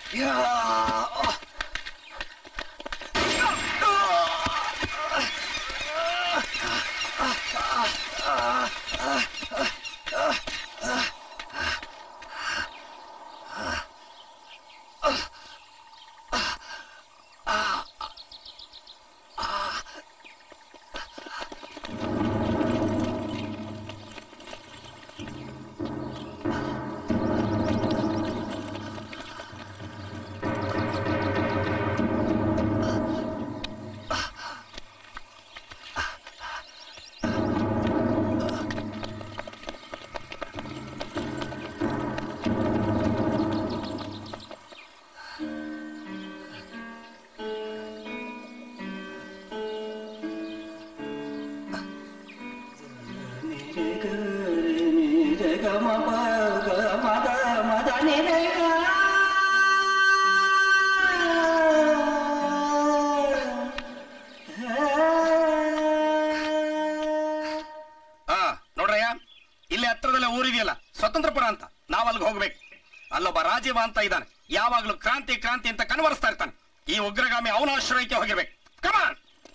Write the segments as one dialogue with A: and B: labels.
A: ಅಂತ ಇದ್ದಾನೆ, ಯಾವಾಗಲೂ ಕ್ರಾಂತಿ ಕ್ರಾಂತಿ ಅಂತ ಕನ್ವರ್ಸ್ತಾ ಇರ್ತಾನೆ. ಈ ಉಗ್ರಗಾಮಿ ಅವನ ಆಶ್ರಯಕ್ಕೆ ಹೋಗಿರ್ಬೇಕು. ಕಮಾನ್.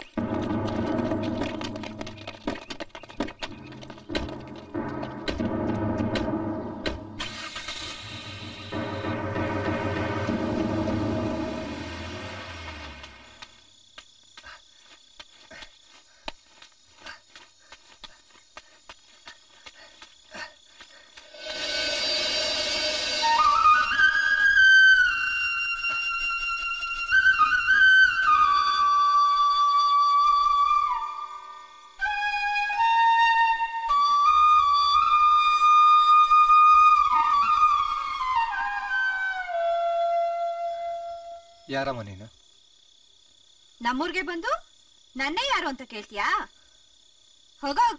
B: ಯಾರಮ್ಮ ನೀನು?
C: ನಮ್ಮೂರ್ಗೆ ಬಂದು ನನ್ನೇ ಯಾರು ಅಂತ ಕೇಳ್ತೀಯಾ? ಹೋಗೋಗ್.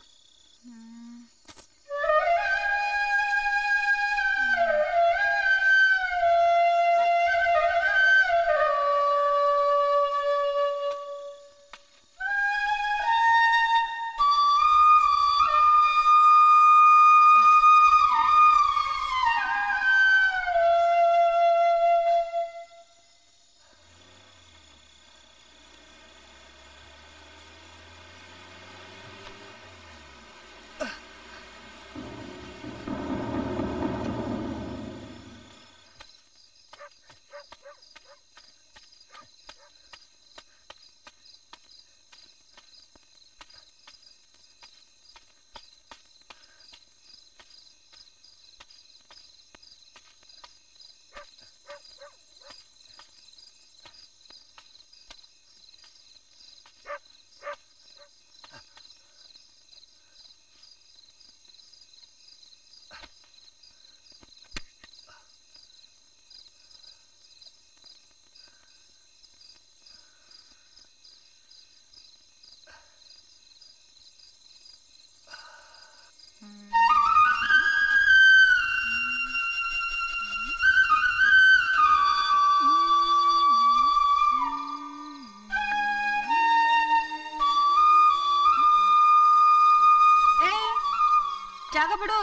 C: ಜಾಗ ಬಿಡು.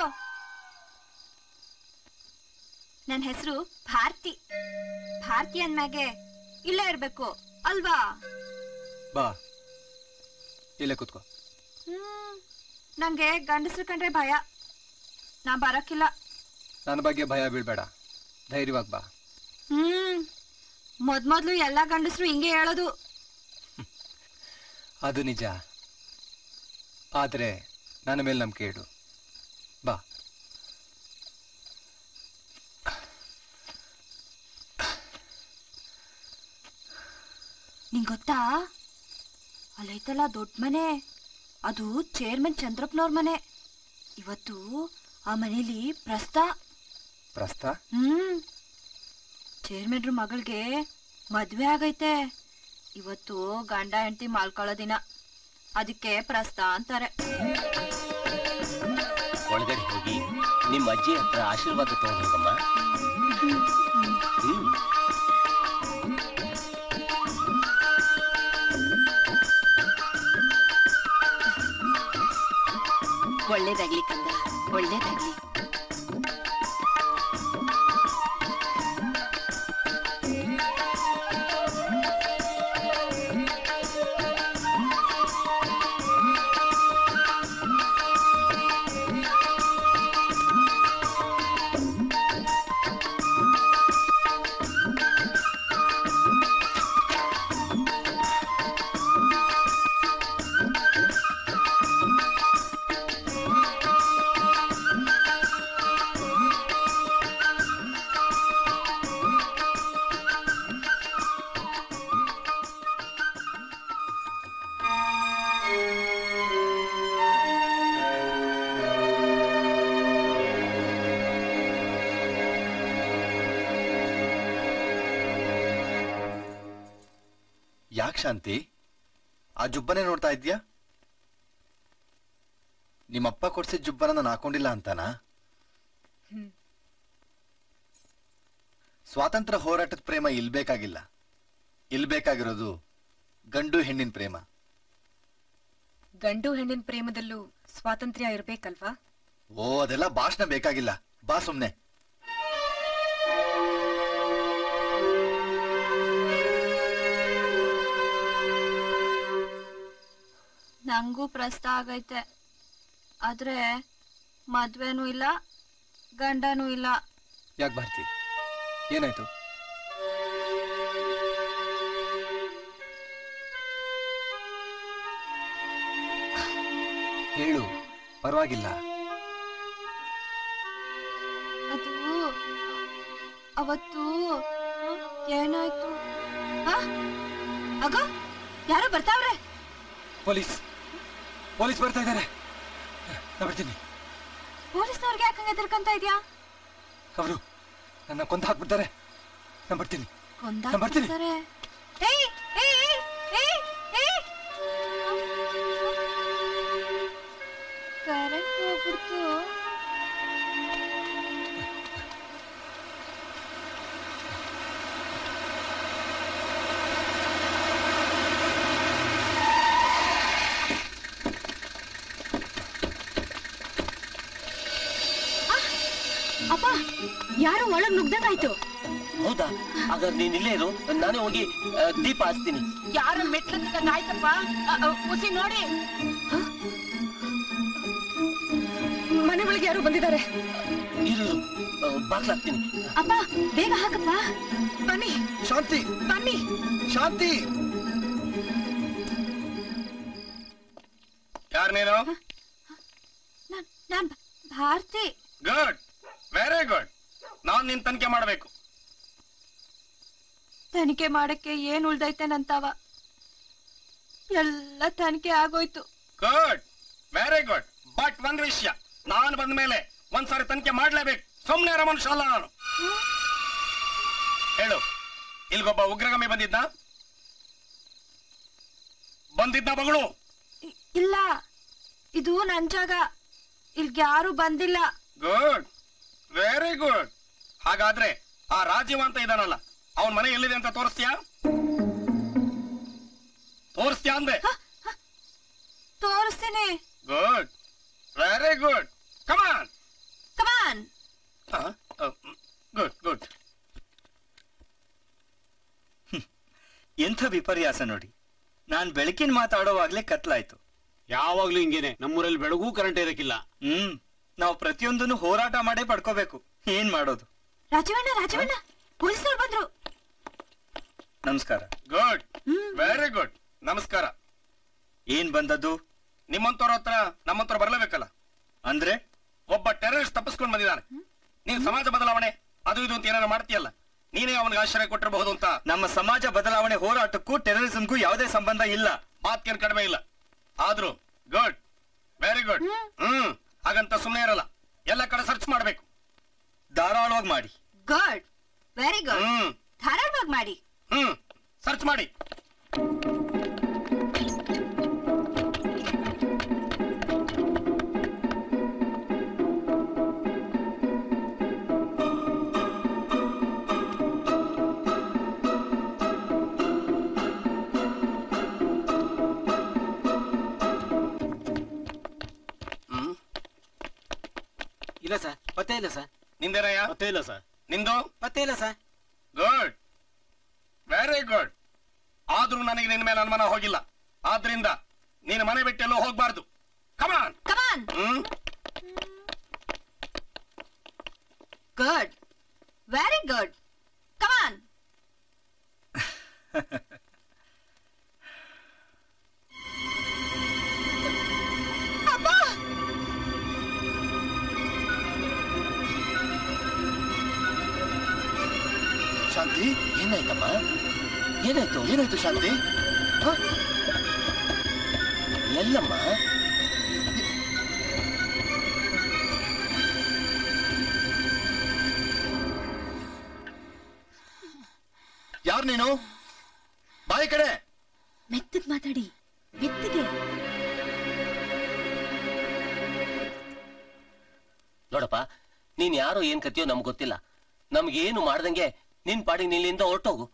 C: ನನ್ನ ಹೆಸರು ಭಾರತಿ. ಭಾರತಿ ಅಂದ್ಮ್ಯಾಗೆ ಇಲ್ಲೇ ಇರ್ಬೇಕು ಅಲ್ವಾ?
B: ಬಾ, ಇಲ್ಲೇ ಕೂತ್ಕೋ.
C: ನಂಗೆ ಗಂಡಸ್ರು ಕಂಡ್ರೆ ಭಯ, ನಾ ಬರಕ್ಕಿಲ್ಲ.
B: ನನ್ನ ಬಗ್ಗೆ ಭಯ ಬೀಳ್ಬೇಡ, ಧೈರ್ಯವಾಗಿ ಬಾ.
C: ಮೊದ್ಲು ಎಲ್ಲಾ ಗಂಡಸ್ರು ಹಿಂಗೆ ಹೇಳೋದು.
B: ಅದು ನಿಜ, ಆದ್ರೆ ನನ್ನ ಮೇಲೆ ನಂಬಿಕೆ ಇಡು. ಬಾ.
C: ನಿಂಗ್ ಗೊತ್ತಾ, ಅಲ್ಲೈತಲ್ಲ ದೊಡ್ಡ ಮನೆ, ಅದು ಚೇರ್ಮನ್ ಚಂದ್ರಪ್ಪನವ್ರ ಮನೆ. ಇವತ್ತು ಆ ಮನೇಲಿ ಪ್ರಸ್ತ ಚೇರ್ಮನ್ರ ಮಗಳಿಗೆ ಮದ್ವೆ ಆಗೈತೆ. ಇವತ್ತು ಗಂಡ ಹೆಂಡತಿ ಮಾಲ್ಕೊಳ್ಳೋ ದಿನ, ಅದಕ್ಕೆ ಪ್ರಸ್ತ ಅಂತಾರೆ.
D: ಒಳಗಡೆ ಹೋಗಿ ನಿಮ್ಮ ಅಜ್ಜಿ ಹತ್ರ ಆಶೀರ್ವಾದ ತಗೊಂಡು ಹೋಗಮ್ಮ.
C: ಒಳ್ಳೇದಾಗ್ಲಿ ಕಂದ, ಒಳ್ಳೇದಾಗ್ಲಿ.
E: ಯಾಕೆ ಶಾಂತಿ? ಆ ಜುಬ್ಬನೇ ನೋಡ್ತಾ ಇದ್ಯಾ? ನಿಮ್ಮಪ್ಪ ಕೊಡ್ಸಿದ ಜುಬ್ಬನ ನಾನು ಹಾಕೊಂಡಿಲ್ಲ ಅಂತಾನಾ? ಸ್ವಾತಂತ್ರ್ಯ ಹೋರಾಟದ ಪ್ರೇಮ ಇಲ್ಬೇಕಾಗಿಲ್ಲ. ಇಲ್ಬೇಕಾಗಿರೋದು ಗಂಡು ಹೆಣ್ಣಿನ ಪ್ರೇಮ.
F: ಗಂಡು ಹೆಣ್ಣಿನ ಪ್ರೇಮದಲ್ಲೂ ಸ್ವಾತಂತ್ರ್ಯ ಇರ್ಬೇಕಲ್ವಾ?
E: ಓ, ಅದೆಲ್ಲ ಭಾಷಣ ಬೇಕಾಗಿಲ್ಲ. ಬಾ ಸುಮ್ನೆ.
C: ನಂಗೂ ಪ್ರಸ್ತ ಆಗೈತೆ, ಆದ್ರೆ ಮದ್ವೆನೂ ಇಲ್ಲ, ಗಂಡನೂ ಇಲ್ಲ.
B: ಯಾಕೆ ಭಾರತಿ, ಏನಾಯ್ತು? ಹೇಳು, ಪರವಾಗಿಲ್ಲ.
C: ಅದು ಅವತ್ತು ಏನಾಯ್ತು? ಆಗ ಯಾರೋ ಬರ್ತಾವ್ರೆ.
B: ಪೊಲೀಸ್ ಬರ್ತಾ ಇದ್ದಾರೆ. ನಾ ಬರ್ತೀನಿ.
C: ಪೊಲೀಸ್ನವ್ರಿಗೆ ಯಾಕೆ ಹಂಗೆ ಹೆದರ್ಕಂತ ಇದ್ಯಾ?
B: ಅವರು ನನ್ನ ಕೊಂದು ಹಾಕ್ಬಿಡ್ತಾರೆ. ನಾ ಬರ್ತೀನಿ.
C: ಕೊಂದಾಕ್ಬಿಡ್ತಾರೆ? ಕರೆಂಟ್ ಹೋಗ್ಬಿಡ್ತು.
F: ಅಪ್ಪ, ಯಾರು ಒಳಗ್ ನುಗ್ದಂಗಾಯ್ತು.
D: ಹೌದಾ? ಹಾಗಾದ್ರೆ ನೀನ್ ಇಲ್ಲೇ ಇರು, ನಾನೇ ಹೋಗಿ ದೀಪ ಹಚ್ತೀನಿ.
F: ಯಾರ ಮೆಟ್ಲಂತ ಆಯ್ತಪ್ಪ, ಉಸಿ ನೋಡಿ. ಮನೆ ಒಳಗೆ ಯಾರು ಬಂದಿದ್ದಾರೆ.
D: ಇರು, ಬಾಗ್ಲಾಗ್ತೀನಿ.
F: ಅಪ್ಪ, ಬೇಗ ಹಾಕಪ್ಪ. ಬನ್ನಿ
E: ಶಾಂತಿ,
F: ಬನ್ನಿ.
E: ಶಾಂತಿ.
A: ಯಾರು ನೀನು?
C: ನಾನ್ ಭಾರತಿ.
A: Good, very good. ನಾನ್ ನಿನ್ ತನಿಖೆ ಮಾಡಬೇಕು.
C: ತನಿಖೆ ಮಾಡಕ್ಕೆ ಏನ್ ಉಳ್ದೈತೆ ನಂತಾವ? ಎಲ್ಲ ತನಿಖೆ ಆಗೋಯ್ತು.
A: Good, very good. ಬಟ್ ಒಂದ್ ವಿಷಯ, ನಾನು ಬಂದ ಮೇಲೆ ಒಂದ್ಸಾರಿ ತನಿಖೆ ಮಾಡ್ಲೇಬೇಕು. ಸುಮ್ನೆ ಇರೋ ಮನುಷ್ಯ ಅಲ್ಲ ನಾನು. ಹೇಳು, ಇಲ್ಗೊಬ್ಬ ಉಗ್ರಗಾಮಿ ಬಂದಿದ್ದ ಮಗಳು?
C: ಇಲ್ಲ, ಇದು ನನ್ ಜಾಗ. ಇಲ್ಗೆ ಯಾರು ಬಂದಿಲ್ಲ.
A: Good, very good. ಹಾಗಾದ್ರೆ ಆ ರಾಜೀವ್ ಅಂತ ಇದಾನಲ್ಲ, ಅವನ್ ಮನೆ ಎಲ್ಲಿದೆ ಅಂತ ತೋರಿಸ್ತೀಯಾ ಅಂದೆ?
C: ತೋರಿಸ್ತೀನಿ.
A: Good, very good. Come on
C: come on.
A: Good good.
G: ಎಂಥ ವಿಪರ್ಯಾಸ ನೋಡಿ. ನಾನ್ ಬೆಳಕಿನ ಮಾತಾಡೋವಾಗ್ಲೇ ಕತ್ಲಾಯ್ತು.
H: ಯಾವಾಗ್ಲೂ ಹಿಂಗೇನೆ, ನಮ್ಮೂರಲ್ಲಿ ಬೆಳಗೂ ಕರೆಂಟ್ ಇರಕ್ಕಿಲ್ಲ.
G: ನಾವು ಪ್ರತಿಯೊಂದನ್ನು ಹೋರಾಟ ಮಾಡೇ ಪಡ್ಕೋಬೇಕು. ಏನ್ ಮಾಡೋದು?
C: ರಾಜವಣ್ಣ, ಪೊಲೀಸರು ಬಂದ್ರು.
G: ನಮಸ್ಕಾರ.
A: Good, very good. ನಮಸ್ಕಾರ.
G: ಏನ್ ಬಂದದ್ದು?
A: ನಿಮ್ಮಂತವ್ರ ಹತ್ರ ನಮ್ಮಂತವ್ರು ಬರ್ಲೇಬೇಕಲ್ಲ.
G: ಅಂದ್ರೆ
A: ಒಬ್ಬ ಟೆರರಿಸ್ಟ್ ತಪ್ಪಿಸ್ಕೊಂಡ್ ಬಂದಿದ್ದಾನೆ. ನೀನ್ ಸಮಾಜ ಬದಲಾವಣೆ ಅದು ಇದು ಅಂತ ಏನಾರ ಮಾಡ್ತೀಯಲ್ಲ, ನೀನೇ ಅವನಿಗೆ ಆಶ್ರಯ ಕೊಟ್ಟಿರಬಹುದು ಅಂತ.
G: ನಮ್ಮ ಸಮಾಜ ಬದಲಾವಣೆ ಹೋರಾಟಕ್ಕೂ ಟೆರರಿಸಂಗೂ ಯಾವುದೇ ಸಂಬಂಧ ಇಲ್ಲ.
A: ಮಾತೇನ್ ಕಡಿಮೆ ಇಲ್ಲ. ಆದ್ರೂ ಗುಡ್, ವೆರಿ ಗುಡ್. ಹಾಗಂತ ಸುಮ್ಮನೆ ಇರಲ್ಲ, ಎಲ್ಲ ಕಡೆ ಸರ್ಚ್ ಮಾಡ್ಬೇಕು.
G: ಧಾರಾಳವಾಗಿ ಮಾಡಿ.
C: Good, very good. ಧಾರಾಳವಾಗಿ ಮಾಡಿ.
A: ಸರ್ಚ್ ಮಾಡಿ.
H: ಇಲ್ಲ ಸರ್, ಪತ್ತೆ ಇಲ್ಲ ಸರ್.
A: ನಿಂದೇನಯ್ಯ?
H: ಪತ್ತೆ ಇಲ್ಲ ಸರ್.
A: ನಿಂದು?
H: ಪತ್ತೆ ಇಲ್ಲ ಸರ್.
A: Good, very good. ಆದ್ರೂ ನನಗೆ ನಿನ್ನ ಮೇಲೆ ಅನುಮಾನ ಹೋಗಿಲ್ಲ. ಆದ್ರಿಂದ ನೀನು ಮನೆ ಬಿಟ್ಟೆಲ್ಲೋ ಹೋಗ್ಬಾರ್ದು. Come on
C: come on. Good, very good. Come on.
E: Shanti,
D: ಏನಾಯ್ತಮ್ಮ? ಏನಾಯ್ತು
E: ಶಾಂತಿ?
D: ಎಲ್ಲಮ್ಮ?
E: ಯಾರು ನೀನು? ಬಾಯಿ ಕಡೆ.
C: ಮೆತ್ತಗ್ ಮಾತಾಡಿ, ಮೆತ್ತಗೆ.
D: ನೋಡಪ್ಪ, ನೀನ್ ಯಾರೋ ಏನ್ ಕತ್ತಿಯೋ ನಮ್ಗೆ ಗೊತ್ತಿಲ್ಲ. ನಮ್ಗೇನು ಮಾಡ್ದಂಗೆ ನಿನ್ ಪಾಡಿ ನಿಲ್ಲಿಂದ ಹೊರಟೋಗು.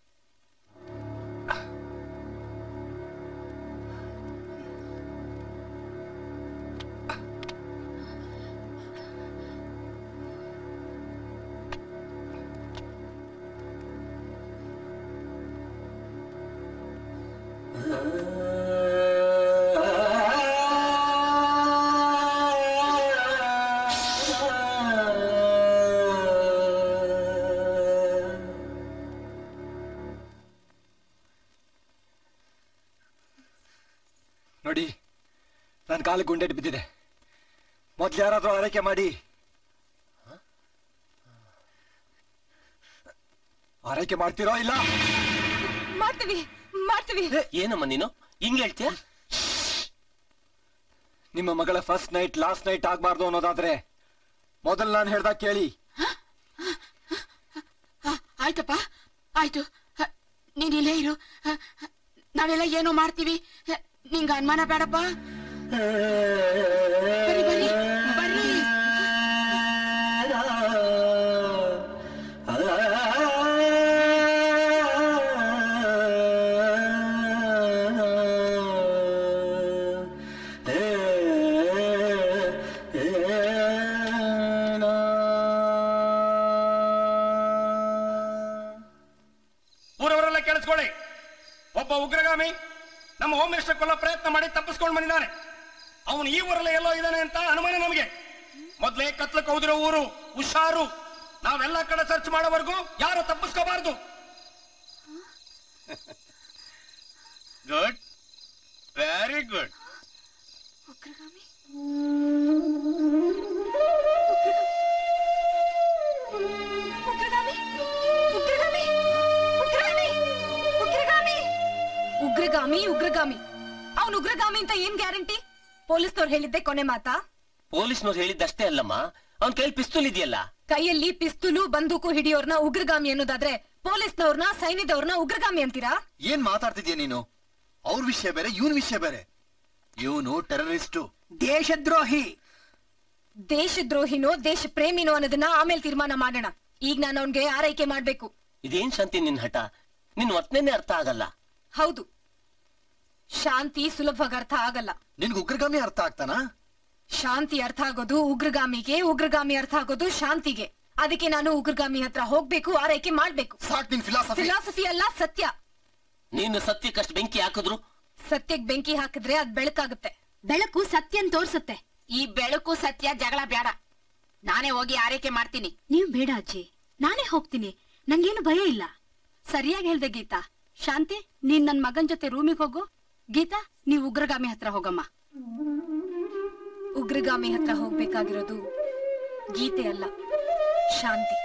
B: ನೋಡಿ, ನನ್ನ ಕಾಲಿಗೆ ಗುಂಡೆಟ್ಟು ಬಿದ್ದಿದೆ. ಮೊದ್ಲು ಯಾರಾದ್ರೂ ಆರೈಕೆ ಮಾಡಿ. ಆರೈಕೆ ಮಾಡ್ತೀರೋ ಇಲ್ಲ?
C: ಮಾಡ್ತೀವಿ ಮಾಡ್ತೀವಿ.
D: ಏನಮ್ಮ ನೀನು ಹಿಂಗ್ ಹೇಳ್ತೀಯ?
B: ನಿಮ್ಮ ಮಗಳ ಫಸ್ಟ್ ನೈಟ್ ಲಾಸ್ಟ್ ನೈಟ್ ಆಗ್ಬಾರ್ದು ಅನ್ನೋದಾದ್ರೆ ಮೊದಲು ನಾನು ಹೇಳ್ದಾಗ ಕೇಳಿ.
F: ಆಯ್ತಪ್ಪ, ಆಯ್ತು. ನೀನ್ ಇಲ್ಲೇ ಇರು, ನಾವೆಲ್ಲ ಏನೋ ಮಾಡ್ತೀವಿ. ನಿಂಗ ಅನುಮಾನ ಬೇಡಪ್ಪ. ಬರ್ರಿ ಬರ್ರಿ ಬರ್ರಿ.
A: ಊರವರೆಲ್ಲ ಕೇಳಿಸ್ಕೊಳ್ಳಿ. ಒಬ್ಬ ಉಗ್ರಗಾಮಿ ನಮ್ಮ ಹೋಮ್ ಮಿನಿಸ್ಟರ್ ಕೊಲ್ಲೋ ಪ್ರಯತ್ನ ಮಾಡಿ ತಪ್ಪಿಸ್ಕೊಂಡು ಬಂದಿದ್ದಾನೆ. ಅವನು ಈ ಊರಲ್ಲೇ ಎಲ್ಲೋ ಇದ್ದಾನೆ ಅಂತ ಅನುಮಾನ ನಮಗೆ. ಮೊದ್ಲೇ ಕತ್ಲಕ್ಕೆ ಹೋದಿರೋ ಊರು, ಹುಷಾರು. ನಾವೆಲ್ಲ ಕಡೆ ಸರ್ಚ್ ಮಾಡೋವರೆಗೂ ಯಾರು ತಪ್ಪಿಸ್ಕೋಬಾರ್ದು. Good, very good.
C: ಉಗ್ರಗಾಮಿ ಉಗ್ರಗಾಮಿ ಉಗ್ರಗಾಮಿ ಉಗ್ರಗಾಮಿ ಉಗ್ರಗಾಮಿ ಉಗ್ರಗಾಮಿ ಉಗ್ರಗಾಮಿ. ಅವನು ಉಗ್ರಗಾಮಿ ಅಂತ ಏನ್ ಗ್ಯಾರಂಟಿ? ಪೊಲೀಸ್ನವ್ರು ಹೇಳಿದ್ದೆ ಕೊನೆ ಮಾತಾ?
D: ಪೊಲೀಸ್ನವ್ರು ಹೇಳಿದ್ದಷ್ಟೇ ಅಲ್ಲಮ್ಮ, ಅವನ್ ಕೈಲಿ ಪಿಸ್ತೂಲ್ ಇದೆಯಲ್ಲ.
C: ಕೈಯಲ್ಲಿ ಪಿಸ್ತೂಲು ಬಂದೂಕು ಹಿಡಿಯೋರ್ನ ಉಗ್ರಗಾಮಿ ಅನ್ನೋದಾದ್ರೆ ಪೊಲೀಸ್ನವ್ರನ್ನ ಸೈನ್ಯದವ್ರನ್ನ ಉಗ್ರಗಾಮಿ ಅಂತೀರಾ?
E: ಏನ್ ಮಾತಾಡ್ತಿದ್ಯಾ ನೀನು? ಅವ್ರ ವಿಷಯ ಬೇರೆ, ಇವನ್ ವಿಷಯ ಬೇರೆ. ಇವನು ಟೆರರಿಸ್ಟು,
F: ದೇಶದ್ರೋಹಿ.
C: ದೇಶದ್ರೋಹಿನೋ ದೇಶ ಪ್ರೇಮಿನೋ ಅನ್ನೋದನ್ನ ಆಮೇಲೆ ತೀರ್ಮಾನ ಮಾಡೋಣ. ಈಗ ನಾನು ಅವನ್ಗೆ ಆರೈಕೆ ಮಾಡ್ಬೇಕು.
D: ಇದೇನ್ ಶಾಂತಿ ನಿನ್ ಹಠ? ನಿನ್ ವರ್ತನೆನೇ ಅರ್ಥ ಆಗಲ್ಲ.
C: ಹೌದು, ಶಾಂತಿ ಸುಲಭವಾಗಿ ಅರ್ಥ ಆಗಲ್ಲ.
E: ನಿನ್ಗೆ ಉಗ್ರಗಾಮಿ ಅರ್ಥ ಆಗ್ತಾನಾ?
C: ಶಾಂತಿ ಅರ್ಥ ಆಗೋದು ಉಗ್ರಗಾಮಿಗೆ, ಉಗ್ರಗಾಮಿ ಅರ್ಥ ಆಗೋದು ಶಾಂತಿಗೆ. ಅದಕ್ಕೆ ನಾನು ಉಗ್ರಗಾಮಿ ಹತ್ರ ಹೋಗ್ಬೇಕು, ಆರೈಕೆ ಮಾಡ್ಬೇಕು.
E: ಸಾಕ್ ನಿನ್ ಫಿಲಾಸಫಿ.
C: ಫಿಲಾಸಫಿ ಅಲ್ಲ, ಸತ್ಯ.
D: ನೀನು ಸತ್ಯಕ್ಕಷ್ಟು ಬೆಂಕಿ ಹಾಕಿದ್ರು
C: ಸತ್ಯಕ್ಕೆ ಬೆಂಕಿ ಹಾಕಿದ್ರೆ ಅದ್ ಬೆಳಕಾಗುತ್ತೆ.
I: ಬೆಳಕು ಸತ್ಯನ್ ತೋರ್ಸುತ್ತೆ.
F: ಈ ಬೆಳಕು ಸತ್ಯ ಜಗಳ ಬೇಡ. ನಾನೇ ಹೋಗಿ ಆರೈಕೆ ಮಾಡ್ತೀನಿ.
I: ನೀವ್ ಬೇಡ ಅಜ್ಜಿ, ನಾನೇ ಹೋಗ್ತೀನಿ. ನಂಗೇನು ಭಯ ಇಲ್ಲ. ಸರಿಯಾಗಿ ಹೇಳ್ದೆ ಗೀತಾ. ಶಾಂತಿ, ನೀನ್ ನನ್ ಮಗನ್ ಜೊತೆ ರೂಮಿಗೆ ಹೋಗು. ಗೀತಾ, ನೀವ್ ಉಗ್ರಗಾಮಿ ಹತ್ರ ಹೋಗಮ್ಮ.
C: ಉಗ್ರಗಾಮಿ ಹತ್ರ ಹೋಗ್ಬೇಕಾಗಿರೋದು ಗೀತೆ ಅಲ್ಲ, ಶಾಂತಿ.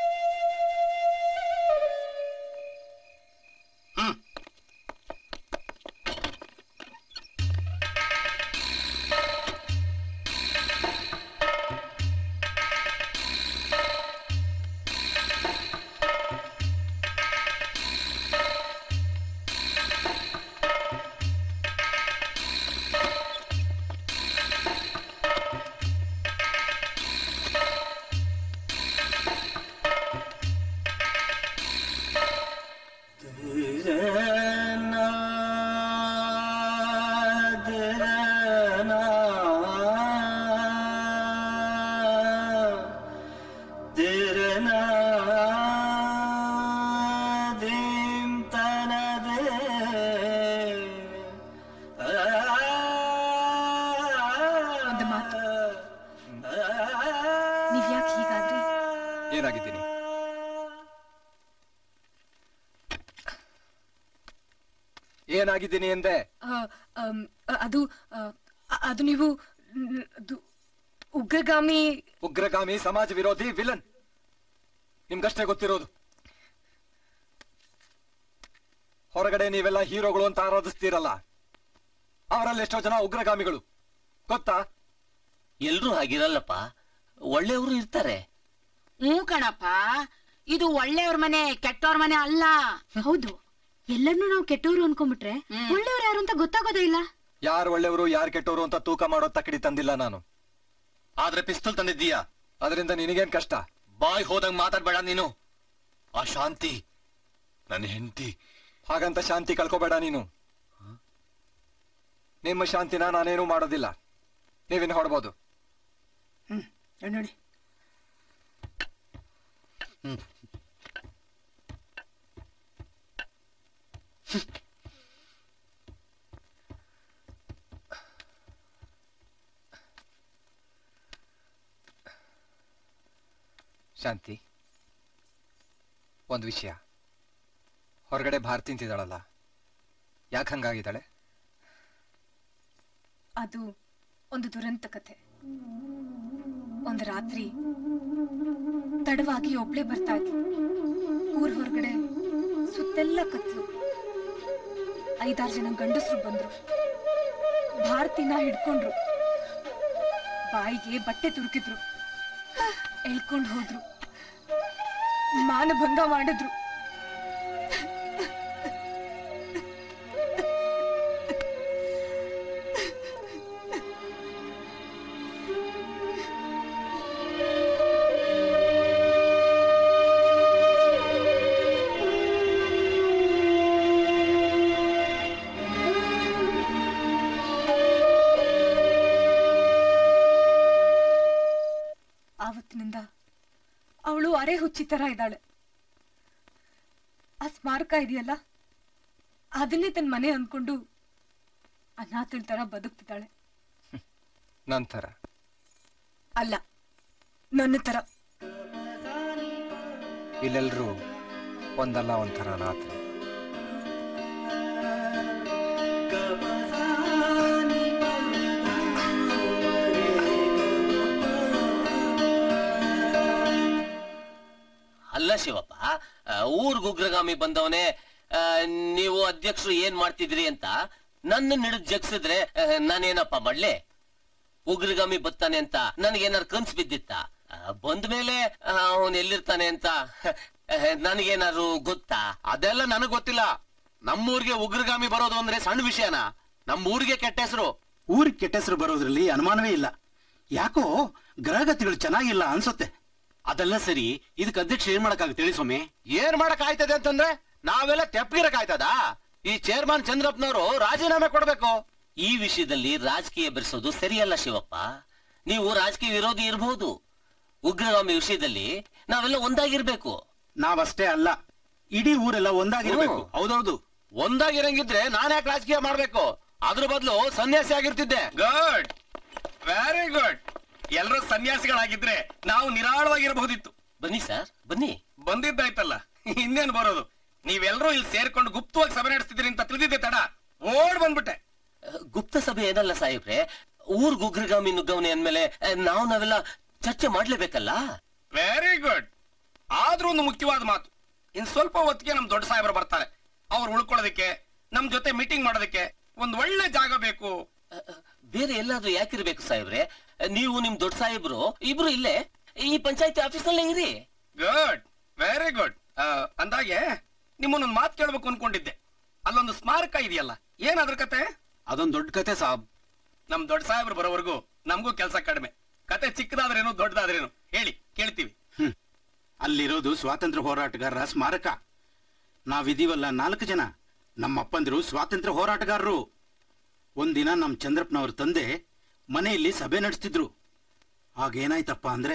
B: ಏನಾಗಿದ್ದೀನಿ? ಏನಾಗಿದ್ದೀನಿ ಎಂದೆ?
C: ಅದು ಅದು ನೀವು ಉಗ್ರಗಾಮಿ.
B: ಉಗ್ರಗಾಮಿ, ಸಮಾಜ ವಿರೋಧಿ, ವಿಲನ್. ನಿಮ್ಗಷ್ಟೇ ಗೊತ್ತಿರೋದು. ಹೊರಗಡೆ ನೀವೆಲ್ಲ ಹೀರೋಗಳು ಅಂತ ಆರಾಧಿಸ್ತೀರಲ್ಲ, ಅವರಲ್ಲಿ ಎಷ್ಟೋ ಜನ ಉಗ್ರಗಾಮಿಗಳು ಗೊತ್ತಾ?
D: ಎಲ್ರೂ ಹಾಗಿರಲ್ಲಪ್ಪ, ಒಳ್ಳೆಯವರು ಇರ್ತಾರೆ.
F: ಹ್ಞೂ ಕಣಪ್ಪ, ಇದು ಒಳ್ಳೆಯವ್ರ ಮನೆ, ಕೆಟ್ಟವ್ರ ಮನೆ ಅಲ್ಲ.
I: ಹೌದು, ಎಲ್ಲರನ್ನೂ ನಾವು ಕೆಟ್ಟವರು ಅನ್ಕೊಂಡ್ಬಿಟ್ರೆ ಒಳ್ಳೆಯವ್ರು ಯಾರು ಅಂತ ಗೊತ್ತಾಗೋದೇ ಇಲ್ಲ.
B: ಯಾರು ಒಳ್ಳೆಯವರು ಯಾರು ಕೆಟ್ಟವರು ಅಂತ ತೂಕ ಮಾಡೋ ತಕ್ಕಡಿ ತಂದಿಲ್ಲ ನಾನು.
E: ಆದ್ರೆ ಪಿಸ್ತೂಲ್ ತಂದಿದ್ದೀಯಾ,
B: ಅದರಿಂದ ನಿನಗೇನ್ ಕಷ್ಟ?
E: ಬಾಯ್ ಹೋದಂಗ್ ಮಾತಾಡ್ಬೇಡ ನೀನು. ಆ ಶಾಂತಿ ನನ್ನ ಹೆಂಡತಿ.
B: ಹಾಗಂತ ಶಾಂತಿ ಕಳ್ಕೊಬೇಡ ನೀನು. ನಿಮ್ಮ ಶಾಂತಿನ ನಾನೇನು ಮಾಡೋದಿಲ್ಲ. ನೀವಿನ್ ಹೊಡ್ಬೋದು.
A: ನೋಡಿ
B: ಶಾಂತಿ, ಒಂದು ವಿಷಯ. ಹೊರಗಡೆ ಭಾರತಿ ತಿಂತಿದ್ದಾಳಲ್ಲ, ಯಾಕೆ ಹಂಗಾಗಿದ್ದಾಳೆ?
C: ಅದು ಒಂದು ದುರಂತ ಕಥೆ. ಒಂದು ರಾತ್ರಿ ತಡವಾಗಿ ಒಬ್ಳೆ ಬರ್ತಾ ಇದ್ಲು. ಊರ್ ಹೊರಗಡೆ ಸುತ್ತೆಲ್ಲ ಕತ್ಲು. 5-6 ಜನ ಗಂಡಸರು ಬಂದ್ರು. ಭಾರತಿನ ಹಿಡ್ಕೊಂಡ್ರು. ಬಾಯಿಗೆ ಬಟ್ಟೆ ತುರುಕಿದ್ರು. ಎಳ್ಕೊಂಡು ಹೋದ್ರು. ಮಾನಭಂಗ ಮಾಡಿದ್ರು. ಆವತ್ತಿನಿಂದ ಅವಳು ಅರೆ ಹುಚ್ಚಿ ತರ ಇದ್ದಾಳೆ. ಆ ಸ್ಮಾರಕ ಇದೆಯಲ್ಲ, ಅದನ್ನೇ ತನ್ನ ಮನೆ ಅನ್ಕೊಂಡು ಅನಾಥಳ ತರ ಬದುಕ್ತಿದ್ದಾಳೆ.
B: ನಂತರ
C: ಅಲ್ಲ, ನನ್ನ ತರ.
B: ಇಲ್ಲೆಲ್ರೂ ಒಂದಲ್ಲ ಒಂಥರ ಅನಾಥರು.
D: ಅಲ್ಲ ಶಿವಪ್ಪ, ಊರ್ಗ್ ಉಗ್ರಗಾಮಿ ಬಂದವನೇ ನೀವು ಅಧ್ಯಕ್ಷರು ಏನ್ ಮಾಡ್ತಿದ್ರಿ ಅಂತ ನನ್ನ ಹಿಡಿದು ಜಗ್ಸಿದ್ರೆ ನಾನೇನಪ್ಪ ಮಾಡ್ಲೆ? ಉಗ್ರಗಾಮಿ ಬತ್ತಾನೆ ಅಂತ ನನಗೇನಾರು ಕನ್ಸ್ ಬಿದ್ದಿತ್ತ? ಬಂದ ಮೇಲೆ ಅವನ್ ಎಲ್ಲಿರ್ತಾನೆ ಅಂತ ನನಗೇನಾರು ಗೊತ್ತಾ?
H: ಅದೆಲ್ಲ ನನಗ್ ಗೊತ್ತಿಲ್ಲ. ನಮ್ಮೂರ್ಗೆ ಉಗ್ರಗಾಮಿ ಬರೋದು ಅಂದ್ರೆ ಸಣ್ಣ ವಿಷಯನಾ? ನಮ್ಮೂರಿಗೆ ಕೆಟ್ಟ ಹೆಸರು.
J: ಊರಿಗೆ ಕೆಟ್ಟ ಹೆಸರು ಬರೋದ್ರಲ್ಲಿ ಅನುಮಾನವೇ ಇಲ್ಲ. ಯಾಕೋ ಗ್ರಹಗತಿಗಳು ಚೆನ್ನಾಗಿಲ್ಲ ಅನ್ಸುತ್ತೆ.
H: ಅದೆಲ್ಲ ಸರಿ, ಇದಕ್ಕೆ ಅಧ್ಯಕ್ಷ ಏನ್ ಮಾಡಕ್ಕಾಗುತ್ತೆ ಹೇಳಿ ಸ್ವಾಮಿ? ಏನ್ ಮಾಡಕ್ ಆಯ್ತದೆ ಅಂತಂದ್ರೆ ನಾವೆಲ್ಲ ತೆಪ್ಪಗಿರಕ್ ಆಯ್ತದ? ಈ ಚೇರ್ಮನ್ ಚಂದ್ರಪ್ಪನವರು ರಾಜೀನಾಮೆ ಕೊಡ್ಬೇಕು.
D: ಈ ವಿಷಯದಲ್ಲಿ ರಾಜಕೀಯ ಬೆರೆಸೋದು ಸರಿಯಲ್ಲ ಶಿವಪ್ಪ. ನೀವು ರಾಜಕೀಯ ವಿರೋಧಿ ಇರಬಹುದು. ಉಗ್ರಗಾಮಿ ವಿಷಯದಲ್ಲಿ ನಾವೆಲ್ಲ ಒಂದಾಗಿರ್ಬೇಕು.
J: ನಾವಷ್ಟೇ ಅಲ್ಲ, ಇಡೀ ಊರೆಲ್ಲ ಒಂದಾಗಿರ್ಬೇಕು.
H: ಹೌದೌದು, ಒಂದಾಗಿರಂಗಿದ್ರೆ ನಾನ್ ಯಾಕೆ ರಾಜಕೀಯ ಮಾಡ್ಬೇಕು? ಅದ್ರ ಬದಲು ಸನ್ಯಾಸಿ ಆಗಿರ್ತಿದ್ದೆ.
A: Good, very good. ಎಲ್ಲರೂ ಸನ್ಯಾಸಿಗಳಾಗಿದ್ರೆ ನಾವು ನಿರಾಳವಾಗಿರಬಹುದಿತ್ತು.
D: ಬನ್ನಿ ಸರ್, ಬನ್ನಿ.
A: ಬಂದಿದ್ದಾಯ್ತಲ್ಲ, ಇನ್ನೇನು ಬರೋದು? ನೀವೆಲ್ಲರೂ ಇಲ್ಲಿ ಸೇರ್ಕೊಂಡು ಗುಪ್ತವಾಗಿ ಸಭೆ ನಡೆಸ್ತಿದ್ದೀರಿ ಅಂತ ತಿಳಿದಿದ್ದೆ ತಡ ಓಡ್ ಬಂದ್ಬಿಟ್ಟೆ.
D: ಗುಪ್ತ ಸಭೆ ಏನಲ್ಲ ಸಾಹೇಬ್ರೆ, ಊರ್ಗ್ ಉಗ್ರಗಾಮಿ ನುಗ್ಗವನೆ ಅಂದ್ಮೇಲೆ ನಾವೆಲ್ಲ ಚರ್ಚೆ ಮಾಡ್ಲೇಬೇಕಲ್ಲ.
A: Very good. ಆದ್ರೂ ಒಂದು ಮುಖ್ಯವಾದ ಮಾತು, ಇನ್ ಸ್ವಲ್ಪ ಹೊತ್ತಿಗೆ ನಮ್ ದೊಡ್ಡ ಸಾಹೇಬರು ಬರ್ತಾರೆ. ಅವ್ರು ಉಳ್ಕೊಳ್ಳೋದಕ್ಕೆ, ನಮ್ ಜೊತೆ ಮೀಟಿಂಗ್ ಮಾಡೋದಕ್ಕೆ ಒಂದ್ ಒಳ್ಳೆ ಜಾಗ ಬೇಕು.
D: ಬೇರೆ ಎಲ್ಲಾದ್ರೂ ಯಾಕಿರ್ಬೇಕು ಸಾಹೇಬ್ರೆ? ನೀವು ನಿಮ್ ದೊಡ್ಡ ಸಾಹೇಬ್ರು ಇಬ್ರು ಇಲ್ಲೇ ಈ ಪಂಚಾಯತಿ ಆಫೀಸ್ ನಲ್ಲೇ ಇರಿ.
A: Good, very good. ಅಂದಾಗೆ ನಿಮ್ಮನ್ನೊಂದು ಮಾತು ಕೇಳ್ಬೇಕು ಅನ್ಕೊಂಡಿದ್ದೆ. ಅಲ್ಲೊಂದು ಸ್ಮಾರಕ ಇದೆಯಲ್ಲ, ಏನಾದ್ರ ಕತೆ?
H: ಅದೊಂದ್ ದೊಡ್ಡ ಕತೆ ಸಾಬ್.
A: ನಮ್ ದೊಡ್ಡ ಸಾಹೇಬ್ರು ಬರೋವರೆಗೂ ನಮಗೂ ಕೆಲಸ ಕಡಿಮೆ. ಕತೆ ಚಿಕ್ಕದಾದ್ರೇನು ದೊಡ್ಡದಾದ್ರೇನು ಹೇಳಿ, ಕೇಳ್ತೀವಿ.
J: ಅಲ್ಲಿರೋದು ಸ್ವಾತಂತ್ರ್ಯ ಹೋರಾಟಗಾರರ ಸ್ಮಾರಕ. ನಾವಿದೀವಲ್ಲ 4 ಜನ, ನಮ್ಮಪ್ಪಂದಿರು ಸ್ವಾತಂತ್ರ್ಯ ಹೋರಾಟಗಾರರು. ಒಂದಿನ ನಮ್ ಚಂದ್ರಪ್ಪನವ್ರ ತಂದೆ ಮನೆಯಲ್ಲಿ ಸಭೆ ನಡೆಸ್ತಿದ್ರು. ಆಗೇನಾಯ್ತಪ್ಪ ಅಂದ್ರೆ,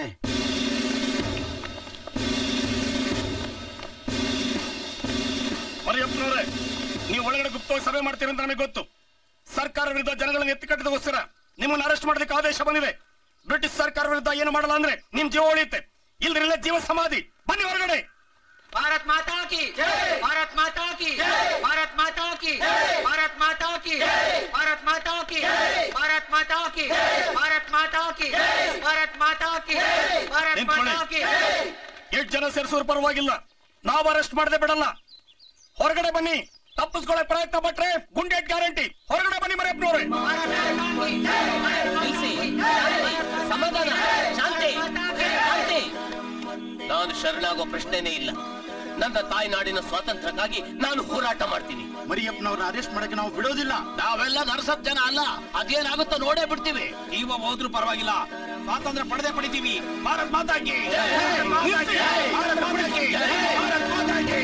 A: ಮರಿಯಪ್ಪನವ್ರೆ, ನೀವು ಒಳಗಡೆ ಗುಪ್ತವಾಗಿ ಸಭೆ ಮಾಡ್ತೀರಿ ಅಂತ ನನಗೆ ಗೊತ್ತು. ಸರ್ಕಾರ ವಿರುದ್ಧ ಜನಗಳನ್ನ ಎತ್ತಿಕಟ್ಟದಗೋಸ್ಕರ ನಿಮ್ಮನ್ನು ಅರೆಸ್ಟ್ ಮಾಡೋದಕ್ಕೆ ಆದೇಶ ಬಂದಿದೆ. ಬ್ರಿಟಿಷ್ ಸರ್ಕಾರ ವಿರುದ್ಧ ಏನು ಮಾಡಲ್ಲ ಅಂದ್ರೆ ನಿಮ್ ಜೀವ ಉಳಿಯುತ್ತೆ, ಇಲ್ದಿರಲ್ಲ ಜೀವ ಸಮಾಧಿ. ಬನ್ನಿ ಹೊರಗಡೆ.
K: ಭಾರತ್ ಮಾತಾ ಕಿ ಜೈ, ಭಾರತ್ ಮಾತಾ ಕಿ ಜೈ, ಭಾರತ್ ಮಾತಾ ಕಿ ಜೈ, ಭಾರತ್ ಮಾತಾ ಕಿ ಜೈ, ಭಾರತ್ ಮಾತಾ ಕಿ ಜೈ, ಭಾರತ್ ಮಾತಾ ಕಿ ಜೈ, ಭಾರತ್ ಮಾತಾ ಕಿ ಜೈ, ಭಾರತ್ ಮಾತಾ ಕಿ ಜೈ, ಭಾರತ್ ಮಾತಾ ಕಿ ಜೈ.
A: 8 ಜನ ಸೇರಿಸೋರು ಪರವಾಗಿಲ್ಲ, ನಾವು ಅರೆಸ್ಟ್ ಮಾಡದೆ ಬಿಡಲ್ಲ. ಹೊರಗಡೆ ಬನ್ನಿ. ತಪ್ಪಿಸ್ಕೊಳ್ಳೋ ಪ್ರಯತ್ನ ಪಟ್ರೆ ಗುಂಡೇಟ್ ಗ್ಯಾರಂಟಿ. ಹೊರಗಡೆ ಬನ್ನಿ ಮರಿಯಪ್ಪನವ್ರೆ.
D: ಸಮಾಧಾನ, ಶಾಂತಿ, ಶಾಂತಿ. ನಾನು ಶರಣಾಗೋ ಪ್ರಶ್ನೆನೇ ಇಲ್ಲ. ನನ್ನ ತಾಯ್ನಾಡಿನ ಸ್ವಾತಂತ್ರ್ಯಕ್ಕಾಗಿ ನಾನು ಹೋರಾಟ ಮಾಡ್ತೀನಿ.
J: ಮರಿಯಪ್ಪನವ್ರನ್ನ ಅರೆಸ್ಟ್ ಮಾಡಕ್ಕೆ ನಾವು ಬಿಡೋದಿಲ್ಲ.
H: ನಾವೆಲ್ಲ ನರಸತ್ ಜನ ಅಲ್ಲ, ಅದೇನಾಗುತ್ತೋ ನೋಡೇ ಬಿಡ್ತೀವಿ.
A: ನೀವು ಹೋದ್ರೂ ಪರವಾಗಿಲ್ಲ, ಸ್ವಾತಂತ್ರ್ಯ ಪಡೆದೇ ಪಡಿತೀವಿ. ಭಾರತ್ ಮಾತಾ ಕಿ ಭಾರತ್ ಮಾತಾ ಕಿ ಭಾರತ್ ಮಾತಾ ಕಿ.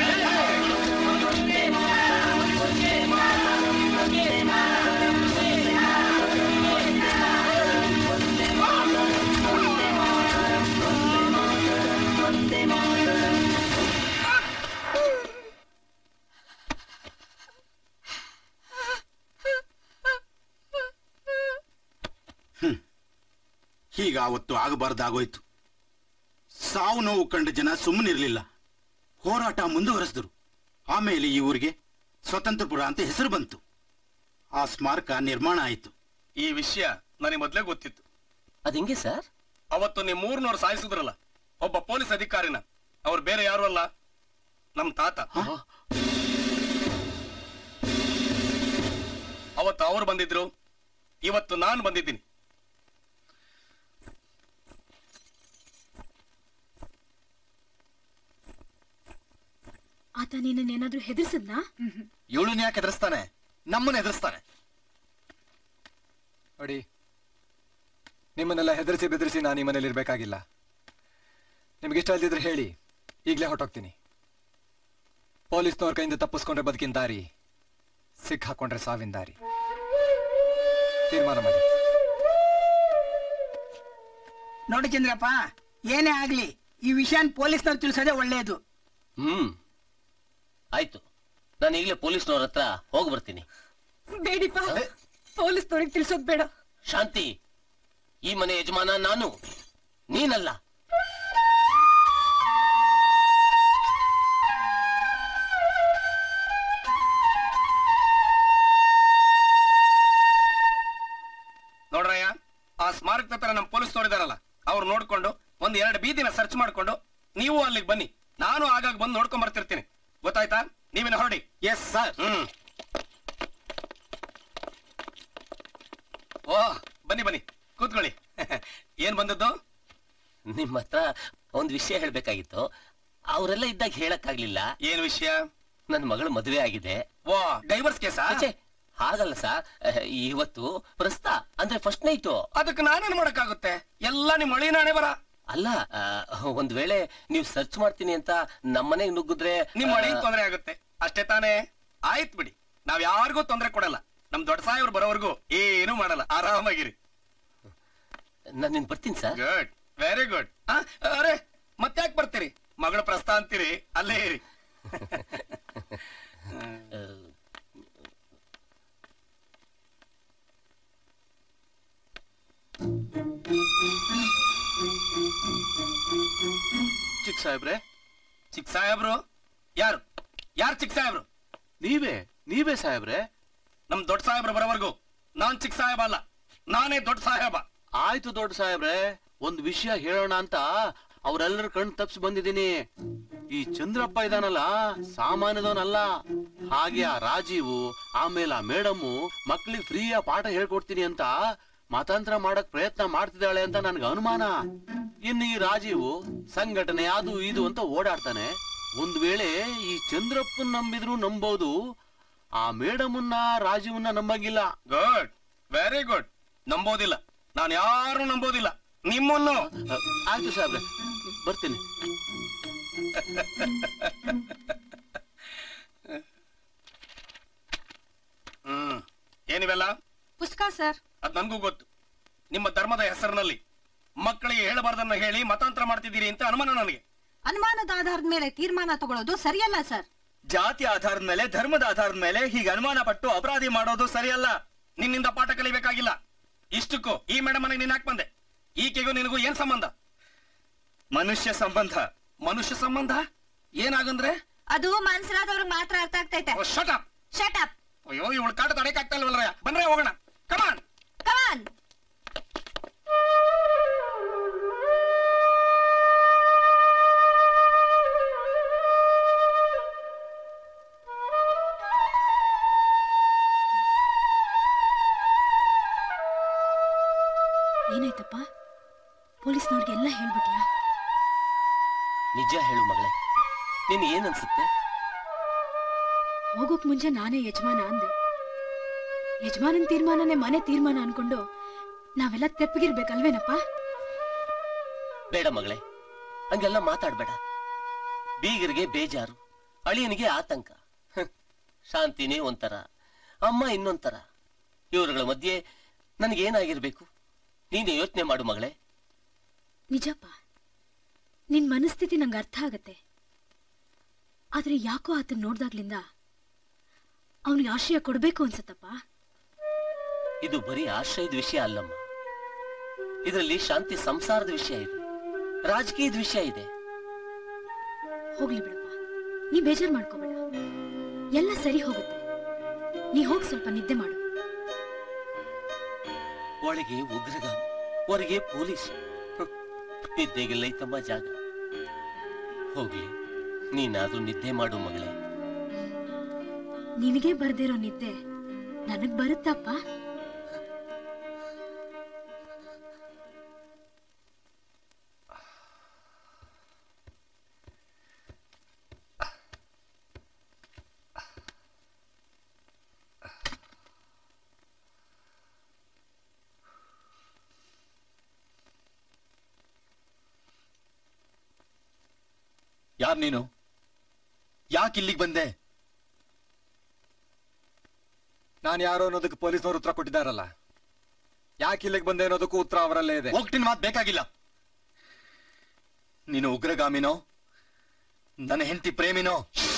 J: ಈಗ ಅವತ್ತು ಆಗಬಾರ್ದಾಗೋಯ್ತು. ಸಾವು ನೋವು ಕಂಡ ಜನ ಸುಮ್ಮನಿರ್ಲಿಲ್ಲ, ಹೋರಾಟ ಮುಂದುವರೆಸಿದ್ರು. ಆಮೇಲೆ ಈ ಊರಿಗೆ ಸ್ವತಂತ್ರಪುರ ಅಂತ ಹೆಸರು ಬಂತು. ಆ ಸ್ಮಾರಕ ನಿರ್ಮಾಣ ಆಯಿತು.
A: ಈ ವಿಷಯ ನನಗೆ ಮೊದಲೇ ಗೊತ್ತಿತ್ತು.
D: ಅದಿಂಗೆ ಸರ್?
A: ಅವತ್ತು ನೀವು 300 ಸಾಯಿಸಿದ್ರಲ್ಲ ಒಬ್ಬ ಪೊಲೀಸ್ ಅಧಿಕಾರಿನ, ಅವ್ರು ಬೇರೆ ಯಾರು ಅಲ್ಲ, ನಮ್ ತಾತ. ಅವತ್ತು ಅವ್ರು ಬಂದಿದ್ರು, ಇವತ್ತು ನಾನು ಬಂದಿದ್ದೀನಿ.
I: ಆತ ನಿನ್ನೇನಾದ್ರೂ ಹೆದರ್ಸದ್ನಾ?
E: ಇವಳನ್ನ ಯಾಕೆ ಹೆದರ್ಸ್ತಾನೆ? ನಮ್ಮನ್ನ ಹೆದರ್ಸ್ತಾನೆ.
B: ನೋಡಿ, ನಿಮ್ಮನ್ನೆಲ್ಲ ಹೆದರಿಸಿ ಬೆದರಿಸಿ ನಾನು ಈ ಮನೇಲಿ ಇರ್ಬೇಕಾಗಿಲ್ಲ. ನಿಮ್ಗೆ ಇಷ್ಟ ಅಲ್ದಿದ್ರೆ ಹೇಳಿ, ಈಗಲೇ ಹೊರಟೋಗ್ತೀನಿ. ಪೊಲೀಸ್ನವ್ರ ಕೈಯಿಂದ ತಪ್ಪಿಸ್ಕೊಂಡ್ರೆ ಬದುಕಿನ ದಾರಿ, ಸಿಕ್ಕಾಕೊಂಡ್ರೆ ಸಾವಿನ ದಾರಿ. ತೀರ್ಮಾನ ಮಾಡಿ.
K: ನೋಡಿ ಚಂದ್ರಪ್ಪ, ಏನೇ ಆಗ್ಲಿ ಈ ವಿಷಯನ ಪೊಲೀಸ್ನವ್ರು ತಿಳಿಸೋದೇ ಒಳ್ಳೇದು.
D: ಆಯ್ತು, ನಾನು ಈಗಲೇ ಪೊಲೀಸ್ನವ್ರ ಹತ್ರ ಹೋಗಿ ಬರ್ತೀನಿ.
C: ಬೇಡಿಪ್ಪ, ಪೊಲೀಸ್ನವ್ರಿಗೆ ತಿಳಿಸೋದ್ ಬೇಡ.
D: ಶಾಂತಿ, ಈ ಮನೆ ಯಜಮಾನ ನಾನು, ನೀನಲ್ಲ.
A: ನೋಡ್ರಯ್ಯ, ಆ ಸ್ಮಾರಕದ ಹತ್ರ ನಮ್ಮ ಪೊಲೀಸ್ ನೋಡಿದಾರಲ್ಲ, ಅವ್ರು ನೋಡ್ಕೊಂಡು 1-2 ಬೀದಿನ ಸರ್ಚ್ ಮಾಡ್ಕೊಂಡು ನೀವು ಅಲ್ಲಿಗೆ ಬನ್ನಿ. ನಾನು ಆಗಾಗ ಬಂದು ನೋಡ್ಕೊಂಡ್ ಬರ್ತಿರ್ತೀನಿ. ಗೊತ್ತಾಯ್ತಾ? ನೀವೇನ ಹೊರಡಿ.
E: Yes sir.
A: ಓಹ್, ಬನ್ನಿ ಬನ್ನಿ, ಕೂತ್ಕೊಳ್ಳಿ. ಏನ್ ಬಂದದ್ದು?
D: ನಿಮ್ಮ ಹತ್ರ ಒಂದ್ ವಿಷಯ ಹೇಳ್ಬೇಕಾಗಿತ್ತು. ಅವರೆಲ್ಲ ಇದ್ದಾಗ ಹೇಳಕ್ಕಾಗ್ಲಿಲ್ಲ.
A: ಏನ್ ವಿಷಯ?
D: ನನ್ನ ಮಗಳು ಮದುವೆ ಆಗಿದೆ.
A: ವಾ, ಡೈವರ್ಸ್ ಕೇಸಾ?
D: ಹಾಗಲ್ಲ ಸರ್, ಇವತ್ತು ಪ್ರಸ್ತ ಅಂದ್ರೆ ಫಸ್ಟ್ ನೈಟು.
A: ಅದಕ್ಕೆ ನಾನೇನ್ ಮಾಡಕ್ಕಾಗುತ್ತೆ? ಎಲ್ಲ ನಿಮ್ ಮಳಿ ನಾಣೆ ಬರ.
D: ಅಲ್ಲ, ಒಂದ್ ವೇಳೆ ನೀವು ಸರ್ಚ್ ಮಾಡ್ತೀನಿ ಅಂತ ನಮ್ಮನೆಗೆ ನುಗ್ಗಿದ್ರೆ
A: ನಿಮ್ ಮಳಿ ತೊಂದ್ರೆ ಆಗುತ್ತೆ ಅಷ್ಟೇ ತಾನೇ? ಆಯ್ತು ಬಿಡಿ, ನಾವ್ ಯಾರಿಗೂ ತೊಂದ್ರೆ ಕೊಡಲ್ಲ. ನಮ್ ದೊಡ್ಡ ಸಾಯವ್ರು ಬರೋವರೆಗೂ ಏನು ಮಾಡಲ್ಲ, ಆರಾಮಾಗಿರಿ.
D: ನಾನು ನಿನ್ ಬರ್ತೀನಿ ಸರ್.
A: Good, very good. ಅರೆ, ಮತ್ತ್ಯಾಕ್ ಬರ್ತೀರಿ? ಮಗಳ ಪ್ರಸ್ತ ಅಂತೀರಿ, ಅಲ್ಲೇ ಇರಿ.
H: ಚಿಕ್ಕ ಸಾಹೇಬ್ರೆ.
A: ಚಿಕ್ಕ ಸಾಹೇಬ್ರು? ಯಾರು ಯಾರು ಚಿಕ್ಕ ಸಾಹೇಬ್ರು?
H: ನೀವೇ ಸಾಹೇಬ್ರೆ.
A: ನಮ್ ದೊಡ್ಡ ಸಾಹೇಬ್ರು ಬರೋವರೆಗೂ ನಾನ್ ಚಿಕ್ಕ ಸಾಹೇಬ ಅಲ್ಲ, ನಾನೇ ದೊಡ್ಡ ಸಾಹೇಬ.
H: ಆಯ್ತು ದೊಡ್ಡ ಸಾಹೇಬ್ರೆ, ಒಂದ್ ವಿಷಯ ಹೇಳೋಣ ಅಂತ ಅವ್ರೆಲ್ಲರ ಕಣ್ ತಪ್ಸಿ ಬಂದಿದ್ದೀನಿ. ಈ ಚಂದ್ರಪ್ಪ ಇದಾನಲ್ಲ, ಸಾಮಾನ್ಯದವನಲ್ಲ. ಹಾಗೆ ಆ ರಾಜೀವು, ಆಮೇಲೆ ಆ ಮೇಡಮ್ಮು ಮಕ್ಳಿಗೆ ಫ್ರೀಯ ಪಾಠ ಹೇಳ್ಕೊಡ್ತೀನಿ ಅಂತ ಮತಾಂತರ ಮಾಡಕ್ ಪ್ರಯತ್ನ ಮಾಡ್ತಿದ್ದಾಳೆ ಅಂತ ನನ್ಗೆ ಅನುಮಾನ. ಇನ್ನು ಈ ರಾಜೀವು ಸಂಘಟನೆ ಅದು ಇದು ಅಂತ ಓಡಾಡ್ತಾನೆ. ಒಂದ್ ವೇಳೆ ಈ ಚಂದ್ರಪ್ಪನ್ ನಂಬಿದ್ರು ನಂಬೋದು, ಆ ಮೇಡಮನ್ನ ರಾಜೀವನ್ನ ನಂಬಂಗಿಲ್ಲ.
A: Good, very good. ನಂಬೋದಿಲ್ಲ, ನಾನು ಯಾರು ನಂಬೋದಿಲ್ಲ, ನಿಮ್ಮನ್ನು.
H: ಆಯ್ತು ಸಾಹೇಬ್ರೆ, ಬರ್ತೀನಿ.
A: ಏನಿವೆಲ್ಲ?
C: ಪುಸ್ತಕ ಸರ್.
A: ಅದ್ ನನ್ಗೂ ಗೊತ್ತು. ನಿಮ್ಮ ಧರ್ಮದ ಹೆಸರಿನಲ್ಲಿ ಮಕ್ಕಳಿಗೆ ಹೇಳಬಾರ್ದನ್ನ ಹೇಳಿ ಮತಾಂತರ ಮಾಡ್ತಿದ್ದೀರಿ ಅಂತ ಅನುಮಾನ ನನಗೆ.
I: ಅನುಮಾನದ ಆಧಾರದ ಮೇಲೆ ತೀರ್ಮಾನ ತಗೊಳ್ಳೋದು ಸರಿಯಲ್ಲ ಸರ್.
G: ಜಾತಿ ಆಧಾರದ ಮೇಲೆ, ಧರ್ಮದ ಆಧಾರದ ಮೇಲೆ ಹೀಗೆ ಅನುಮಾನ ಪಟ್ಟು ಅಪರಾಧಿ ಮಾಡೋದು ಸರಿಯಲ್ಲ.
A: ನಿನ್ನಿಂದ ಪಾಠ ಕಲಿಬೇಕಾಗಿಲ್ಲ. ಇಷ್ಟಕ್ಕೂ ಈ ಮೇಡಮ್ ಮನೆಗೆ ನೀನ್ ಯಾಕೆ ಬಂದೆ? ಈಕೆಗೂ ನಿನಗೂ ಏನ್ ಸಂಬಂಧ?
G: ಮನುಷ್ಯ ಸಂಬಂಧ.
A: ಮನುಷ್ಯ ಸಂಬಂಧ ಏನಾಗಂದ್ರೆ?
C: ಅದು ಮನ್ಸಿಲಾದವ್ರಿಗೆ ಮಾತ್ರ ಅರ್ಥ ಆಗ್ತೈತೆ.
A: Shut up.
C: Shut up.
A: ಅಯ್ಯೋ, ಇವಳು ಕಾಟ ತಡೆಯಕ್ಕಾಗ್ತಾ ಇಲ್ವಲ್ರ? ಬನ್ರೆ ಹೋಗೋಣ. ಕಮಾನ್
C: ಕಮಾನ್.
I: ಏನಾಯ್ತಪ್ಪ? ಪೊಲೀಸ್ನವ್ರಿಗೆಲ್ಲ ಹೇಳ್ಬಿಟ್ಯಾ?
D: ನಿಜ ಹೇಳು ಮಗಳೇ, ನಿನ್ ಏನ್ ಅನ್ಸುತ್ತೆ?
I: ಹೋಗೋಕ್ ಮುಂಚೆ ನಾನೇ ಯಜಮಾನ ಅಂದೆ. ಯಜಮಾನನ್ ತೀರ್ಮಾನನೇ ಮನೆ ತೀರ್ಮಾನ ಅನ್ಕೊಂಡು ನಾವೆಲ್ಲ ತೆಪ್ಪಗಿರ್ಬೇಕಲ್ವೇನಪ್ಪ?
D: ಬೇಡ ಮಗಳೇ, ಹಂಗೆಲ್ಲ ಮಾತಾಡ್ಬೇಡ. ಬೀಗರಿಗೆ ಬೇಜಾರು, ಅಳಿಯನಿಗೆ ಆತಂಕ. ಶಾಂತಿನೇ ಒಂಥರ, ಅಮ್ಮ ಇನ್ನೊಂಥರ. ಇವರುಗಳ ಮಧ್ಯೆ ನನಗೇನಾಗಿರ್ಬೇಕು? ನೀನೇ ಯೋಚನೆ ಮಾಡು ಮಗಳೇ.
I: ನಿಜಪ್ಪ, ನಿನ್ ಮನಸ್ಥಿತಿ ನಂಗೆ ಅರ್ಥ ಆಗತ್ತೆ. ಆದ್ರೆ ಯಾಕೋ ಆತನ್ ನೋಡ್ದಾಗ್ಲಿಂದ ಅವನಿಗೆ ಆಶ್ರಯ ಕೊಡ್ಬೇಕು ಅನ್ಸತ್ತಪ್ಪ.
D: ಇದು ಬರೀ ಆಶ್ರಯದ ವಿಷಯ ಅಲ್ಲಮ್ಮ. ಇದರಲ್ಲಿ ಶಾಂತಿ ಸಂಸಾರದ ವಿಷಯ ಇದೆ, ರಾಜಕೀಯದ ವಿಷಯ ಇದೆ.
I: ಹೋಗ್ಲಿ ಬಿಡಪ್ಪ, ನೀ ಬೇಜಾರ್ ಮಾಡ್ಕೋಬೇಡ, ಎಲ್ಲ ಸರಿ ಹೋಗುತ್ತೆ. ನೀ ಹೋಗಿ ಸ್ವಲ್ಪ ನಿದ್ದೆ ಮಾಡು.
D: ಒಳಗೆ ಉಗ್ರಗಾಮಿ, ಹೊರಗೆ ಪೊಲೀಸ್. ನಿದ್ದೆಗೆಲ್ಲ ಐತಮ್ಮ ಜಾಗ. ಹೋಗ್ಲಿ, ನೀನಾದ್ರೂ ನಿದ್ದೆ ಮಾಡು ಮಗಳೇ.
I: ನಿನಗೆ ಬರ್ದಿರೋ ನಿದ್ದೆ ನನಗ್ ಬರುತ್ತಪ್ಪ.
E: ಯಾರ್ ನೀನು? ಯಾಕೆ ಇಲ್ಲಿಗೆ ಬಂದೆ?
B: ನಾನು ಯಾರೋ ಅನ್ನೋದಕ್ಕೆ ಪೊಲೀಸ್ನವರು ಉತ್ತರ ಕೊಟ್ಟಿದ್ದಾರಲ್ಲ. ಯಾಕೆ ಇಲ್ಲಿಗೆ ಬಂದೆ ಅನ್ನೋದಕ್ಕೂ ಉತ್ತರ ಅವರಲ್ಲೇ ಇದೆ.
E: ಹೋಗ್ತೀನಿ, ಮಾತು ಬೇಕಾಗಿಲ್ಲ. ನೀನು ಉಗ್ರಗಾಮಿನೋ, ನನ್ನ ಹೆಂಡತಿ ಪ್ರೇಮಿನೋ?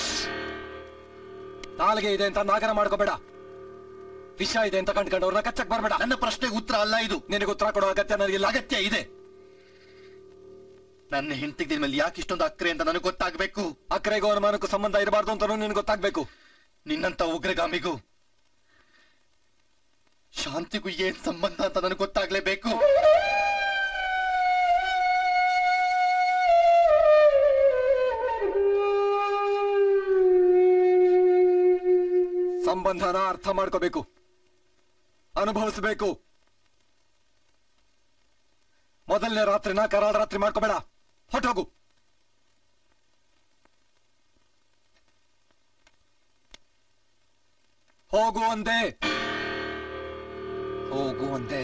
B: ನಾಲ್ಗೆ ಇದೆ ಅಂತ ನಾಗರ ಮಾಡ್ಕೋಬೇಡ. ವಿಷಯ ಇದೆ ಅಂತ ಕಂಡ್ಕೊಂಡವ್ರನ್ನ ಕಚ್ಚಕ್ ಬರ್ಬೇಡ.
E: ನನ್ನ ಪ್ರಶ್ನೆಗೆ ಉತ್ತರ ಅಲ್ಲ ಇದು.
B: ನಿನಗೆ ಉತ್ತರ ಕೊಡೋ ಅಗತ್ಯ ನನಗಿಲ್ಲ.
E: ಅಗತ್ಯ ಇದೆ. ನನ್ನ ಹೆಂಡತಿಗೆ ಮೇಲೆ ಯಾಕೆ ಇಷ್ಟೊಂದು ಅಕ್ರೆ ಅಂತ ನನಗೆ ಗೊತ್ತಾಗ್ಬೇಕು.
B: ಅಕ್ರೆಗೂ ಅನುಮಾನಕ್ಕೂ ಸಂಬಂಧ ಇರಬಾರ್ದು ಅಂತ ನಿನಗೆ ಗೊತ್ತಾಗ್ಬೇಕು.
E: ನಿನ್ನಂತ ಉಗ್ರಗಾಮಿಗೂ ಶಾಂತಿಗೂ ಏನ್ ಸಂಬಂಧ ಅಂತ ನನಗೆ ಗೊತ್ತಾಗ್ಲೇಬೇಕು.
B: ಸಂಬಂಧನ ಅರ್ಥ ಮಾಡ್ಕೋಬೇಕು, ಅನುಭವಿಸಬೇಕು. ಮೊದಲನೇ ರಾತ್ರಿನ ಕರಾಳ ರಾತ್ರಿ ಮಾಡ್ಕೋಬೇಡ. ಹೊಟ್ಟೋಗು. ಹೋಗು ಅಂದೆ, ಹೋಗು ಅಂದೆ.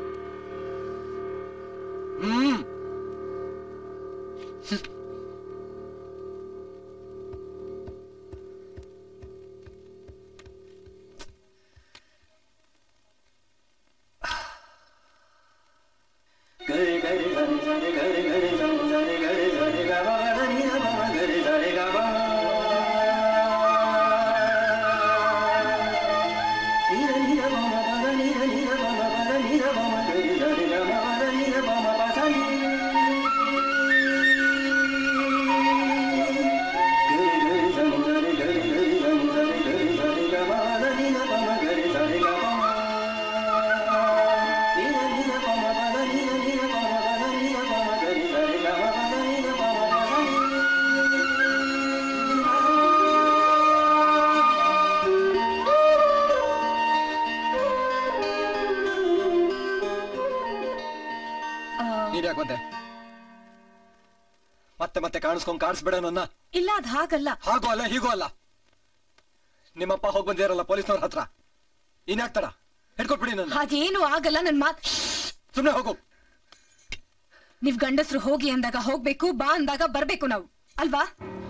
B: ಮತ್ತೆ ಮತ್ತೆ ಕಾಣಿಸ್ಕೊಂಡ್ ಕಾಣಿಸ್ಬೇಡ ನನ್ನ.
C: ಇಲ್ಲ, ಅದ್ ಹಾಗಲ್ಲ.
B: ಹಾಗೂ ಅಲ್ಲ, ಹೀಗೂ ಅಲ್ಲ. ನಿಮ್ಮಪ್ಪ ಹೋಗ್ ಬಂದಿರಲ್ಲ ಪೊಲೀಸ್ನವ್ರ ಹತ್ರ. ಇನ್ಯಾಕ್ತಡ ಹಿಡ್ಕೊಟ್ಬಿಡಿ ನನ್ನ.
C: ಹಾಗೇನು ಆಗಲ್ಲ. ನನ್ ಮಾತ್
B: ಸುಮ್ನೆ ಹೋಗು.
C: ನೀವ್ ಗಂಡಸ್ರು ಹೋಗಿ ಅಂದಾಗ ಹೋಗ್ಬೇಕು, ಬಾ ಅಂದಾಗ ಬರ್ಬೇಕು ನಾವು, ಅಲ್ವಾ?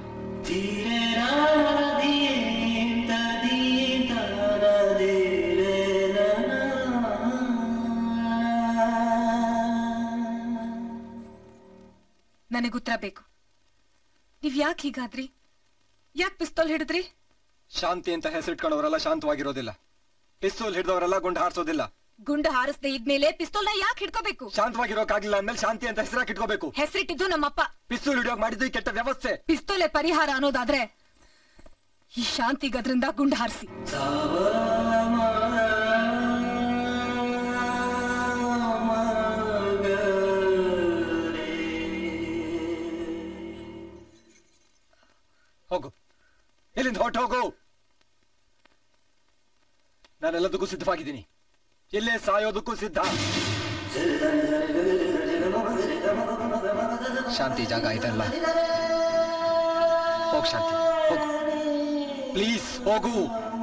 C: ನನಗ್ ಉತ್ತರ ಬೇಕು. ನೀವ್ ಯಾಕೆ ಹೀಗಾದ್ರಿ? ಯಾಕೆ ಪಿಸ್ತೂಲ್ ಹಿಡಿದ್ರಿ?
B: ಶಾಂತಿ ಅಂತ ಹೆಸರಿಟ್ಕೊಂಡವರೆಲ್ಲ ಶಾಂತವಾಗಿರೋದಿಲ್ಲ. ಪಿಸ್ತೂಲ್ ಹಿಡಿದವರೆಲ್ಲ ಗುಂಡು ಹಾರಿಸೋದಿಲ್ಲ.
C: ಗುಂಡು ಹಾರಿಸದೆ ಇದ್ಮೇಲೆ ಪಿಸ್ತೂಲ್ನ ಯಾಕೆ ಹಿಡ್ಕೋಬೇಕು?
B: ಶಾಂತವಾಗಿರೋಕಾಗ್ಲಿಲ್ಲ ಅಂದ್ಮೇಲೆ ಶಾಂತಿ ಅಂತ ಹೆಸರಾಕ್ ಇಟ್ಕೋಬೇಕು.
C: ಹೆಸರಿಟ್ಟಿದ್ದು ನಮ್ಮಪ್ಪ.
B: ಪಿಸ್ತೂಲ್ ಹಿಡಿಯೋಕ್ ಮಾಡಿದ್ದು ಈ ಕೆಟ್ಟ ವ್ಯವಸ್ಥೆ.
C: ಪಿಸ್ತೂಲೆ ಪರಿಹಾರ ಅನ್ನೋದಾದ್ರೆ ಈ ಶಾಂತಿಗೆ ಅದರಿಂದ ಗುಂಡು ಹಾರಿಸಿ.
B: ಹೋಗು, ಇಲ್ಲಿಂದ ಹೊಟ್ಟು ಹೋಗು. ನಾನೆಲ್ಲದಕ್ಕೂ ಸಿದ್ಧವಾಗಿದ್ದೀನಿ. ಇಲ್ಲೇ ಸಾಯೋದಕ್ಕೂ ಸಿದ್ಧ. ಶಾಂತಿ ಜಾಗ ಇದೆಲ್ಲ ಹೋಗ್ ಶಾಂತಿ, ಹೋಗು ಪ್ಲೀಸ್, ಹೋಗು.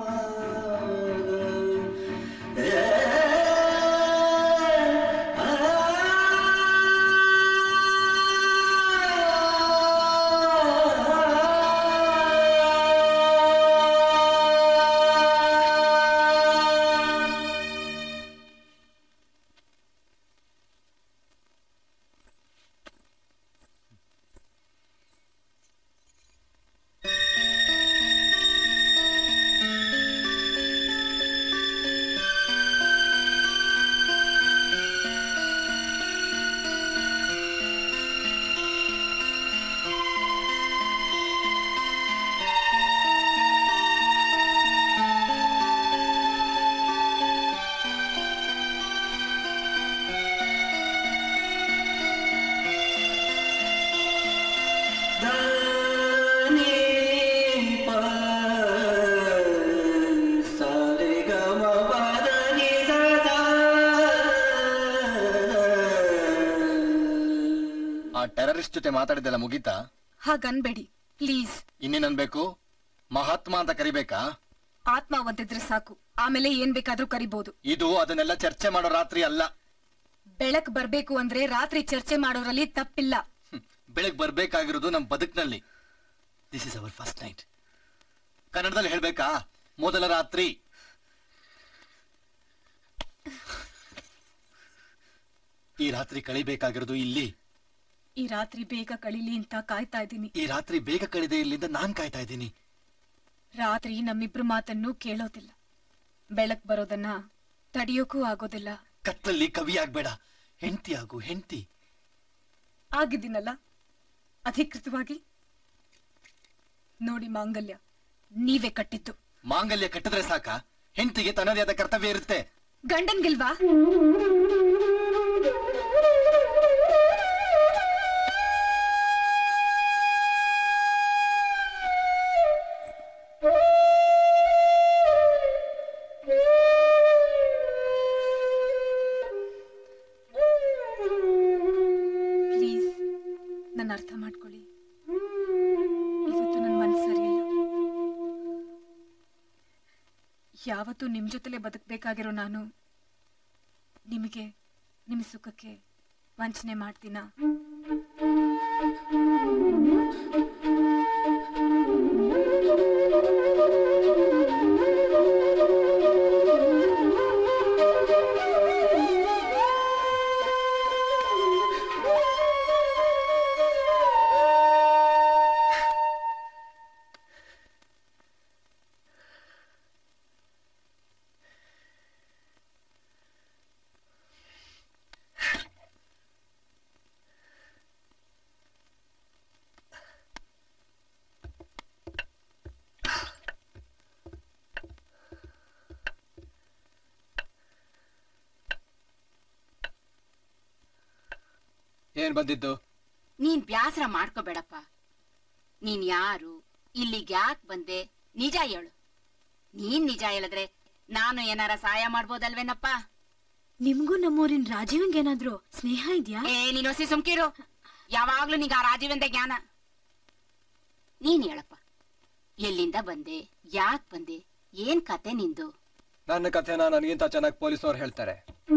E: ಟೆರರಿಸ್ಟ್ ಜೊತೆ ಮಾತಾಡಿದ್ದೆಲ್ಲ ಮುಗೀತಾ?
C: ಹಾಗನ್ಬೇಡಿ ಪ್ಲೀಸ್.
E: ಇನ್ನೇನ್ ಅನ್ಬೇಕು? ಮಹಾತ್ಮ ಅಂತ ಕರಿಬೇಕಾ?
C: ಆತ್ಮ ಒಂದಿದ್ರೆ ಸಾಕು, ಆಮೇಲೆ ಏನ್ ಬೇಕಾದ್ರೂ ಕರಿಬಹುದು.
E: ಇದು ಅದನ್ನೆಲ್ಲ ಚರ್ಚೆ ಮಾಡೋ ರಾತ್ರಿ ಅಲ್ಲ.
C: ಬೆಳಕ್ ಬರ್ಬೇಕು ಅಂದ್ರೆ ರಾತ್ರಿ ಚರ್ಚೆ ಮಾಡೋರಲ್ಲಿ ತಪ್ಪಿಲ್ಲ.
E: ಬೆಳಕ್ ಬರ್ಬೇಕಾಗಿರೋದು ನಮ್ ಬದುಕ್ನಲ್ಲಿ. This is our first night. ಕನ್ನಡದಲ್ಲಿ ಹೇಳ್ಬೇಕಾ? ಮೊದಲ ರಾತ್ರಿ. ಈ ರಾತ್ರಿ ಕಳಿಬೇಕಾಗಿರೋದು ಇಲ್ಲಿ.
C: ಈ ರಾತ್ರಿ ಬೇಗ ಕಳೀಲಿ ಅಂತ ಕಾಯ್ತಾ ಇದ್ದೀನಿ.
E: ಈ ರಾತ್ರಿ ಬೇಗ ಕಳೆದೆ ಇಲ್ಲಿಂದ ನಾನ್ ಕಾಯ್ತಾ ಇದ್ದೀನಿ.
C: ರಾತ್ರಿ ನಮ್ಮಿಬ್ರು ಮಾತನ್ನು ಕೇಳೋದಿಲ್ಲ, ಬೆಳಕ್ ಬರೋದನ್ನ ತಡಿಯೋಕೂ ಆಗೋದಿಲ್ಲ.
E: ಕತ್ಲಲ್ಲಿ ಕವಿ ಆಗ್ಬೇಡ, ಹೆಂಡತಿ ಆಗು, ಹೆಂಡತಿ.
C: ಆಗಿದ್ದೀನಲ್ಲ ಅಧಿಕೃತವಾಗಿ. ನೋಡಿ ಮಾಂಗಲ್ಯ ನೀವೇ ಕಟ್ಟಿದ್ದು.
E: ಮಾಂಗಲ್ಯ ಕಟ್ಟಿದ್ರೆ ಸಾಕ? ಹೆಂಡತಿಗೆ ತನ್ನದೇ ಆದ ಕರ್ತವ್ಯ ಇರುತ್ತೆ.
C: ಗಂಡನ್ಗಿಲ್ವಾ? ಪ್ಲೀಸ್ ನನ್ನ ಅರ್ಥ ಮಾಡ್ಕೊಳ್ಳಿ. ಇವತ್ತು ನನ್ನ ಮನಸ್ಸು ಸರಿಯಿಲ್ಲ. ಯಾವತ್ತೂ ನಿಮ್ ಜೊತೆಲೆ ಬದುಕಬೇಕಾಗಿರೋ ನಾನು ನಿಮಗೆ, ನಿಮ್ ಸುಖಕ್ಕೆ ವಂಚನೆ ಮಾಡ್ತೀನಾ?
B: ಏನ್ ಬಂದಿದ್ದು?
F: ನೀನ್ ಬ್ಯಾಸರ ಮಾಡ್ಕೋಬೇಡಪ್ಪ. ನೀನ್ ಯಾರು, ಇಲ್ಲಿಗೆ ಯಾಕೆ ಬಂದೆ, ನಿಜ ಹೇಳು. ನೀನ್ ನಿಜ ಹೇಳಿದ್ರೆ ನಾನು ಏನಾರ ಸಹಾಯ ಮಾಡ್ಬೋದಲ್ವೇನಪ್ಪ?
I: ನಿಮ್ಗೂ ನಮ್ಮೂರಿನ ರಾಜೀವಂಗೇನಾದ್ರೂ ಸ್ನೇಹ ಇದ್ಯಾ?
F: ನೀನ್ ಹೊಸಿ ಸುಮ್ಕಿರು. ಯಾವಾಗ್ಲೂ ನಿಂಗ ಆ ರಾಜೀವಂದೆ ಜ್ಞಾನ. ನೀನ್ ಹೇಳಪ್ಪ, ಎಲ್ಲಿಂದ ಬಂದೆ, ಯಾಕೆ ಬಂದೆ, ಏನ್ ಕತೆ ನಿಂದು?
B: ನನ್ನ ಕಥೆನ ನನಗಿಂತ ಚೆನ್ನಾಗಿ ಪೊಲೀಸ್ನವ್ರು ಹೇಳ್ತಾರೆ.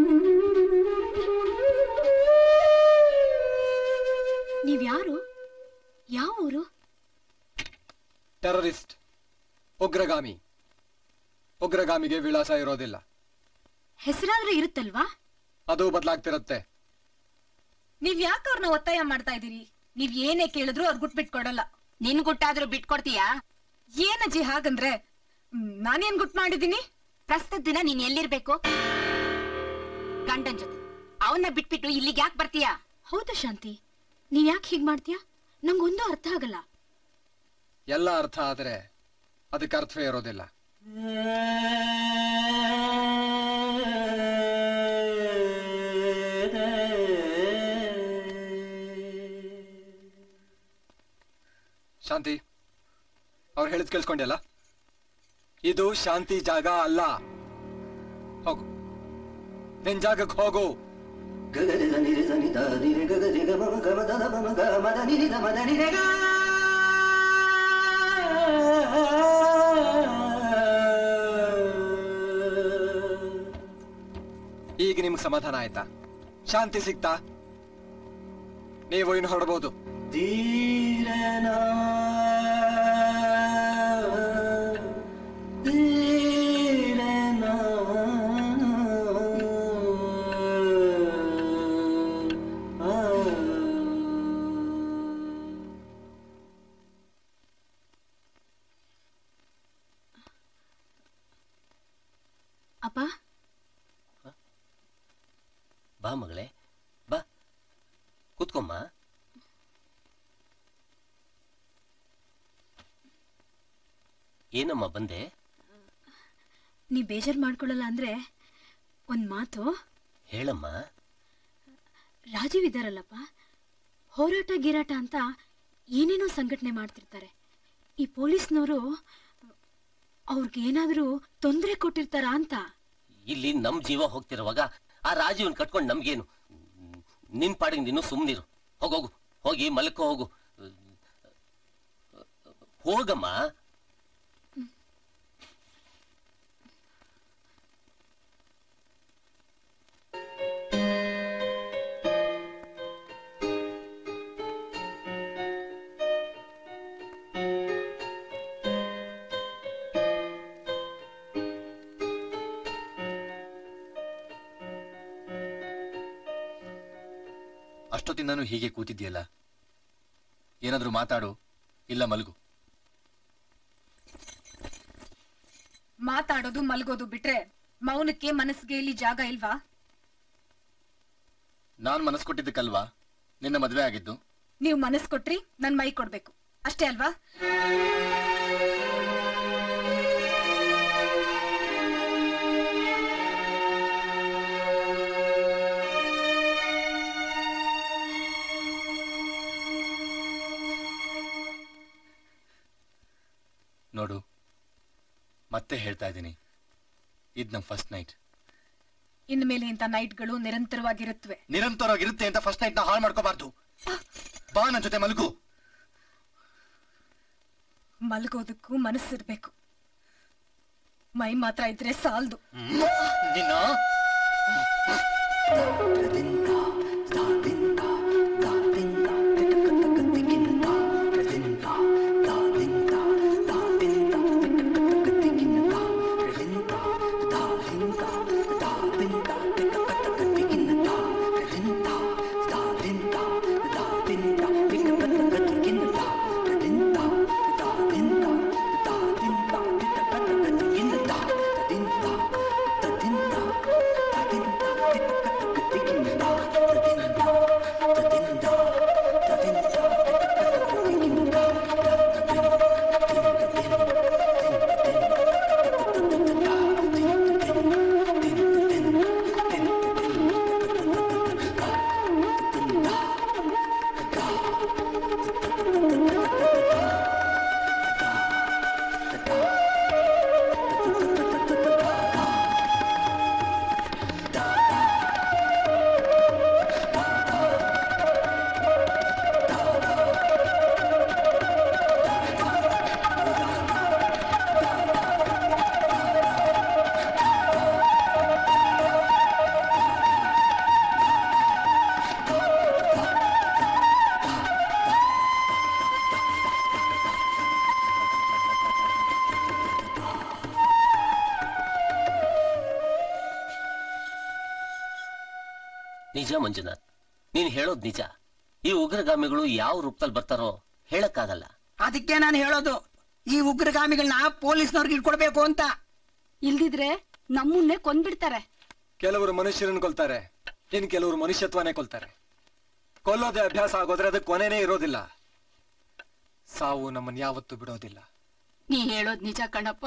I: ನೀವ್ಯಾರು? ಯಾವ ಊರು?
B: ಟೆರರಿಸ್ಟ್, ಉಗ್ರಗಾಮಿ. ಉಗ್ರಗಾಮಿಗೆ ವಿಳಾಸ ಇರೋದಿಲ್ಲ.
I: ಹೆಸರಾದ್ರೂ ಇರುತ್ತಲ್ವಾ?
B: ಅದು ಬದಲಾಗ್ತಿರತ್ತೆ.
C: ನೀವ್ ಯಾಕೆ ಅವ್ರನ್ನ ಒತ್ತಾಯ ಮಾಡ್ತಾ ಇದೀರಿ? ನೀವ್ ಏನೇ ಕೇಳಿದ್ರು ಅವ್ರು ಗುಟ್ ಕೊಡಲ್ಲ.
F: ನಿನ್ ಗುಟ್ಟಾದ್ರೂ ಬಿಟ್ಕೊಡ್ತೀಯಾ?
C: ಏನಜ್ಜಿ ಹಾಗಂದ್ರೆ? ನಾನೇನ್ ಗುಟ್ ಮಾಡಿದೀನಿ?
F: ಪ್ರಸ್ತುತ ದಿನ ನೀನ್ ಎಲ್ಲಿರ್ಬೇಕು? ಗಂಡನ್ ಜೊತೆ. ಅವನ್ನ ಬಿಟ್ಬಿಟ್ಟು ಇಲ್ಲಿಗೆ ಯಾಕೆ ಬರ್ತೀಯಾ?
I: ಹೌದಾ ಶಾಂತಿ, ನೀವ್ ಯಾಕೆ ಹೀಗ್ ಮಾಡ್ತೀಯಾ? ನಂಗೊಂದು ಅರ್ಥ ಆಗಲ್ಲ.
B: ಎಲ್ಲ ಅರ್ಥ ಆದ್ರೆ ಅದಕ್ಕೆ ಅರ್ಥವೇ ಇರೋದಿಲ್ಲ. ಶಾಂತಿ, ಅವ್ರು ಹೇಳಿದ್ ಕೇಳಿಸ್ಕೊಂಡ್ಯಲ್ಲ? ಇದು ಶಾಂತಿ ಜಾಗ ಅಲ್ಲ. ಹೋಗು, ನಿನ್ ಜಾಗಕ್ಕೆ ಹೋಗು. ನಿಮಗೆ ಸಮಾಧಾನ ಆಯ್ತಾ? ಶಾಂತಿ ಸಿಗ್ತಾ? ನೀವು ಇನ್ನು ಹೊರಡಬಹುದು.
I: ಅಪ್ಪ,
D: ಬಾ ಮಗಳೇ, ಬಾ ಕೂತ್ಕೊಮ್ಮ. ಏನಮ್ಮ ಬಂದೆ?
I: ನೀ ಬೇಜಾರ್ ಮಾಡ್ಕೊಳ್ಳಲ್ಲ ಅಂದ್ರೆ ಒಂದ್ ಮಾತು
D: ಹೇಳಮ್ಮ.
I: ರಾಜೀವ್ ಇದ್ದಾರಲ್ಲಪ್ಪ, ಹೋರಾಟ ಗಿರಾಟ ಅಂತ ಏನೇನೋ ಸಂಘಟನೆ ಮಾಡ್ತಿರ್ತಾರೆ. ಈ ಪೊಲೀಸ್ನವರು ಅವ್ರಿಗೇನಾದ್ರೂ ತೊಂದರೆ ಕೊಟ್ಟಿರ್ತಾರ ಅಂತ.
D: ಇಲ್ಲಿ ನಮ್ ಜೀವ ಹೋಗ್ತಿರುವಾಗ ಆ ರಾಜೀವನ್ ಕಟ್ಕೊಂಡು ನಮ್ಗೇನು? ನಿನ್ ಪಾಡಿಗೆ ನೀನು ಸುಮ್ನಿರು. ಹೋಗೋಗು, ಹೋಗಿ ಮಲ್ಕೋ ಹೋಗು. ಹೋಗಮ್ಮ.
E: ಅಷ್ಟೊತ್ತಿಂದನೂ ಹೀಗೆ ಕೂತಿದ್ಯಲ್ಲ, ಏನಾದ್ರೂ ಮಾತಾಡು, ಇಲ್ಲ ಮಲಗು.
C: ಮಾತಾಡೋದು ಮಲ್ಗೋದು ಬಿಟ್ರೆ ಮೌನಕ್ಕೆ ಮನಸ್ಸಿಗೆ ಇಲ್ಲಿ ಜಾಗ ಇಲ್ವಾ?
E: ನಾನ್ ಮನಸ್ಸು ಕೊಟ್ಟಿದ್ದಕ್ಕಲ್ವಾ ನಿನ್ನ ಮದ್ವೆ ಆಗಿದ್ದು?
C: ನೀವು ಮನಸ್ ಕೊಟ್ರಿ ನನ್ ಮೈ ಕೊಡ್ಬೇಕು ಅಷ್ಟೇ ಅಲ್ವಾ?
E: ನೋಡು, ಮತ್ತೆ ಹೇಳ್ತಾ ಇದ್ದೀನಿ, ಇದ್ ನಮ್ ಫಸ್ಟ್ ನೈಟ್.
C: ಇನ್ಮೇಲೆ ಇಂಥ ನೈಟ್ಗಳು ನಿರಂತರವಾಗಿರುತ್ತವೆ.
E: ನಿರಂತರವಾಗಿರುತ್ತೆ ಅಂತ ಫಸ್ಟ್ ನೈಟ್ ನ ಹಾಳು ಮಾಡ್ಕೋಬಾರ್ದು. ಬಾ ನನ್ನ ಜೊತೆ ಮಲಗು.
C: ಮಲಗೋದಕ್ಕೂ ಮನಸ್ಸಿರ್ಬೇಕು, ಮೈ ಮಾತ್ರ ಇದ್ರೆ ಸಾಲ್ದು.
E: ನಿನ್ನ
D: ನಿಜ ಮಂಜುನಾಥ್, ನೀನ್ ಹೇಳೋದ್ ನಿಜ. ಈ ಉಗ್ರಗಾಮಿಗಳು ಯಾವ ರೂಪದಲ್ಲಿ ಬರ್ತಾರೋ ಹೇಳಕ್ಕಾಗಲ್ಲ.
K: ಅದಕ್ಕೆ ನಾನು ಹೇಳೋದು, ಈ ಉಗ್ರಗಾಮಿಗಳನ್ನ ಪೊಲೀಸ್ನವ್ರಿಗೆ ಇಟ್ಕೊಡ್ಬೇಕು ಅಂತ.
I: ಇಲ್ದಿದ್ರೆ ನಮ್ಮನ್ನೇ ಕೊಂದ್ಬಿಡ್ತಾರೆ.
B: ಕೆಲವರು ಮನುಷ್ಯರನ್ನು ಕೊಲ್ತಾರೆ, ಇನ್ ಕೆಲವರು ಮನುಷ್ಯತ್ವನೇ ಕೊಲ್ತಾರೆ. ಕೊಲ್ಲೋದೇ ಅಭ್ಯಾಸ ಆಗೋದ್ರೆ ಅದಕ್ಕೆ ಕೊನೆನೇ ಇರೋದಿಲ್ಲ. ಸಾವು ನಮ್ಮನ್ನ ಯಾವತ್ತೂ ಬಿಡೋದಿಲ್ಲ.
I: ನೀ ಹೇಳೋದ್ ನಿಜ ಕಣಪ್ಪ.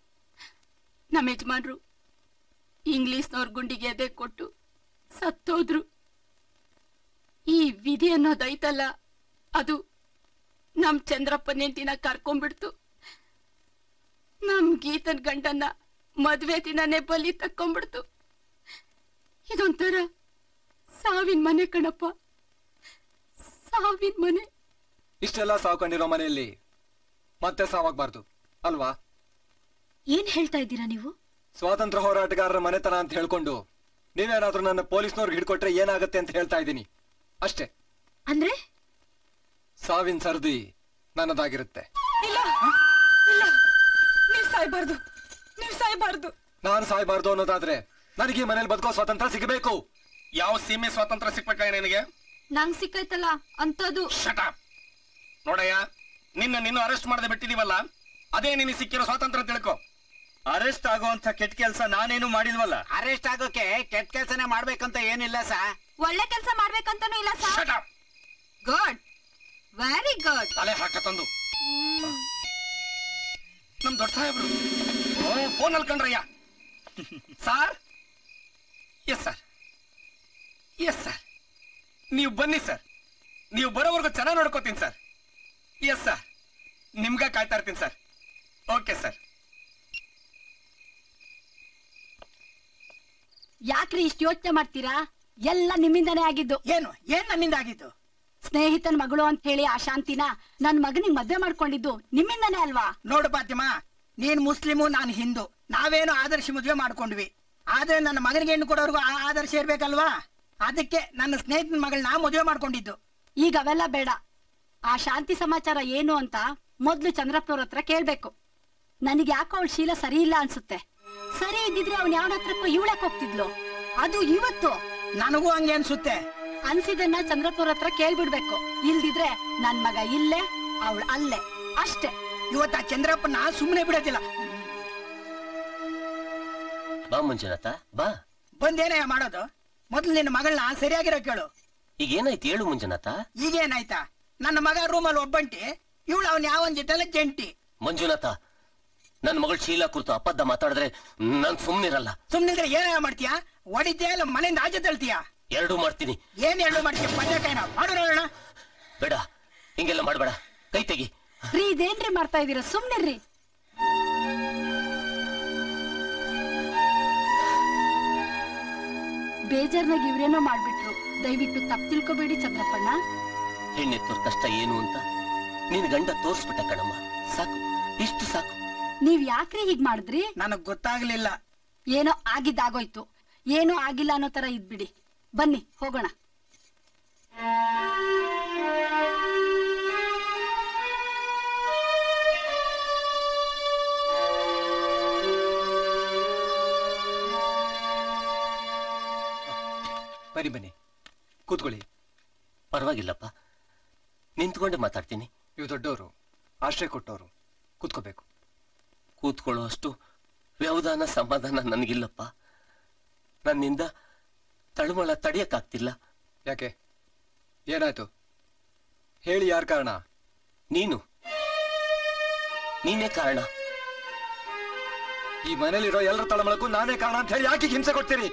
I: ನಮ್ಮ ಯಜಮಾನ್ರು ಇಂಗ್ಲಿಷ್ನವ್ರ ಗುಂಡಿಗೆ ಎದೆ ಕೊಟ್ಟು ಸತ್ತೋದ್ರು. ಈ ವಿಧಿ ಅನ್ನೋದೈತಲ್ಲ, ಅದು ನಮ್ ಚಂದ್ರಪ್ಪನ ಹೆಂಡತಿನ ಕರ್ಕೊಂಡ್ಬಿಡ್ತು. ನಮ್ ಗೀತನ್ ಗಂಡನ್ನ ಮದ್ವೆ ದಿನನೇ ಬಲಿ ತಕ್ಕೊಂಡ್ಬಿಡ್ತು. ಇದೊಂಥರ ಸಾವಿನ ಮನೆ ಕಣಪ್ಪ, ಸಾವಿನ ಮನೆ.
B: ಇಷ್ಟೆಲ್ಲ ಸಾವುಕೊಂಡಿರೋ ಮನೆಯಲ್ಲಿ ಮತ್ತೆ ಸಾವಾಗ್ಬಾರ್ದು ಅಲ್ವಾ?
I: ಏನ್ ಹೇಳ್ತಾ ಇದ್ದೀರಾ ನೀವು?
B: ಸ್ವಾತಂತ್ರ್ಯ ಹೋರಾಟಗಾರರ ಮನೆತನ ಅಂತ ಹೇಳ್ಕೊಂಡು ನೀವೇನಾದ್ರೂ ನನ್ನ ಪೊಲೀಸ್ನವ್ರಿಗೆ ಹಿಡ್ಕೊಟ್ರೆ ಏನಾಗತ್ತೆ ಅಂತ ಹೇಳ್ತಾ ಇದ್ದೀನಿ ಅಷ್ಟೇ.
I: ಅಂದ್ರೆ
B: ಸಾವಿನ ಸರದಿ ನನ್ನದಾಗಿರುತ್ತೆ.
C: ಇಲ್ಲ ಇಲ್ಲ, ನೀವ್ ಸಾಯ್ಬಾರ್ದು, ನೀವ್ ಸಾಯ್ಬಾರ್ದು.
B: ನಾನು ಸಾಯ್ಬಾರ್ದು ಅನ್ನೋದಾದ್ರೆ ನನಗೆ ಮನೇಲಿ ಬದುಕೋ ಸ್ವಾತಂತ್ರ್ಯ ಸಿಗಬೇಕು.
A: ಯಾವ ಸೀಮೆ ಸ್ವಾತಂತ್ರ್ಯ ಸಿಕ್ಬೇಕಾ ನಿನಗೆ?
I: ನಂಗ್ ಸಿಕ್ಕೈತಲ್ಲ ಅಂತದು.
A: Shut up. ನೋಡಯ್ಯ, ನಿನ್ನ ಅರೆಸ್ಟ್ ಮಾಡದೆ ಬಿಟ್ಟಿದೀವಲ್ಲ, ಅದೇ ನಿನಗೆ ಸಿಕ್ಕಿರೋ ಸ್ವಾತಂತ್ರ್ಯ ತಿಳ್ಕೊ.
G: ಅರೆಸ್ಟ್ ಆಗೋಂತ ಕೆಟ್ಟ ಕೆಲಸ ನಾನೇನು ಮಾಡಿಲ್ವಲ್ಲ.
K: ಅರೆಸ್ಟ್ ಆಗೋಕೆ ಕೆಟ್ಟ ಕೆಲಸನೇ ಮಾಡ್ಬೇಕಂತ ಏನಿಲ್ಲ ಸಾ.
I: ಒಳ್ಳೆ ಕೆಲಸ ಮಾಡ್ಬೇಕಂತಾನು ಇಲ್ಲ sir.
A: Shut up.
I: Good, very good.
A: ತಲೆ ಹಾಕತ್ತಂದು ನಮ್ ದೊಡ್ಡ ಸಾಹೇಬ್ರು ಫೋನ್ ಅಲ್ಲಿ ಕಂಡ್ರಯ್ಯ. Sir, yes sir, yes sir, ನೀವು ಬನ್ನಿ ಸರ್, ನೀವು ಬರೋವರೆಗೂ ಚೆನ್ನಾಗಿ ನೋಡ್ಕೋತೀನಿ ಸರ್. ಎಸ್ ಸರ್, ನಿಮ್ಗ ಕಾಯ್ತಾ ಇರ್ತೀನಿ ಸರ್. Okay sir.
I: ಯಾಕ್ರಿ ಇಷ್ಟು ಯೋಚನೆ ಮಾಡ್ತೀರಾ? ಎಲ್ಲ ನಿಮ್ಮಿಂದಾನೇ ಆಗಿದ್ದು.
K: ಏನ್ ನನ್ನಿಂದ ಆಗಿದ್ದು?
I: ಸ್ನೇಹಿತನ ಮಗಳು ಅಂತ ಹೇಳಿ ಆ ಶಾಂತಿನ ನನ್ ಮಗನಿಗೆ ಮದ್ವೆ ಮಾಡ್ಕೊಂಡಿದ್ದು ನಿಮ್ಮಿಂದಾನೇ ಅಲ್ವಾ?
K: ನೋಡು ಫಾತಿಮಾ, ನೀನ್ ಮುಸ್ಲಿಮು, ನಾನು ಹಿಂದೂ, ನಾವೇನು ಆದರ್ಶ ಮದುವೆ ಮಾಡ್ಕೊಂಡ್ವಿ. ಆದ್ರೆ ನನ್ನ ಮಗನಿಗೆ ಹೆಣ್ಣು ಕೊಡೋರ್ಗು ಆ ಆದರ್ಶ ಇರ್ಬೇಕಲ್ವಾ? ಅದಕ್ಕೆ ನನ್ನ ಸ್ನೇಹಿತನ ಮಗಳನ್ನ ಮದುವೆ ಮಾಡ್ಕೊಂಡಿದ್ದು.
I: ಈಗ ಅವೆಲ್ಲ ಬೇಡ. ಆ ಶಾಂತಿ ಸಮಾಚಾರ ಏನು ಅಂತ ಮೊದ್ಲು ಚಂದ್ರಪ್ಪನವ್ರ ಹತ್ರ ಕೇಳ್ಬೇಕು. ನನಗೆ ಯಾಕೋ ಅವಳ ಶೀಲ ಸರಿ ಇಲ್ಲ ಅನ್ಸುತ್ತೆ. ಸರಿ ಇದ್ದಿದ್ರೆ ಅವನ್ ಯಾವನ ಹತ್ರಕ್ಕೂ ಇವಳಕ್ ಹೋಗ್ತಿದ್ಲು. ಅದು ಇವತ್ತು
K: ನನಗೂ ಹಂಗೆ ಅನ್ಸುತ್ತೆ.
I: ಅನ್ಸಿದನ್ನ ಚಂದ್ರಪ್ಪನವ್ರ ಹತ್ರ ಕೇಳ್ಬಿಡ್ಬೇಕು. ಇಲ್ದಿದ್ರೆ ನನ್ ಮಗ ಇಲ್ಲೇ, ಅವಳು ಅಲ್ಲೇ, ಅಷ್ಟೇ.
K: ಇವತ್ತ ಆ ಚಂದ್ರಪ್ಪನ ಸುಮ್ಮನೆ ಬಿಡೋದಿಲ್ಲ.
D: ಬಾ ಮಂಜುನಾಥ, ಬಾ.
K: ಬಂದೇನಯ್ಯ ಮಾಡೋದು? ಮೊದ್ಲು ನಿನ್ನ ಮಗಳನ್ನ ಸರಿಯಾಗಿರೋ ಕೇಳು.
D: ಈಗ ಏನಾಯ್ತು ಹೇಳು ಮಂಜುನಾಥ.
K: ಈಗೇನಾಯ್ತಾ? ನನ್ನ ಮಗ ರೂಮಲ್ಲಿ ಒಬ್ಬಂಟಿ, ಇವಳು ಅವನ್ ಯಾವನ್ ಜೊತೆಲ್ಲ ಜಂಟಿ.
D: ಮಂಜುನಾಥ, ನನ್ನ ಮಗಳು ಶೀಲಾ ಕುರಿತು ಅಪದ್ಧ ಮಾತಾಡಿದ್ರೆ ನಾನ್ ಸುಮ್ನಿರಲ್ಲ.
K: ಸುಮ್ನಿದ್ರೆ ಏನ ಮಾಡ್ತೀಯಾ? ಹೊಡಿತೀಯ ಇಲ್ಲ ಮನೆಯಿಂದ ಆಚೆ ತಳ್ತೀಯಾ?
D: ಎರಡೂ ಮಾಡ್ತೀನಿ.
K: ಏನ್ ಎರಡು ಮಾಡ್ತೀಯ? ಪಂಚಕಾಯಿನ ಮಾಡೋಣ.
D: ಬೇಡ, ಹಿಂಗೆಲ್ಲ ಮಾಡ್ಬೇಡ, ಕೈ ತೆಗಿ.
I: ರೀ, ಇದೇನ್ರಿ ಮಾಡ್ತಾ ಇದೀರ? ಸುಮ್ನಿರ್ರಿ. ಬೇಜಾರ್ನಾಗ ಇವ್ರೇನೋ ಮಾಡ್ಬಿಟ್ರು. ದಯವಿಟ್ಟು ತಪ್ಪು ತಿಳ್ಕೊಬೇಡಿ ಚಂದ್ರಪ್ಪಣ್ಣ.
D: ಹೆಣ್ಣೆತ್ತೋರ್ ಕಷ್ಟ ಏನು ಅಂತ ನಿನ್ ಗಂಡ ತೋರ್ಸ್ಬಿಟ್ಟ ಕಣಮ್ಮ. ಸಾಕು, ಇಷ್ಟು ಸಾಕು.
I: ನೀವ್ ಯಾಕ್ರಿ ಹೀಗ್ ಮಾಡಿದ್ರಿ?
K: ನನಗ್ ಗೊತ್ತಾಗ್ಲಿಲ್ಲ.
I: ಏನೋ ಆಗಿದ್ದಾಗೋಯ್ತು, ಏನೋ ಆಗಿಲ್ಲ ಅನ್ನೋ ತರ ಇದ್ಬಿಡಿ. ಬನ್ನಿ ಹೋಗೋಣ.
B: ಬನ್ನಿ ಬನ್ನಿ, ಕೂತ್ಕೊಳ್ಳಿ.
D: ಪರವಾಗಿಲ್ಲಪ್ಪ, ನಿಂತ್ಕೊಂಡೆ ಮಾತಾಡ್ತೀನಿ.
B: ನೀವು ದೊಡ್ಡವರು, ಆಶ್ರಯ ಕೊಟ್ಟವರು, ಕೂತ್ಕೋಬೇಕು.
D: ಕೂತ್ಕೊಳ್ಳೋ ಅಷ್ಟು ವ್ಯವಧಾನ ಸಮಾಧಾನ ನನಗಿಲ್ಲಪ್ಪ. ನನ್ನಿಂದ ತಳುಮಳ ತಡೆಯಕ್ಕಾಗ್ತಿಲ್ಲ.
B: ಯಾಕೆ, ಏನಾಯ್ತು ಹೇಳಿ? ಯಾರ ಕಾರಣ?
D: ನೀನೇ ಕಾರಣ.
B: ಈ ಮನೇಲಿರೋ ಎಲ್ಲರ ತಳಮಳಕ್ಕೂ ನಾನೇ ಕಾರಣ ಅಂತ ಹೇಳಿ ಯಾಕೆ ಹಿಂಸೆ ಕೊಡ್ತೀರಿ?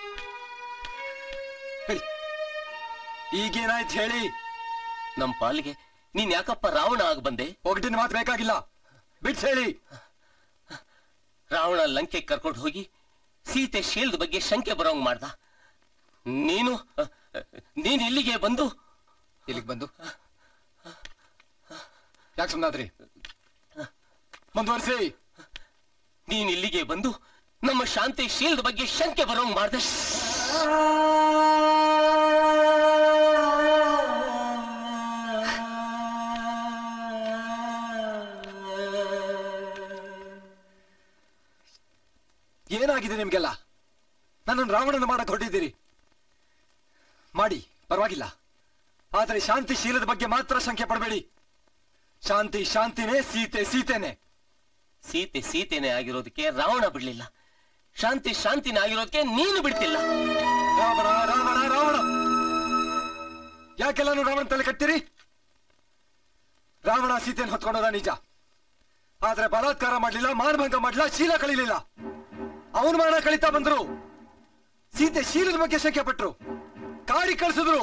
B: ಹೇಳಿ, ಈಗೇನಾಯ್ತು ಹೇಳಿ?
D: ನಮ್ ಪಾಲಿಗೆ ನೀನ್ ಯಾಕಪ್ಪ ರಾವಣ ಆಗ ಬಂದೆ?
B: ಒಗ್ಗಟ್ಟಿನ ಮಾತು ಬೇಕಾಗಿಲ್ಲ, ಬಿಡ್ಸ್ ಹೇಳಿ.
D: ರಾವಣ ಲಂಕೆ ಕರ್ಕೊಂಡು ಹೋಗಿ ಸೀತೆ ಶೀಲ್ದ ಬಗ್ಗೆ ಶಂಕೆ ಬರೋಂಗ್ ಮಾಡ್ದ. ನೀನು ಇಲ್ಲಿಗೆ ಬಂದು
B: ಯಾಕೆ ಸುಮ್ಮನಾದ್ರಿ? ಮುಂದುವರಿಸಿ.
D: ನೀನ್ ಇಲ್ಲಿಗೆ ಬಂದು ನಮ್ಮ ಶಾಂತಿ ಶೀಲ್ದ ಬಗ್ಗೆ ಶಂಕೆ ಬರೋಂಗ್ ಮಾಡ್ದೆ.
B: ಏನಾಗಿದೆ ನಿಮ್ಗೆಲ್ಲ? ನನ್ನನ್ನು ರಾವಣನ ಮಾಡಕ್ ಹೊರಟಿದ್ದೀರಿ. ಮಾಡಿ, ಪರವಾಗಿಲ್ಲ. ಆದ್ರೆ ಶಾಂತಿ ಶೀಲದ ಬಗ್ಗೆ ಮಾತ್ರ ಶಂಕೆ ಪಡಬೇಡಿ. ಶಾಂತಿ ಶಾಂತಿನೇ, ಸೀತೆ ಸೀತೆನೆ.
D: ಸೀತೆ ಸೀತೆನೆ ಆಗಿರೋದಕ್ಕೆ ರಾವಣ ಬಿಡ್ಲಿಲ್ಲ, ಶಾಂತಿ ಶಾಂತಿನೇ ಆಗಿರೋದಕ್ಕೆ ನೀನು ಬಿಡ್ತಿಲ್ಲ.
B: ರಾವಣ ರಾವಣ ರಾವಣ, ಯಾಕೆಲ್ಲಾನು ರಾವಣ ತಲೆ ಕಟ್ತೀರಿ? ರಾವಣ ಸೀತೆಯನ್ನು ಹೊತ್ಕೊಂಡೋದ ನಿಜ, ಆದ್ರೆ ಬಲಾತ್ಕಾರ ಮಾಡ್ಲಿಲ್ಲ, ಮಾನಭಂಗ ಮಾಡ್ಲಿಲ್ಲ, ಶೀಲ ಕಳೀಲಿಲ್ಲ. ಅವನು ಮಾನ ಕಳೀತಾ ಬಂದ್ರು. ಸೀತೆ ಶೀಲದ ಬಗ್ಗೆ ಶಂಕೆ ಪಟ್ರು, ಕಾಡಿ ಕಳಿಸಿದ್ರು.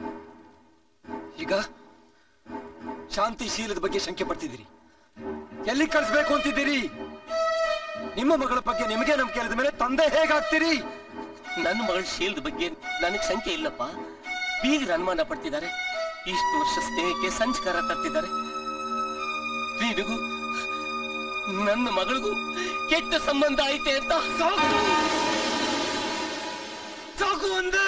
B: ಈಗ ಶಾಂತಿ ಶೀಲದ ಬಗ್ಗೆ ಶಂಕೆ ಪಡ್ತಿದ್ದೀರಿ. ಎಲ್ಲಿ ಕಳಿಸ್ಬೇಕು ಅಂತಿದ್ದೀರಿ? ನಿಮ್ಮ ಮಗಳ ಬಗ್ಗೆ ನಿಮಗೆ ನಂಬಿಕೆ ಇಲ್ಲದ ಮೇಲೆ ತಂದೆ ಹೇಗಾಗ್ತೀರಿ?
D: ನನ್ನ ಮಗಳ ಶೀಲ್ದ ಬಗ್ಗೆ ನನಗ್ ಶಂಕೆ ಇಲ್ಲಪ್ಪ. ಬೀಗರು ಅನುಮಾನ ಪಡ್ತಿದ್ದಾರೆ. ಇಷ್ಟು ವರ್ಷ ಸ್ನೇಹಕ್ಕೆ ಸಂಸ್ಕಾರ ತರ್ತಿದ್ದಾರೆ. ನಿನಗೂ ನನ್ನ ಮಗಳಿಗೂ ಕೆಟ್ಟ ಸಂಬಂಧ ಐತೆ ಅಂತ
B: ಸಾಕು ಒಂದೇ.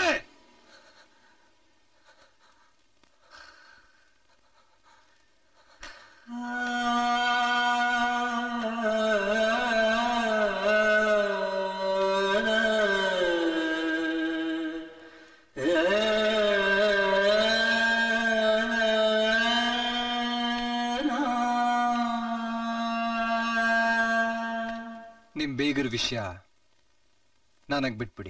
B: ನಿಮ್ ಬೇಗರ ವಿಷಯ ನನಗ್ ಬಿಟ್ಬಿಡಿ.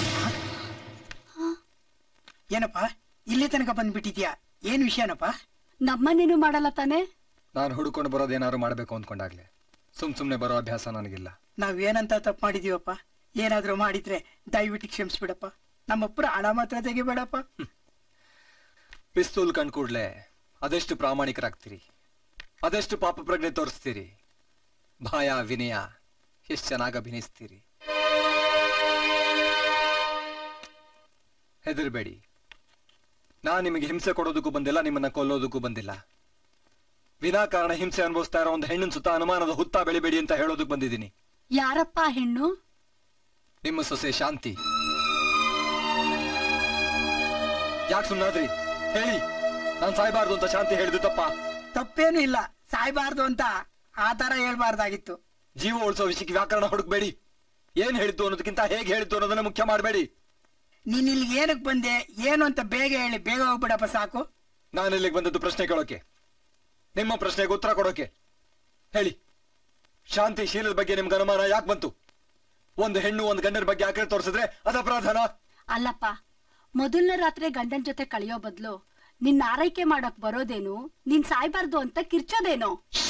L: ಏನಪ್ಪ ಇಲ್ಲಿ ತನಕ ಬಂದ್ಬಿಟ್ಟಿದ್ಯಾ? ಏನ್ ವಿಷಯನಪ್ಪ?
I: ನಮ್ಮನ್ನೇನು ಮಾಡಲ್ಲ ತಾನೆ?
B: ನಾನು ಹುಡುಕೊಂಡು ಬರೋದೇನಾದ್ರು ಮಾಡ್ಬೇಕು ಅಂದ್ಕೊಂಡಾಗ್ಲೆ ಸುಮ್ನೆ ಬರೋ ಅಭ್ಯಾಸ ನನಗಿಲ್ಲ.
L: ನಾವೇನಂತ ತಪ್ಪು ಮಾಡಿದೀವಪ್ಪ? ಏನಾದ್ರೂ ಮಾಡಿದ್ರೆ ದಯವಿಟ್ಟು ಕ್ಷಮಿಸ್ಬಿಡಪ್ಪ. ನಮ್ಮಪ್ಪರ ಹಣ ಮಾತ್ರ ತೆಗಿಬೇಡಪ್ಪ.
B: ಪಿಸ್ತೂಲ್ ಕಂಡ್ಕೂಡ್ಲೆ ಅದೆಷ್ಟು ಪ್ರಾಮಾಣಿಕರಾಗ್ತೀರಿ, ಅದೆಷ್ಟು ಪಾಪ ಪ್ರಜ್ಞೆ ತೋರಿಸ್ತೀರಿ, ಭಯ ವಿನಯ ಎಷ್ಟು ಚೆನ್ನಾಗಿ ಅಭಿನಯಿಸ್ತೀರಿ. ಹೆದರ್ಬೇಡಿ, ನಾನ್ ನಿಮಗೆ ಹಿಂಸೆ ಕೊಡೋದಕ್ಕೂ ಬಂದಿಲ್ಲ, ನಿಮ್ಮನ್ನ ಕೊಲ್ಲೋದಕ್ಕೂ ಬಂದಿಲ್ಲ. ವಿನಾಕಾರಣ ಹಿಂಸೆ ಅನುಭವಿಸ್ತಾ ಇರೋ ಒಂದು ಹೆಣ್ಣಿನ ಸುತ್ತ ಅನುಮಾನದ ಹುತ್ತ ಬೆಳಿಬೇಡಿ ಅಂತ ಹೇಳೋದಕ್ಕೆ ಬಂದಿದ್ದೀನಿ.
I: ಯಾರಪ್ಪ ಹೆಣ್ಣು?
B: ನಿಮ್ಮ ಸೊಸೆ ಶಾಂತಿ. ಯಾಕೆ ಸುಮ್ಮನಾದ್ರಿ? ಹೇಳಿ, ನಾನ್ ಸಾಯ್ಬಾರ್ದು ಅಂತ ಶಾಂತಿ ಹೇಳಿದ್ದು ತಪ್ಪ?
L: ತಪ್ಪೇನು ಇಲ್ಲ, ಸಾಯ್ಬಾರ್ದು ಅಂತ ಆ ತರ ಹೇಳ್ಬಾರ್ದಾಗಿತ್ತು.
B: ಜೀವ ಉಳಿಸೋ ವಿಷಯಕ್ಕೆ ವ್ಯಾಕರಣ ಹುಡುಕ್ಬೇಡಿ. ಏನ್ ಹೇಳಿದ್ದು ಅನ್ನೋದಕ್ಕಿಂತ ಹೇಗೆ ಹೇಳಿದ್ದು ಅನ್ನೋದನ್ನ ಮುಖ್ಯ ಮಾಡಬೇಡಿ.
L: ನೀನ್ ಇಲ್ಲಿಗೆ ಏನಕ್ಕೆ ಬಂದೆ ಏನು ಅಂತ ಬೇಗ ಹೇಳಿ, ಬೇಗ ಹೋಗ್ಬಿಡಪ್ಪ ಸಾಕು.
B: ನಾನು ಇಲ್ಲಿಗೆ ಬಂದದ್ದು ಪ್ರಶ್ನೆ ಕೇಳೋಕೆ, ನಿಮ್ಮ ಪ್ರಶ್ನೆಗೆ ಉತ್ತರ ಕೊಡೋಕೆ. ಹೇಳಿ, ಶಾಂತಿ ಶೀಲದ ಬಗ್ಗೆ ನಿಮ್ಗೆ ಅನುಮಾನ ಯಾಕೆ ಬಂತು? ಒಂದು ಹೆಣ್ಣು ಒಂದು ಗಂಡನ ಬಗ್ಗೆ ಆಕಡೆ ತೋರಿಸಿದ್ರೆ ಅದು ಅಪರಾಧನ?
I: ಅಲ್ಲಪ್ಪ, ಮೊದಲನೇ ರಾತ್ರಿ ಗಂಡನ ಜೊತೆ ಕಳೆಯೋ ಬದಲು ನಿನ್ನ ಆರೈಕೆ ಮಾಡಕ್ ಬರೋದೇನು, ನೀನ್ ಸಾಯ್ಬಾರ್ದು ಅಂತ ಕಿರ್ಚೋದೇನೋ?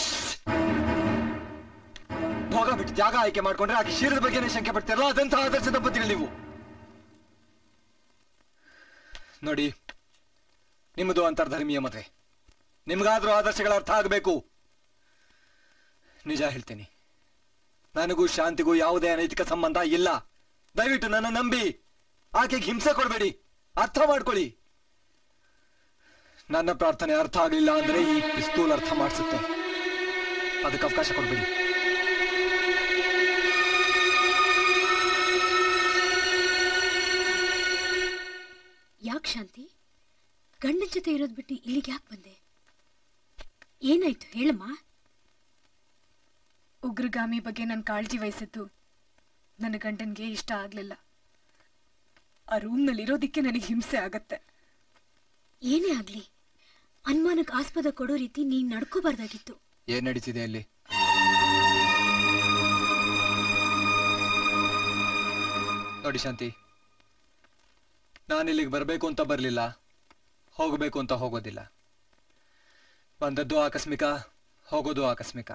B: ಭೋಗ ಬಿಟ್ಟು ಜಾಗ ಆಯ್ಕೆ ಮಾಡ್ಕೊಂಡ್ರೆ ಆಕೆ ಶೀಲದ ಬಗ್ಗೆನೇ ಶಂಕೆ ಪಡ್ತಿರಲ್ಲ, ಅದಂತಹ ಆದರ್ಶ ದಂಪತಿಗಳು ನೀವು. ನೋಡಿ, ನಿಮ್ಮದು ಅಂತರ್ಧರ್ಮೀಯ ಮದುವೆ, ನಿಮ್ಗಾದ್ರೂ ಆದರ್ಶಗಳ ಅರ್ಥ ಆಗಬೇಕು. ನಿಜ ಹೇಳ್ತೀನಿ, ನನಗೂ ಶಾಂತಿಗೂ ಯಾವುದೇ ಅನೈತಿಕ ಸಂಬಂಧ ಇಲ್ಲ. ದಯವಿಟ್ಟು ನನ್ನ ನಂಬಿ, ಆಕೆಗೆ ಹಿಂಸೆ ಕೊಡಬೇಡಿ, ಅರ್ಥ ಮಾಡ್ಕೊಳ್ಳಿ. ನನ್ನ ಪ್ರಾರ್ಥನೆ ಅರ್ಥ ಆಗಲಿಲ್ಲ ಅಂದ್ರೆ ಈ ಪಿಸ್ತೂಲ್ ಅರ್ಥ ಮಾಡಿಸುತ್ತೆ. ಅದಕ್ಕೆ ಅವಕಾಶ ಕೊಡಬೇಡಿ.
C: ಯಾಕೆ ಶಾಂತಿ, ಗಂಡನ ಜೊತೆ ಇರೋದ್ ಬಿಟ್ಟು ಇಲ್ಲಿಗೆ ಯಾಕೆ ಬಂದೆ? ಏನಾಯ್ತು ಹೇಳಮ್ಮ.
M: ಉಗ್ರಗಾಮಿ ಬಗ್ಗೆ ನಾನು ಕಾಳಜಿ ವಹಿಸಿದ್ದು ನನ್ನ ಗಂಡನ್ಗೆ ಇಷ್ಟ ಆಗ್ಲಿಲ್ಲ. ಆ ರೂಮ್ನಲ್ಲಿ ಇರೋದಿಕ್ಕೆ ನನಗೆ ಹಿಂಸೆ ಆಗತ್ತೆ.
C: ಏನೇ ಆಗ್ಲಿ, ಅನುಮಾನಕ್ಕೆ ಆಸ್ಪದ ಕೊಡೋ ರೀತಿ ನೀನ್ ನಡ್ಕೋಬಾರ್ದಾಗಿತ್ತು.
B: ಏನ್ ನಡೀತಿದೆ ಅಲ್ಲಿ? ನೋಡಿ ಶಾಂತಿ, ನಾನಿಲ್ಲಿಗೆ ಬರಬೇಕು ಅಂತ ಬರಲಿಲ್ಲ, ಹೋಗಬೇಕು ಅಂತ ಹೋಗೋದಿಲ್ಲ. ಬಂದದ್ದು ಆಕಸ್ಮಿಕ, ಹೋಗೋದು ಆಕಸ್ಮಿಕ.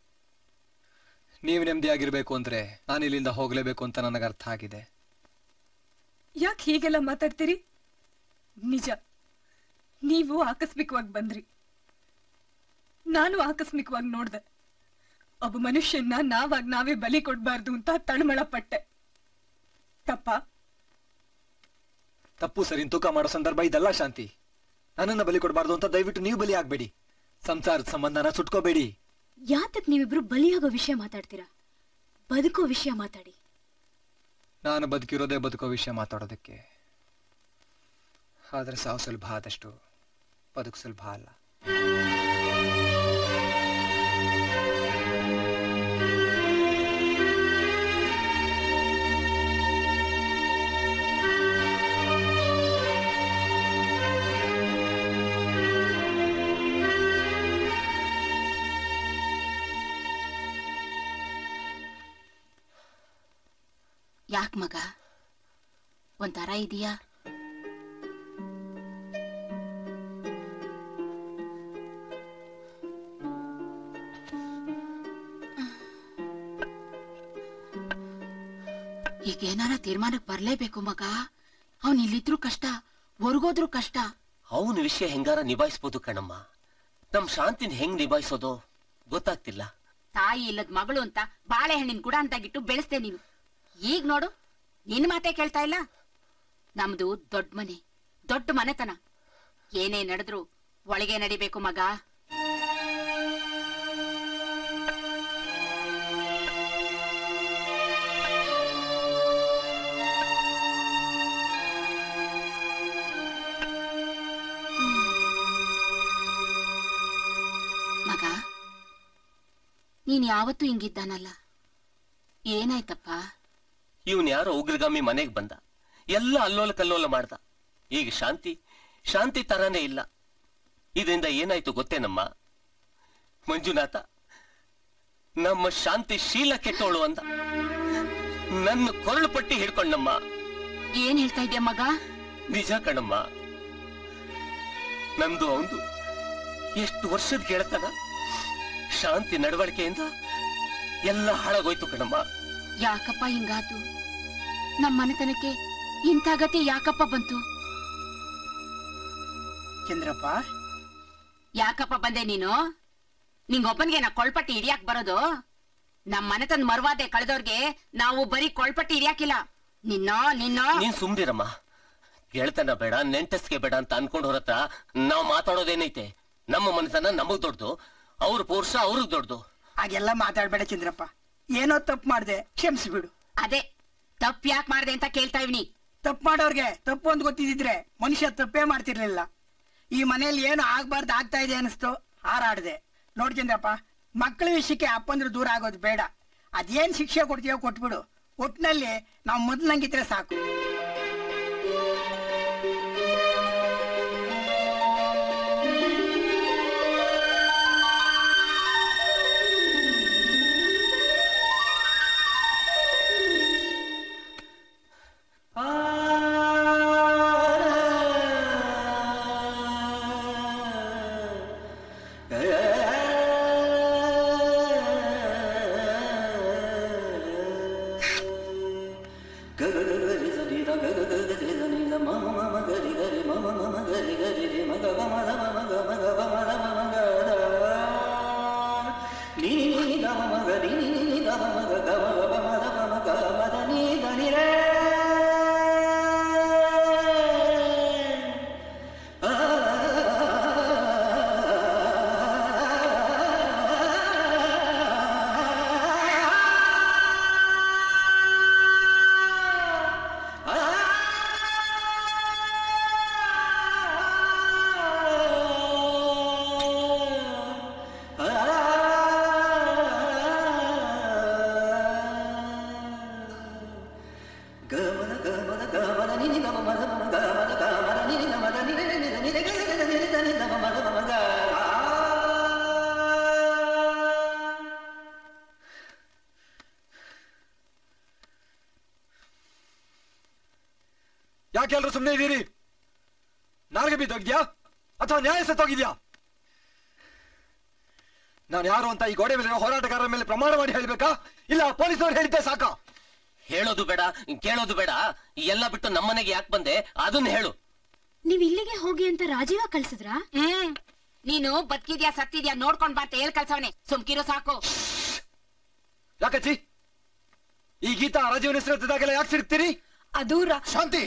B: ನೀವು ನೆಮ್ಮದಿಯಾಗಿರ್ಬೇಕು ಅಂದ್ರೆ ನಾನು ಇಲ್ಲಿಂದ ಹೋಗ್ಲೇಬೇಕು ಅಂತ ನನಗೆ ಅರ್ಥ ಆಗಿದೆ.
M: ಯಾಕೆ ಹೀಗೆಲ್ಲ ಮಾತಾಡ್ತೀರಿ? ನಿಜ, ನೀವು ಆಕಸ್ಮಿಕವಾಗಿ ಬಂದ್ರಿ, ನಾನು ಆಕಸ್ಮಿಕವಾಗಿ ನೋಡ್ದೆ. ಒಬ್ಬ ಮನುಷ್ಯನ್ನ ನಾವೇ ಬಲಿ ಕೊಡ್ಬಾರ್ದು ಅಂತ ತಳಮಳ ಪಟ್ಟೆ.
B: ತಪ್ಪು ಸರಿ ತೂಕ ಮಾಡೋ ಸಂದರ್ಭ ಇದಲ್ಲ ಶಾಂತಿ. ನನ್ನನ್ನ ಬಲಿ ಕೊಡಬಾರ್ದು ಅಂತ ದಯವಿಟ್ಟು ನೀವು ಬಲಿ ಆಗ್ಬೇಡಿ. ಸಂಸಾರದ ಸಂಬಂಧನ ಸುಟ್ಕೋಬೇಡಿ.
C: ಯಾತಕ್ ನೀವಿಬ್ರು ಬಲಿಯಾಗೋ ವಿಷಯ ಮಾತಾಡ್ತೀರಾ? ಬದುಕೋ ವಿಷಯ ಮಾತಾಡಿ.
B: ನಾನು ಬದುಕಿರೋದೇ ಬದುಕೋ ವಿಷಯ ಮಾತಾಡೋದಕ್ಕೆ. ಆದ್ರೆ ಸಾವು ಸುಲಭ ಆದಷ್ಟು ಬದುಕು ಸುಲಭ ಅಲ್ಲ.
F: ಯಾಕ್ ಮಗ, ಒಂಥರ ಇದೆಯಾ? ಈಗ ಏನಾರ ತೀರ್ಮಾನಕ್ಕೆ ಬರ್ಲೇಬೇಕು ಮಗ. ಅವನ್ ಇಲ್ಲಿದ್ರು ಕಷ್ಟ, ಹೊರ್ಗೋದ್ರು ಕಷ್ಟ.
D: ಅವನ ವಿಷಯ ಹೆಂಗಾರ ನಿಭಾಯಿಸ್ಬೋದು ಕಣಮ್ಮ. ನಮ್ ಶಾಂತಿನ ಹೆಂಗ್ ನಿಭಾಯಿಸೋದು ಗೊತ್ತಾಗ್ತಿಲ್ಲ.
F: ತಾಯಿ ಇಲ್ಲದ ಮಗಳು ಅಂತ ಬಾಳೆಹಣ್ಣಿನ ಗುಡ ಅಂತಾಗಿಟ್ಟು ಬೆಳೆಸ್ದೆ ನೀನು. ಈಗ ನೋಡು, ನಿನ್ ಮಾತೇ ಕೇಳ್ತಾ ಇಲ್ಲ. ನಮ್ದು ದೊಡ್ಡ ಮನೆ, ದೊಡ್ಡ ಮನೆತನ. ಏನೇ ನಡೆದ್ರು ಒಳಗೆ ನಡಿಬೇಕು ಮಗ. ಮಗ, ನೀನ್ ಯಾವತ್ತೂ ಹಿಂಗಿದ್ದಾನಲ್ಲ, ಏನಾಯ್ತಪ್ಪ?
D: ಇವನ್ ಯಾರೋ ಉಗ್ರಗಾಮಿ ಮನೆಗ್ ಬಂದ, ಎಲ್ಲ ಅಲ್ಲೋಲ ಕಲ್ಲೋಲ ಮಾಡ್ದ. ಈಗ ಶಾಂತಿ ತರಾನೇ ಇಲ್ಲ. ಇದರಿಂದ ಏನಾಯ್ತು ಗೊತ್ತೇನಮ್ಮ? ಮಂಜುನಾಥ ನಮ್ಮ ಶಾಂತಿ ಶೀಲ ಕೆಟ್ಟೋಳು ಅಂದ. ನನ್ನ ಕೊರಳು ಪಟ್ಟಿ ಹಿಡ್ಕೊಂಡಮ್ಮ.
F: ಏನ್ ಹೇಳ್ತಾ ಇದ್ಯಾ ಮಗ?
D: ನಿಜ ಕಣಮ್ಮ. ನಮ್ದು ಅವಂದು ಎಷ್ಟು ವರ್ಷದ ಕೇಳ್ತಾನ. ಶಾಂತಿ ನಡವಳಿಕೆಯಿಂದ ಎಲ್ಲ ಹಾಳಾಗೋಯ್ತು ಕಣಮ್ಮ.
F: ಯಾಕಪ್ಪ ಹಿಂಗಾತು? ನಮ್ಮ ಮನೆತನಕ್ಕೆ ಇಂಥ ಗತಿ ಯಾಕಪ್ಪ ಬಂತು?
L: ಚಂದ್ರಪ್ಪ,
F: ಯಾಕಪ್ಪ ಬಂದೆ ನೀನು? ನಿಂಗೊಬ್ಬನ್ಗೆ ನಾ ಕೊಳ್ಪಟ್ಟಿ ಹಿಡಿಯಾಕ್ ಬರೋದು? ನಮ್ ಮನೆತನ ಮರ್ವಾದೆ ಕಳೆದವ್ರಿಗೆ ನಾವು ಬರೀ ಕೊಳ್ಪಟ್ಟಿ ಹಿಡಿಯಾಕಿಲ್ಲ.
D: ನೀನ್ ಸುಮ್ದಿರಮ್ಮ. ಗೆಳ್ತನ ಬೇಡ, ನೆಂಟಸ್ಗೆ ಬೇಡ ಅಂತ ಅನ್ಕೊಂಡ್ ಹೊರತ್ರ ನಾವ್ ಮಾತಾಡೋದೇನೈತೆ? ನಮ್ಮ ಮನಸ್ಸನ್ನ ನಮಗ್ ದೊಡ್ಡದು, ಅವ್ರ ಪುರುಷ ಅವ್ರಿಗೆ ದೊಡ್ಡದು.
L: ಹಾಗೆಲ್ಲ ಮಾತಾಡ್ಬೇಡ ಚಂದ್ರಪ್ಪ. ಏನೋ ತಪ್ಪು ಮಾಡ್ದೆ, ಕ್ಷಮಿಸ್ಬಿಡು.
F: ಅದೇ ತಪ್ಪು ಯಾಕೆ ಮಾಡ್ದೆ ಅಂತ ಕೇಳ್ತಾ ಇವ್ನಿ.
L: ತಪ್ಪು ಮಾಡೋರ್ಗೆ ತಪ್ಪು ಅಂತ ಗೊತ್ತಿದ್ರೆ ಮನುಷ್ಯ ತಪ್ಪೇ ಮಾಡ್ತಿರ್ಲಿಲ್ಲ. ಈ ಮನೇಲಿ ಏನು ಆಗ್ಬಾರ್ದು ಆಗ್ತಾ ಇದೆ ಅನಿಸ್ತು, ಹಾರಾಡ್ದೆ. ನೋಡ್ ಚಂದ್ರಪ್ಪ, ಮಕ್ಕಳ ವಿಷಯಕ್ಕೆ ಅಪ್ಪಂದ್ರು ದೂರ ಆಗೋದು ಬೇಡ. ಅದೇನ್ ಶಿಕ್ಷೆ ಕೊಡ್ತೀಯೋ ಕೊಟ್ಬಿಡು. ಒಟ್ನಲ್ಲಿ ನಾವು ಮೊದ್ಲಂಗಿದ್ರೆ ಸಾಕು.
B: ಯಾಕೆಲ್ರು ಸುಮ್ಮನೆ ಇದ್ದೀರಿ? ನಾಲ್ಗೆ ಬಿದ್ದೋಗಿದ್ಯಾ ಅಥವಾ ನ್ಯಾಯ ಸತ್ತೋಗಿದ್ಯಾ? ನಾನು ಯಾರು ಅಂತ ಈ ಗೋಡೆ ಮೇಲೆ ಹೋರಾಟಗಾರರ ಮೇಲೆ ಪ್ರಮಾಣ ಮಾಡಿ ಹೇಳ್ಬೇಕಾ, ಇಲ್ಲ ಪೊಲೀಸರು ಹೇಳಿದ್ದೆ ಸಾಕಾ?
D: ಹೇಳೋದು ಬೇಡ, ಕೇಳೋದು ಬೇಡ. ಎಲ್ಲ ಬಿಟ್ಟು ನಮ್ಮನೆಗೆ ಯಾಕೆ ಬಂದೆ ಅದನ್ನ ಹೇಳು.
C: ನೀವ್ ಇಲ್ಲಿಗೆ ಹೋಗಿ ಅಂತ ರಾಜೀವ ಕಳ್ಸಿದ್ರಾ?
F: ನೀನು ಬದುಕಿದ್ಯಾ ಸತ್ತಿದ್ಯಾ ನೋಡ್ಕೊಂಡ್ ಬಾ ಅಂತ ಹೇಳ್ ಕಳ್ಸವನೆ. ಸುಮ್ಕಿರೋ ಸಾಕು.
B: ಯಾಕಚ್ಚಿ ಈ ಗೀತಾ ರಾಜೀವನ ಹೆಸರಿದ್ದಾಗೆಲ್ಲ ಯಾಕೆ ಸಿಡ್ತೀರಿ?
M: ಅದು
E: ಶಾಂತಿ,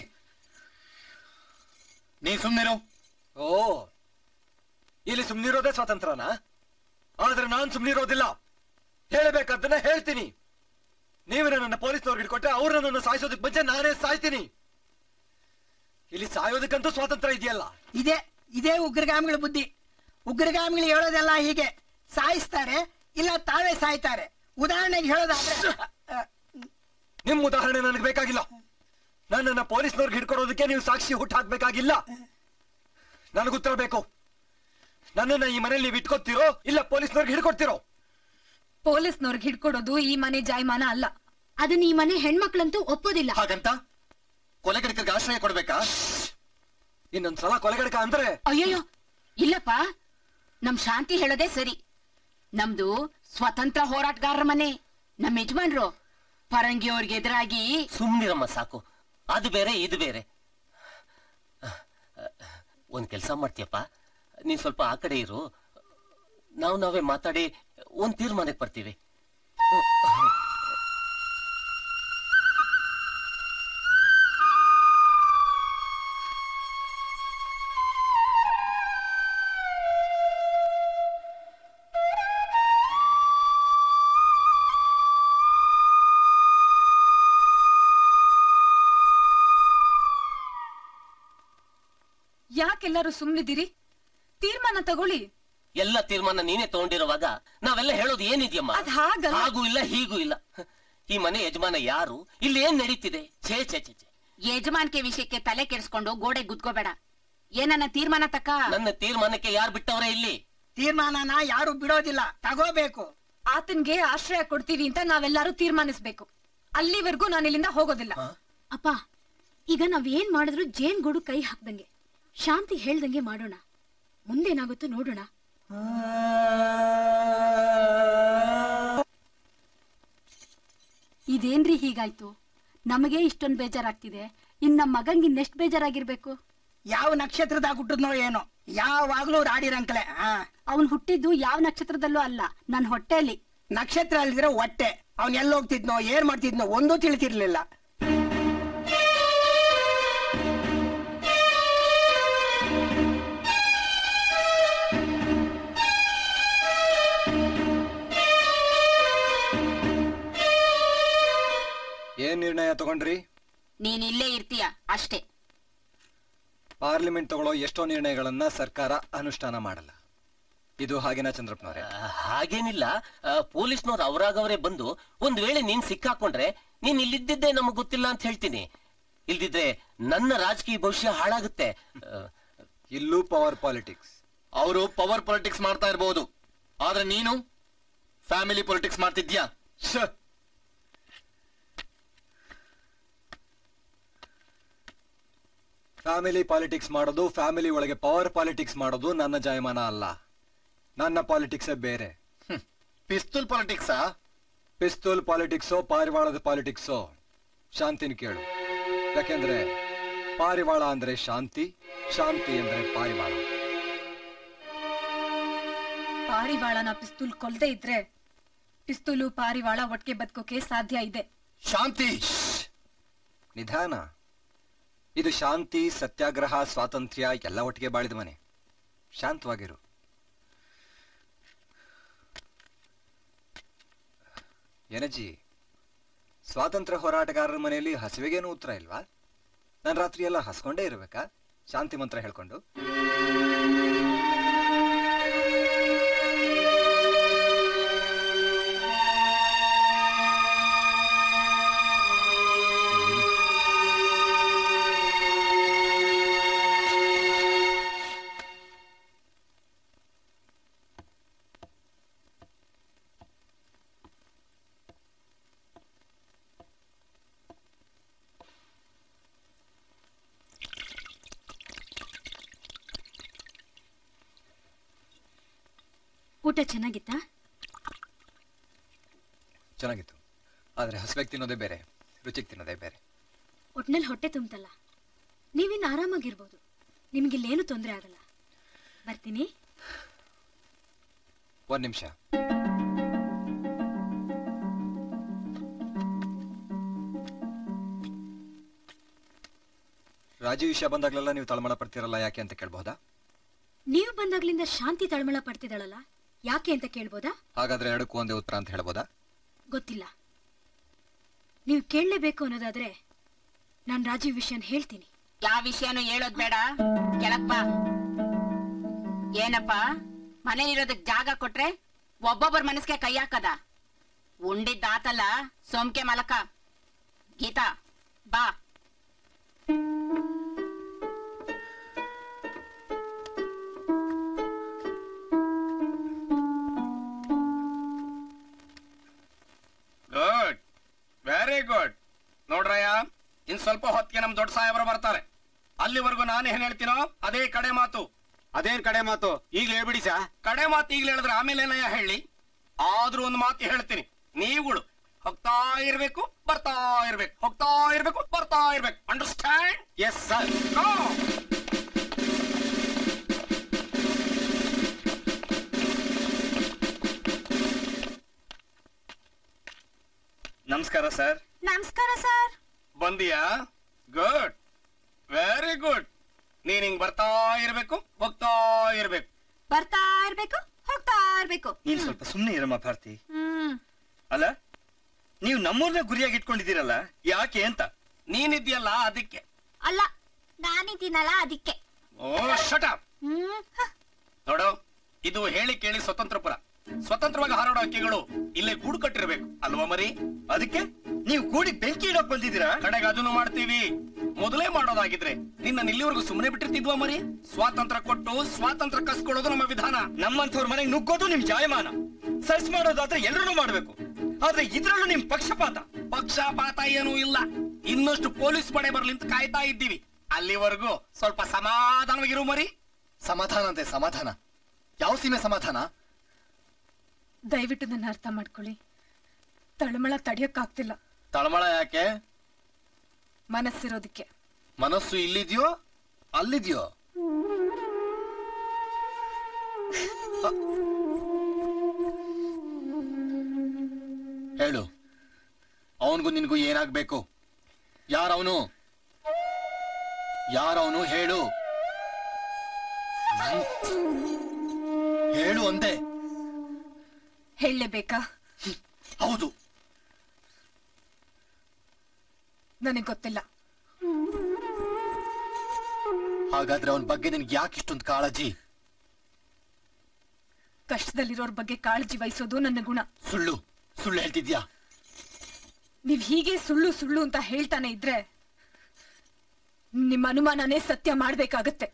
E: ನೀ ಸುಮ್ನಿರು.
B: ಓ, ಇಲ್ಲಿ ಸುಮ್ನಿರೋದೇ ಸ್ವಾತಂತ್ರ್ಯನಾ? ಆದ್ರೆ ನಾನ್ ಸುಮ್ನಿರೋದಿಲ್ಲ. ಹೇಳಬೇಕಾದ್ದನ್ನ ಹೇಳ್ತೀನಿ. ನೀವು ನನ್ನ ಪೊಲೀಸ್ನವ್ರಿಗೆ ಹಿಡ್ಕೊಟ್ಟೆ, ಅವ್ರು ನನ್ನನ್ನು ಸಾಯಿಸೋದಕ್ಕೆ ಮುಂಚೆ ನಾನೇ ಸಾಯ್ತೀನಿ. ಇಲ್ಲಿ ಸಾಯೋದಕ್ಕಂತೂ ಸ್ವಾತಂತ್ರ್ಯ ಇದೆಯಲ್ಲ.
L: ಇದೇ ಉಗ್ರಗಾಮಿಗಳ ಬುದ್ಧಿ. ಉಗ್ರಗಾಮಿಗಳು ಹೇಳೋದೆಲ್ಲ ಹೀಗೆ, ಸಾಯಿಸ್ತಾರೆ ಇಲ್ಲ ತಾವೇ ಸಾಯ್ತಾರೆ. ಉದಾಹರಣೆಗೆ ಹೇಳೋದಾದ್ರೆ,
B: ನಿಮ್ ಉದಾಹರಣೆ ನನಗೆ ಬೇಕಾಗಿಲ್ಲ. ನನ್ನನ್ನ ಪೊಲೀಸ್ನವ್ರಿಗೆ ಹಿಡ್ಕೊಡೋದಕ್ಕೆ ನೀವು ಸಾಕ್ಷಿ ಹುಟ್ಟು ಹಾಕ್ಬೇಕಾಗಿಲ್ಲ. ನನಗುತ್ತರ ಬೇಕು. ನನ್ನನ್ನ ಈ ಮನೇಲಿ ನೀವು ಇಟ್ಕೊತೀರೋ ಇಲ್ಲ ಪೊಲೀಸ್ನವ್ರಿಗೆ ಹಿಡ್ಕೊಡ್ತಿರೋ?
M: ಪೊಲೀಸ್ನವ್ರಿಗೆ ಹಿಡ್ಕೊಡೋದು ಈ ಮನೆ ಜಾಯಮಾನ ಅಲ್ಲ.
C: ಅದನ್ನ ಈ ಮನೆ ಹೆಣ್ಮಕ್ಳಂತೂ ಒಪ್ಪೋದಿಲ್ಲ.
E: ಹಾಗಂತ ಕೊಲೆಗಡಕರಿಗೆ ಆಶ್ರಯ ಕೊಡ್ಬೇಕಾ?
B: ಇನ್ನೊಂದ್ಸಲ ಕೊಲೆಗಡಕ ಅಂದ್ರೆ?
F: ಅಯ್ಯಯ್ಯೋ, ಇಲ್ಲಪ್ಪ. ನಮ್ ಶಾಂತಿ ಹೇಳೋದೇ ಸರಿ. ನಮ್ದು ಸ್ವತಂತ್ರ ಹೋರಾಟಗಾರರ ಮನೆ. ನಮ್ ಯಜಮಾನ್ರು ಪರಂಗಿಯವ್ರಿಗೆ ಎದುರಾಗಿ.
D: ಸುಮ್ನಿರಮ್ಮ ಸಾಕು. ಅದು ಬೇರೆ ಇದು ಬೇರೆ. ಒಂದ್ ಕೆಲ್ಸ ಮಾಡ್ತೀಯಪ್ಪ, ನೀನ್ ಸ್ವಲ್ಪ ಆ ಕಡೆ ಇರು. ನಾವೇ ಮಾತಾಡಿ ಒಂದ್ ತೀರ್ಮಾನಕ್ಕೆ ಬರ್ತೀವಿ.
M: ಯಾಕೆಲ್ಲರೂ ಸುಮ್ನಿದ್ದೀರಿ? ತೀರ್ಮಾನ ತಗೊಳ್ಳಿ.
D: ಎಲ್ಲ ತೀರ್ಮಾನ ನೀನೇ ತಗೊಂಡಿರುವಾಗ ನಾವೆಲ್ಲ ಹೇಳೋದು ಏನಿದ್ಯಮ್ಮ? ಹಾಗೂ ಇಲ್ಲ ಹೀಗೂ ಇಲ್ಲ. ಈ ಮನೆ ಯಜಮಾನ ಯಾರು? ಇಲ್ಲಿ ಏನ್ ನಡೀತಿದೆ? ಛೇ ಛೇ ಛೇ ಛೇ.
F: ಯಜಮಾನ್ಕೆ ವಿಷಯಕ್ಕೆ ತಲೆ ಕೆಡಿಸ್ಕೊಂಡು ಗೋಡೆ ಗುದ್ಕೋಬೇಡ. ಏನನ್ನ ತೀರ್ಮಾನ ತಕ್ಕ.
D: ನನ್ನ ತೀರ್ಮಾನಕ್ಕೆ ಯಾರು ಬಿಟ್ಟವ್ರೆ ಇಲ್ಲಿ?
L: ತೀರ್ಮಾನನ ಯಾರು ಬಿಡೋದಿಲ್ಲ, ತಗೋಬೇಕು.
M: ಆತನ್ಗೆ ಆಶ್ರಯ ಕೊಡ್ತೀವಿ ಅಂತ ನಾವೆಲ್ಲರೂ ತೀರ್ಮಾನಿಸ್ಬೇಕು. ಅಲ್ಲಿವರೆಗೂ ನಾನು ಇಲ್ಲಿಂದ ಹೋಗೋದಿಲ್ಲ.
I: ಅಪ್ಪ, ಈಗ ನಾವೇನ್ ಮಾಡಿದ್ರು ಜೇನ್ ಗೂಡು ಕೈ ಹಾಕ್ದಂಗೆ, ಶಾಂತಿ ಹೇಳ್ದಂಗೆ ಮಾಡೋಣ. ಮುಂದೇನಾಗುತ್ತೋ ನೋಡೋಣ. ಇದೇನ್ರಿ ಹೀಗಾಯ್ತು? ನಮಗೆ ಇಷ್ಟೊಂದು ಬೇಜಾರಾಗ್ತಿದೆ, ಇನ್ ನಮ್ಮ ಮಗಂಗೆ ಇನ್ನೆಷ್ಟು ಬೇಜಾರಾಗಿರ್ಬೇಕು?
L: ಯಾವ ನಕ್ಷತ್ರದಾಗ ಹುಟ್ಟಿದ್ನೋ ಏನೋ, ಯಾವಾಗ್ಲೂ ರಾಡಿರಂಕಲೆ.
I: ಅವನ್ ಹುಟ್ಟಿದ್ದು ಯಾವ ನಕ್ಷತ್ರದಲ್ಲೂ ಅಲ್ಲ, ನನ್ ಹೊಟ್ಟೆಯಲ್ಲಿ.
L: ನಕ್ಷತ್ರ ಅಲ್ಲಿದ್ರೆ ಹೊಟ್ಟೆ. ಅವನ್ ಎಲ್ಲಿ ಹೋಗ್ತಿದ್ನೋ ಏನ್ ಮಾಡ್ತಿದ್ನೋ ಒಂದೂ ತಿಳಿತಿರ್ಲಿಲ್ಲ.
B: ಏನ್ ನಿರ್ಣಯ ತಗೊಂಡ್ರಿ?
F: ನೀನ್ ಇಲ್ಲೇ ಇರ್ತೀಯ ಅಷ್ಟೇ.
B: ಪಾರ್ಲಿಮೆಂಟ್ ತಗೊಳ್ಳೋ ಎಷ್ಟೋ ನಿರ್ಣಯಗಳನ್ನ ಸರ್ಕಾರ ಅನುಷ್ಠಾನ ಮಾಡಲ್ಲ. ಇದು ಹಾಗೇನಾ ಚಂದ್ರಪ್ಪನವರೇ?
D: ಹಾಗೇನಿಲ್ಲ. ಪೊಲೀಸ್ನವ್ರು ಅವರಾಗವರೇ ಬಂದು ಒಂದ್ ವೇಳೆ ನೀನ್ ಸಿಕ್ಕಾಕೊಂಡ್ರೆ ನೀನ್ ಇಲ್ಲಿದ್ದಿದ್ದೆ ನಮಗ್ ಗೊತ್ತಿಲ್ಲ ಅಂತ ಹೇಳ್ತೀನಿ. ಇಲ್ದಿದ್ರೆ ನನ್ನ ರಾಜಕೀಯ ಭವಿಷ್ಯ ಹಾಳಾಗುತ್ತೆ.
B: ಇಲ್ಲೂ ಪವರ್ ಪಾಲಿಟಿಕ್ಸ್.
E: ಅವರು ಪವರ್ ಪಾಲಿಟಿಕ್ಸ್ ಮಾಡ್ತಾ ಇರಬಹುದು, ಆದ್ರೆ ನೀನು ಫ್ಯಾಮಿಲಿ ಪಾಲಿಟಿಕ್ಸ್ ಮಾಡ್ತಿದ್ಯಾ?
B: ಫ್ಯಾಮಿಲಿ ಪಾಲಿಟಿಕ್ಸ್ ಮಾಡೋದು, ಫ್ಯಾಮಿಲಿ ಒಳಗೆ ಪವರ್ ಪಾಲಿಟಿಕ್ಸ್ ಮಾಡೋದು ನನ್ನ ಜಾಯಮಾನ ಅಲ್ಲ. ನನ್ನ ಪಾಲಿಟಿಕ್ಸ್ ಬೇರೆ.
E: ಪಿಸ್ತೂಲ್ ಪಾಲಿಟಿಕ್ಸಾ?
B: ಪಿಸ್ತೂಲ್ ಪಾಲಿಟಿಕ್ಸೋ ಪಾರಿವಾಳದ ಪಾಲಿಟಿಕ್ಸೋ ಶಾಂತಿನ ಕೇಳು. ಯಾಕೆಂದ್ರೆ ಪಾರಿವಾಳ ಅಂದ್ರೆ ಶಾಂತಿ, ಶಾಂತಿ ಅಂದ್ರೆ ಪಾರಿವಾಳ.
M: ಪಾರಿವಾಳನ ಪಿಸ್ತೂಲ್ ಕೊಲ್ದೇ ಇದ್ರೆ ಪಿಸ್ತೂಲು ಪಾರಿವಾಳ ಒಟ್ಟಿಗೆ ಬದುಕೋಕೆ ಸಾಧ್ಯ ಇದೆ.
E: ಶಾಂತಿ,
B: ನಿಧಾನ. ಇದು ಶಾಂತಿ, ಸತ್ಯಾಗ್ರಹ, ಸ್ವಾತಂತ್ರ್ಯ ಎಲ್ಲ ಒಟ್ಟಿಗೆ ಬಾಳಿದ ಮನೆ. ಶಾಂತವಾಗಿರು. ಏನಜ್ಜಿ, ಸ್ವಾತಂತ್ರ್ಯ ಹೋರಾಟಗಾರರ ಮನೆಯಲ್ಲಿ ಹಸಿವೆಗೇನು ಉತ್ತರ ಇಲ್ವಾ? ನಾನು ರಾತ್ರಿ ಎಲ್ಲ ಹಸ್ಕೊಂಡೇ ಇರ್ಬೇಕಾ ಶಾಂತಿ ಮಂತ್ರ ಹೇಳ್ಕೊಂಡು?
I: ಊಟ ಚೆನ್ನಾಗಿತ್ತಾ?
B: ಚೆನ್ನಾಗಿತ್ತು. ಆದ್ರೆ ಹಸ್ವೆಗ್ ತಿನ್ನೋದೇ ಬೇರೆ, ರುಚಿಗೆ ತಿನ್ನೋದೇ ಬೇರೆ.
I: ಒಟ್ನಲ್ಲಿ ಹೊಟ್ಟೆ ತುಂಬತಲ್ಲ, ನೀವಿನ್ ಆರಾಮಾಗಿರ್ಬೋದು. ನಿಮ್ಗಿಲ್ಲೇನು ತೊಂದರೆ ಆಗಲ್ಲ. ಬರ್ತೀನಿ.
B: ಒಂದ್ ನಿಮಿಷ. ರಾಜಿ ವಿಷಯ ಬಂದಾಗ್ಲೆಲ್ಲ ನೀವು ತಳಮಳ ಪಡ್ತಿರಲ್ಲ, ಯಾಕೆ ಅಂತ ಕೇಳ್ಬಹುದಾ?
I: ನೀವು ಬಂದಾಗ್ಲಿಂದ ಶಾಂತಿ ತಳಮಳ ಪಡ್ತಿದ್ದಾಳಲ್ಲ, ಯಾಕೆ ಅಂತ ಕೇಳ್ಬೋದಾ?
B: ಹಾಗಾದ್ರೆ ಎರಡಕ್ಕೂ ಒಂದೇ ಉತ್ತರ ಅಂತ ಹೇಳ್ಬೋದಾ?
I: ಗೊತ್ತಿಲ್ಲ. ನೀವು ಕೇಳಲೇಬೇಕು ಅನ್ನೋದಾದ್ರೆ ನಾನ್ ರಾಜೀವ್ ವಿಷಯನ ಹೇಳ್ತೀನಿ.
F: ಯಾವ ವಿಷಯನೂ ಹೇಳೋದ್ ಬೇಡ, ಕೆಳಕ್ ಬಾ. ಏನಪ್ಪ, ಮನೇಲಿರೋದಕ್ ಜಾಗ ಕೊಟ್ರೆ ಒಬ್ಬೊಬ್ಬರ ಮನಸ್ಗೆ ಕೈ ಹಾಕದ? ಉಂಡಿದ್ದಾತಲ್ಲ, ಸೋಮ್ಕೆ ಮಲಕ. ಗೀತಾ ಬಾ.
A: Good, very good. ನೋಡ್ರಯ್ಯ, ಇನ್ ಸ್ವಲ್ಪ ಹೊತ್ತಿಗೆ ನಮ್ ದೊಡ್ಡ ಸಾಹೇಬರು ಬರ್ತಾರೆ. ಅಲ್ಲಿವರೆಗೂ ನಾನು ಏನ್ ಹೇಳ್ತೀನೋ ಅದೇ ಕಡೆ ಮಾತು.
G: ಅದೇನ್ ಕಡೆ ಮಾತು? ಈಗ್ಲೇ ಹೇಳ್ಬಿಡಿ ಸಾ.
A: ಕಡೆ ಮಾತು ಈಗ್ಲೇ ಹೇಳಿದ್ರೆ ಆಮೇಲೆ ಏನಯ್ಯ ಹೇಳಿ? ಆದ್ರೂ ಒಂದು ಮಾತು ಹೇಳ್ತೀನಿ, ನೀವುಗಳು ಹೋಗ್ತಾ ಇರ್ಬೇಕು, ಬರ್ತಾ ಇರ್ಬೇಕು, ಹೋಗ್ತಾ ಇರ್ಬೇಕು, ಬರ್ತಾ ಇರ್ಬೇಕು. ಅಂಡರ್ಸ್ಟ್ಯಾಂಡ್?
G: Yes sir. ನಮಸ್ಕಾರ ಸರ್.
C: ನಮಸ್ಕಾರ ಸರ್.
A: ಬಂದಿಯಾ? Good, very good. ನೀನ್ ಹಿಂಗ್ ಬರ್ತಾ ಇರ್ಬೇಕು, ಹೋಗ್ತಾ ಇರ್ಬೇಕು.
C: ಬರ್ತಾ ಇರ್ಬೇಕು, ಹೋಗ್ತಾ ಇರ್ಬೇಕು.
G: ನೀನ್ ಸ್ವಲ್ಪ ಸುಮ್ನೆ ಇರಮ್ಮ ಭಾರತಿ. ಅಲ್ಲ, ನೀವು ನಮ್ಮೂರ್ನ ಗುರಿಯಾಗಿ ಇಟ್ಕೊಂಡಿದ್ದೀರಲ್ಲ, ಯಾಕೆ ಅಂತ?
A: ನೀನಿದ್ಯಲ್ಲ ಅದಕ್ಕೆ.
C: ಅಲ್ಲ, ನಾನಿದ್ದೀನಲ್ಲ ಅದಕ್ಕೆ.
A: Oh shut up. ನೋಡು, ಇದು ಹೇಳಿ ಕೇಳಿ ಸ್ವತಂತ್ರಪುರ. ಸ್ವತಂತ್ರವಾಗಿ ಹಾರಾಡೋ ಹಕ್ಕಿಗಳು ಇಲ್ಲೇ ಗೂಡು ಕಟ್ಟಿರ್ಬೇಕು ಅಲ್ವಾ ಮರಿ?
G: ಅದಕ್ಕೆ ನೀವು ಕೂಡಿ ಬೆಂಕಿ ಇಡೋಕ್ ಬಂದಿದ್ದೀರಾ?
A: ಕಡೆಗೆ ಅದನ್ನು ಮಾಡ್ತೀವಿ. ಮೊದಲೇ ಮಾಡೋದಾಗಿದ್ರೆ ನಿನ್ನ ಇಲ್ಲಿವರೆಗೂ ಸುಮ್ಮನೆ ಬಿಟ್ಟಿರ್ತಿದ್ವಾ ಮರಿ? ಸ್ವಾತಂತ್ರ್ಯ ಕೊಟ್ಟು ಸ್ವಾತಂತ್ರ್ಯ ಕಸ್ಕೊಳ್ಳೋದು ನಮ್ಮ ವಿಧಾನ.
G: ನಮ್ಮಂಥವ್ರ ಮನೆಗೆ ನುಗ್ಗೋದು ನಿಮ್ ಜಾಯಮಾನ. ಸರ್ಚ್ ಮಾಡೋದಾದ್ರೆ ಎಲ್ಲರೂ ಮಾಡ್ಬೇಕು. ಆದ್ರೆ ಇದ್ರಲ್ಲೂ ನಿಮ್
A: ಪಕ್ಷಪಾತ ಏನೂ ಇಲ್ಲ. ಇನ್ನಷ್ಟು ಪೊಲೀಸ್ ಪಡೆ ಬರ್ಲಿ ಅಂತ ಕಾಯ್ತಾ ಇದ್ದೀವಿ. ಅಲ್ಲಿವರೆಗೂ ಸ್ವಲ್ಪ ಸಮಾಧಾನವಾಗಿರು ಮರಿ.
E: ಸಮಾಧಾನ ಅಂತೆ ಸಮಾಧಾನ? ಯಾವ ಸೀಮೆ ಸಮಾಧಾನ?
M: ದಯವಿಟ್ಟು ನನ್ನ ಅರ್ಥ ಮಾಡ್ಕೊಳ್ಳಿ. ತಳಮಳ ತಡೆಯಕ್ಕಾಗ್ತಿಲ್ಲ.
E: ತಳಮಳ ಯಾಕೆ?
M: ಮನಸ್ಸಿರೋದಕ್ಕೆ.
E: ಮನಸ್ಸು ಇಲ್ಲಿದ್ಯೋ ಅಲ್ಲಿದ್ಯೋ? ಹೇಳು, ಅವನಿಗೂ ನಿನ್ಗೂ ಏನಾಗ್ಬೇಕು? ಯಾರವನು? ಹೇಳು. ಹೇಳು ಅಂದೆ.
M: ಹೇಳಲೇಬೇಕಾ?
E: ಹೌದು.
M: ನನಗೆ ಗೊತ್ತಿಲ್ಲ.
E: ಹಾಗಾದ್ರೆ ಅವನ ಬಗ್ಗೆ ನಿನ್ಗೆ ಯಾಕೆ ಇಷ್ಟೊಂದು ಕಾಳಜಿ?
M: ಕಷ್ಟದಲ್ಲಿರೋರ್ ಬಗ್ಗೆ ಕಾಳಜಿ ವಹಿಸೋದು ನನ್ನ ಗುಣ.
E: ಸುಳ್ಳು ಹೇಳ್ತಿದ್ಯಾ?
M: ನೀವ್ ಹೀಗೆ ಸುಳ್ಳು ಅಂತ ಹೇಳ್ತಾನೆ ಇದ್ರೆ ನಿಮ್ಮ ಅನುಮಾನನೇ ಸತ್ಯ ಮಾಡ್ಬೇಕಾಗತ್ತೆ.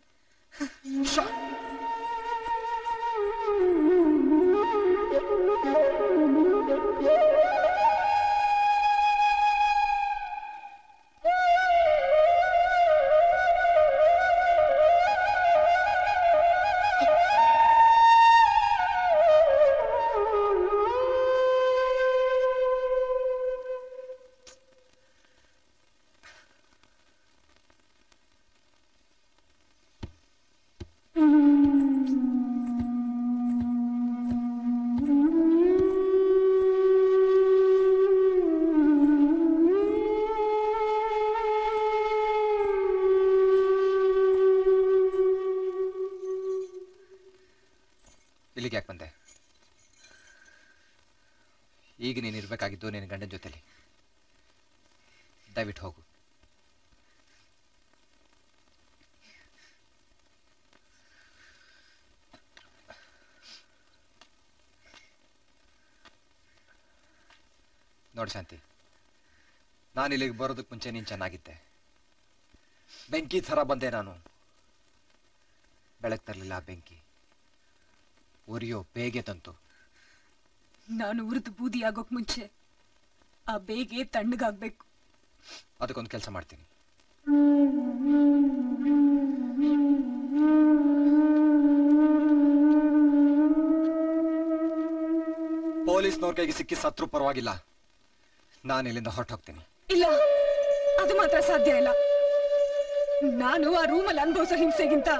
B: ಇಲ್ಲಿಗೆ ಯಾಕೆ ಬಂದೆ? ಈಗ ನೀನು ಇರ್ಬೇಕಾಗಿದ್ದು ನಿನ್ನ ಗಂಡನ ಜೊತೆಲಿ. ದಯವಿಟ್ಟು ಹೋಗು. ನೋಡಿ ಶಾಂತಿ, ನಾನು ಇಲ್ಲಿಗೆ ಬರೋದಕ್ಕೆ ಮುಂಚೆ ನೀನು ಚೆನ್ನಾಗಿದ್ದೆ. ಬೆಂಕಿ ಥರ ಬಂದೆ ನಾನು. ಬೆಳಕು ತರಲಿಲ್ಲ ಬೆಂಕಿ, ಉರಿಯೋ ಬೇಗೆ ತಂತು.
M: ನಾನು ಉರಿದು ಬೂದಿ ಆಗೋಕ್ ಮುಂಚೆ ಆ ಬೇಗೆ ತಣ್ಣಗಾಗ್ಬೇಕು.
B: ಅದಕ್ಕೊಂದು ಕೆಲಸ ಮಾಡ್ತೀನಿ. ಪೊಲೀಸ್ನವ್ರ ಕೈಗೆ ಸಿಕ್ಕಿ ಸತ್ರು ಪರವಾಗಿಲ್ಲ, ನಾನು ಇಲ್ಲಿಂದ ಹೊರಟು ಹೋಗ್ತೀನಿ.
M: ಇಲ್ಲ, ಅದು ಮಾತ್ರ ಸಾಧ್ಯ ಇಲ್ಲ. ನಾನು ಆ ರೂಮಲ್ಲಿ ಅನುಭವಿಸೋ ಹಿಂಸೆಗಿಂತ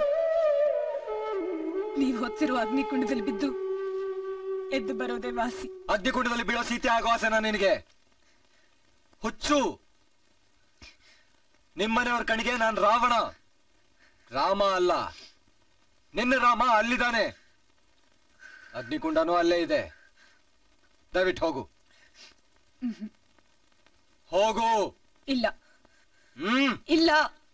M: ನೀವು ಹೊತ್ತಿರುವ ಅಗ್ನಿಕುಂಡದಲ್ಲಿ ಬಿದ್ದು ಎದ್ದು ಬರೋದೇ ವಾಸಿ.
B: ಅಗ್ನಿಕುಂಡದಲ್ಲಿ ಬೀಳೋ ಸೀತೆ ಆಗೋ ಆಸೆನಾ ನಿನಗೆ? ಹುಚ್ಚು! ನಿಮ್ಮನೆಯವ್ರ ಕಣಿಗೆ ನಾನು ರಾವಣ, ರಾಮ ಅಲ್ಲ. ನಿನ್ನ ರಾಮ ಅಲ್ಲಿದ್ದಾನೆ, ಅಗ್ನಿಕುಂಡನೂ ಅಲ್ಲೇ ಇದೆ. ದಯವಿಟ್ಟು ಹೋಗು. ಹೋಗು.
M: ಇಲ್ಲ ಇಲ್ಲ.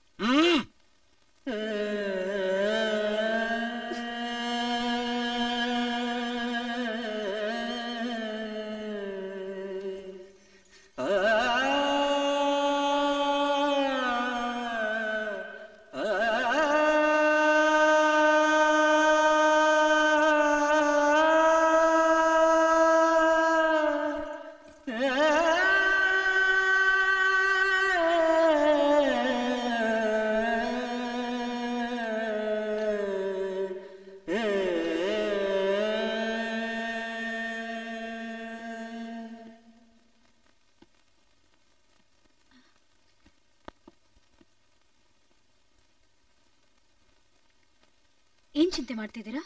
I: ಏನ್ ಚಿಂತೆ ಮಾಡ್ತಿದ್ದೀರಾ?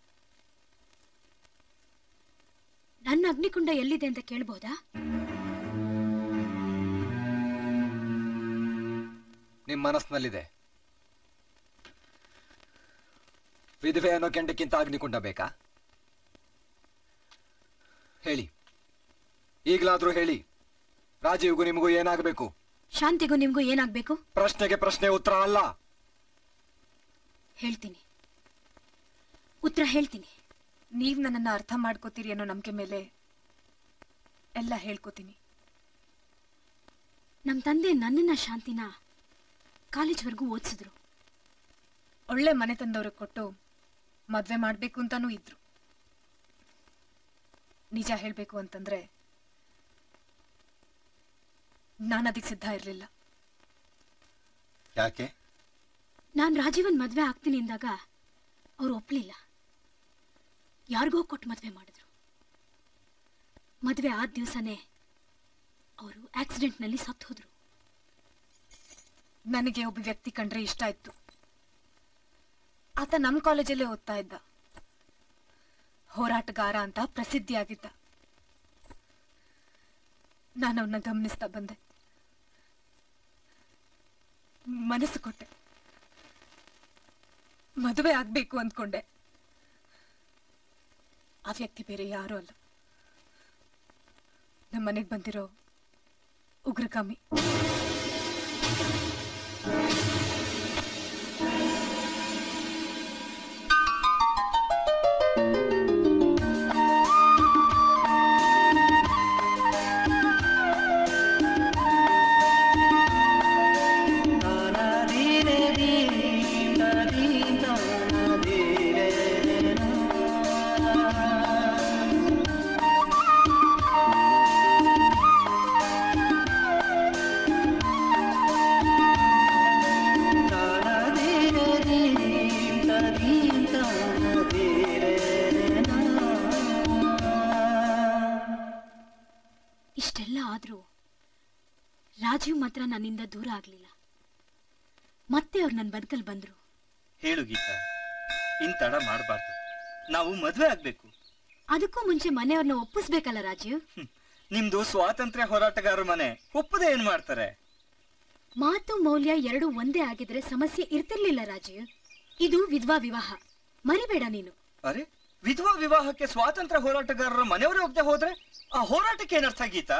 I: ನನ್ನ ಅಗ್ನಿಕುಂಡ ಎಲ್ಲಿದೆ ಅಂತ ಕೇಳ್ಬೋದಾ?
B: ನಿಮ್ ಮನಸ್ಸಿನಲ್ಲಿದೆ. ವಿಧವೆ ಅನ್ನೋ ಕೆಂಡಕ್ಕಿಂತ ಅಗ್ನಿಕುಂಡ ಬೇಕಾ? ಹೇಳಿ, ಈಗಲಾದ್ರೂ ಹೇಳಿ. ರಾಜೀವ್ಗೂ ನಿಮಗೂ ಏನಾಗಬೇಕು?
I: ಶಾಂತಿಗೂ ನಿಮ್ಗೂ ಏನಾಗ್ಬೇಕು?
B: ಪ್ರಶ್ನೆಗೆ ಪ್ರಶ್ನೆ ಉತ್ತರ ಅಲ್ಲ.
I: ಹೇಳ್ತೀನಿ, ಉತ್ತರ ಹೇಳ್ತೀನಿ.
M: ನೀವ್ ನನ್ನನ್ನ ಅರ್ಥ ಮಾಡ್ಕೋತೀರಿ ಅನ್ನೋ ನಂಬಿಕೆ ಮೇಲೆ ಎಲ್ಲ ಹೇಳ್ಕೋತೀನಿ.
I: ನಮ್ ತಂದೆ ನನ್ನನ್ನ ಶಾಂತಿನ ಕಾಲೇಜ್ವರೆಗೂ ಓದಿಸಿದ್ರು.
M: ಒಳ್ಳೆ ಮನೆ ತಂದವ್ರಿಗೆ ಕೊಟ್ಟು ಮದ್ವೆ ಮಾಡ್ಬೇಕು ಅಂತಾನೂ ಇದ್ರು. ನಿಜ ಹೇಳ್ಬೇಕು ಅಂತಂದ್ರೆ ನಾನು ಅದಕ್ಕೆ ಸಿದ್ಧ ಇರ್ಲಿಲ್ಲ.
E: ಯಾಕೆ?
I: ನಾನ್ ರಾಜೀವನ್ ಮದ್ವೆ ಆಗ್ತೀನಿ ಅಂದಾಗ ಅವ್ರು ಒಪ್ಲಿಲ್ಲ. ಯಾರಿಗೋ ಕೊಟ್ಟು ಮದ್ವೆ ಮಾಡಿದ್ರು. ಮದ್ವೆ ಆದ ದಿವಸನೇ ಅವರು ಆಕ್ಸಿಡೆಂಟ್ನಲ್ಲಿ ಸತ್ತು ಹೋದ್ರು.
M: ನನಗೆ ಒಬ್ಬ ವ್ಯಕ್ತಿ ಕಂಡ್ರೆ ಇಷ್ಟ ಇತ್ತು. ಆತ ನಮ್ ಕಾಲೇಜಲ್ಲೇ ಓದ್ತಾ ಇದ್ದ. ಹೋರಾಟಗಾರ ಅಂತ ಪ್ರಸಿದ್ಧಿಯಾಗಿದ್ದ. ನಾನು ಅವನ್ನ ಗಮನಿಸ್ತಾ ಬಂದೆ, ಮನಸ್ಸು ಕೊಟ್ಟೆ, ಮದುವೆ ಆಗ್ಬೇಕು ಅಂದ್ಕೊಂಡೆ. ಆ ವ್ಯಕ್ತಿ ಬೇರೆ ಯಾರೂ ಅಲ್ಲ, ನಮ್ಮ ಮನೆಗೆ ಬಂದಿರೋ ಉಗ್ರಗಾಮಿ.
I: ಇಷ್ಟೆಲ್ಲ ಆದ್ರೂ ರಾಜೀವ್ ಮಾತ್ರ ನನ್ನಿಂದ ದೂರ ಆಗ್ಲಿಲ್ಲ. ಮತ್ತೆ ಅವ್ರು ನನ್ನ ಬದುಕಲ್ ಬಂದ್ರು.
G: ಹೇಳು ಗೀತಾ, ಇನ್ ತಡ ಮಾಡಬಾರ್ದು. ನಾವು ಮದ್ವೆ ಆಗ್ಬೇಕು.
I: ಅದಕ್ಕೂ ಮುಂಚೆ ಮನೆಯವ್ರನ್ನ ಒಪ್ಪಿಸ್ಬೇಕಲ್ಲ ರಾಜೀವ್.
G: ನಿಮ್ದು ಸ್ವಾತಂತ್ರ್ಯ ಹೋರಾಟಗಾರರ ಮನೆ, ಒಪ್ಪದೆ ಏನ್ ಮಾಡ್ತಾರೆ?
I: ಮಾತು ಮೌಲ್ಯ ಎರಡು ಒಂದೇ ಆಗಿದ್ರೆ ಸಮಸ್ಯೆ ಇರ್ತಿರ್ಲಿಲ್ಲ ರಾಜೀವ್. ಇದು ವಿಧವಾ ವಿವಾಹ, ಮರಿಬೇಡ ನೀನು.
G: ಅರೆ, ವಿಧವಾ ವಿವಾಹಕ್ಕೆ ಸ್ವಾತಂತ್ರ್ಯ ಹೋರಾಟಗಾರರ ಮನೆಯವರೇ ಒಪ್ಪದೆ ಹೋದ್ರೆ ಆ ಹೋರಾಟಕ್ಕೆ ಏನರ್ಥ ಗೀತಾ?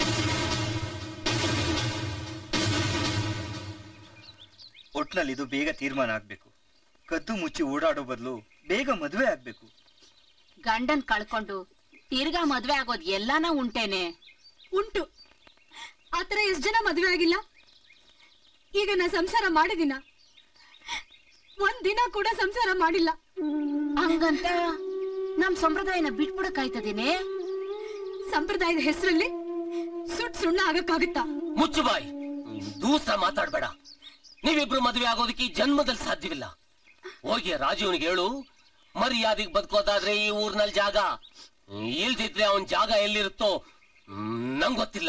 G: ಒಟ್ನಲ್ಲಿ ಇದು ಬೇಗ ತೀರ್ಮಾನ ಆಗ್ಬೇಕು. ಕದ್ದು ಮುಚ್ಚಿ ಓಡಾಡೋ ಬದಲು ಬೇಗ ಮದುವೆ ಆಗ್ಬೇಕು.
F: ಗಂಡನ್ ಕಳ್ಕೊಂಡು ತಿರ್ಗಾ ಮದ್ವೆ ಆಗೋದ್ ಎಲ್ಲಾನ ಉಂಟೇನೆ?
I: ಉಂಟು. ಆತರ ಎಷ್ಟ್ ಜನ ಮದುವೆ ಆಗಿಲ್ಲ? ಈಗ ನಾ ಸಂಸಾರ ಮಾಡಿದಿನ, ಒಂದ್ ದಿನ ಕೂಡ ಸಂಸಾರ ಮಾಡಿಲ್ಲ.
F: ಹಂಗಂತ ನಮ್ ಸಂಪ್ರದಾಯನ ಬಿಟ್ಬಿಡಕ್ಕಾಯ್ತದೇನೆ?
I: ಸಂಪ್ರದಾಯದ ಹೆಸರಲ್ಲಿ ಸುಟ್ ಸುಣ್ಣ ಆಗಕ್ಕಾಗುತ್ತಾ?
D: ಮುಚ್ಚು ಬಾಯ್, ದೂಸ ಮಾತಾಡ್ಬೇಡ. ನೀವಿಬ್ರು ಮದುವೆ ಆಗೋದಕ್ಕೆ ಈ ಜನ್ಮದಲ್ಲಿ ಸಾಧ್ಯವಿಲ್ಲ. ಹೋಗಿ ರಾಜೀವ್ನಿಗೆ ಹೇಳು, ಮರ್ಯಾದೆಗೆ ಬದುಕೋದಾದ್ರೆ ಈ ಊರ್ನಲ್ಲಿ ಜಾಗ, ಇಲ್ದಿದ್ರೆ ಅವನ್ ಜಾಗ ಎಲ್ಲಿರುತ್ತೋ ನಂಗ್ ಗೊತ್ತಿಲ್ಲ.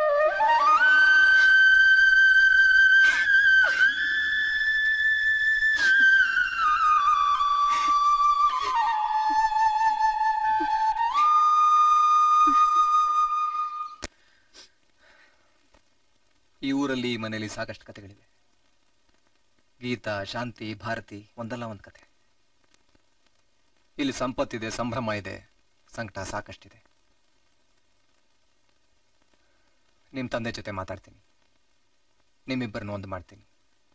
B: ಈ ಊರಲ್ಲಿ ಈ ಮನೆಯಲ್ಲಿ ಸಾಕಷ್ಟು ಕಥೆಗಳಿವೆ. ಗೀತಾ, ಶಾಂತಿ, ಭಾರತಿ ಒಂದಲ್ಲ ಒಂದು ಕತೆ. ಇಲ್ಲಿ ಸಂಪತ್ತಿದೆ, ಸಂಭ್ರಮ ಇದೆ, ಸಂಕಟ ಸಾಕಷ್ಟಿದೆ. ನಿಮ್ ತಂದೆ ಜೊತೆ ಮಾತಾಡ್ತೀನಿ, ನಿಮ್ಮಿಬ್ಬರನ್ನು ಒಂದು ಮಾಡ್ತೀನಿ.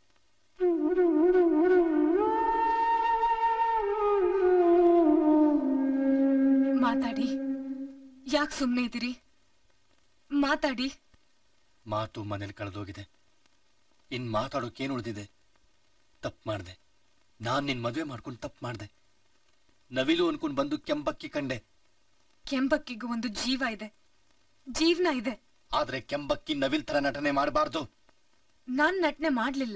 M: ಮಾತಾಡಿ. ಯಾಕೆ ಸುಮ್ಮನೆ ಇದ್ದೀರಿ? ಮಾತಾಡಿ.
E: ಮಾತು ಮನೇಲಿ ಕಳೆದೋಗಿದೆ. ಇನ್ ಮಾತಾಡೋಕೇನು ಉಳಿದಿದೆ? ತಪ್ಪು ಮಾಡ್ದೆ. ನಾನ್ ನಿನ್ ಮದುವೆ ಮಾಡ್ಕೊಂಡು ತಪ್ಪು ಮಾಡ್ದೆ. ನವಿಲು ಅನ್ಕೊಂಡ್ ಬಂದು ಕೆಂಪಕ್ಕಿ ಕಂಡೆ.
M: ಕೆಂಪಕ್ಕಿಗೂ ಒಂದು ಜೀವ ಇದೆ, ಜೀವನ ಇದೆ.
E: ಆದ್ರೆ ಕೆಂಪಕ್ಕಿ ನವಿಲ್ ತರ ನಟನೆ ಮಾಡಬಾರ್ದು.
M: ನಾನ್ ನಟನೆ ಮಾಡ್ಲಿಲ್ಲ,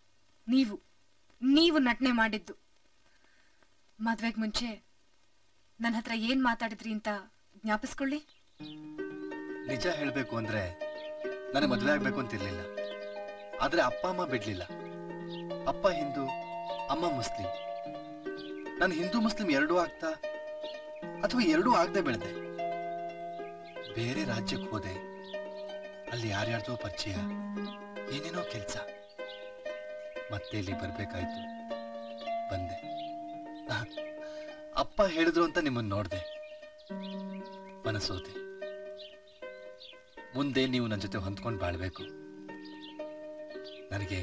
M: ನೀವು ನಟನೆ ಮಾಡಿದ್ದು. ಮದ್ವೆಗ್ ಮುಂಚೆ ನನ್ನ ಹತ್ರ ಏನ್ ಮಾತಾಡಿದ್ರಿ ಅಂತ ಜ್ಞಾಪಿಸ್ಕೊಳ್ಳಿ.
E: ನಿಜ ಹೇಳ್ಬೇಕು ಅಂದ್ರೆ ನನಗೆ ಮದುವೆ ಆಗ್ಬೇಕು ಅಂತಿರ್ಲಿಲ್ಲ. ಆದ್ರೆ ಅಪ್ಪ ಅಮ್ಮ ಬಿಡ್ಲಿಲ್ಲ. ಅಪ್ಪ ಹಿಂದೂ, ಅಮ್ಮ ಮುಸ್ಲಿಂ. ನಾನು ಹಿಂದೂ ಮುಸ್ಲಿಂ ಎರಡೂ ಆಗ್ತಾ ಅಥವಾ ಎರಡೂ ಆಗದೆ ಬೆಳೆದೆ. ಬೇರೆ ರಾಜ್ಯಕ್ಕೆ ಹೋದೆ. ಅಲ್ಲಿ ಯಾರ್ಯಾರ್ದೋ ಪರಿಚಯ, ಏನೇನೋ ಕೆಲ್ಸ. ಮತ್ತೆ ಇಲ್ಲಿ ಬರ್ಬೇಕಾಯ್ತು, ಬಂದೆ. ಅಪ್ಪ ಹೇಳಿದ್ರು ಅಂತ ನಿಮ್ಮನ್ನ ನೋಡ್ದೆ, ಮನಸೋದೆ. ಮುಂದೆ ನೀವು ನನ್ನ ಜೊತೆ ಹೊಂದ್ಕೊಂಡು ಬಾಳ್ಬೇಕು. ನನಗೆ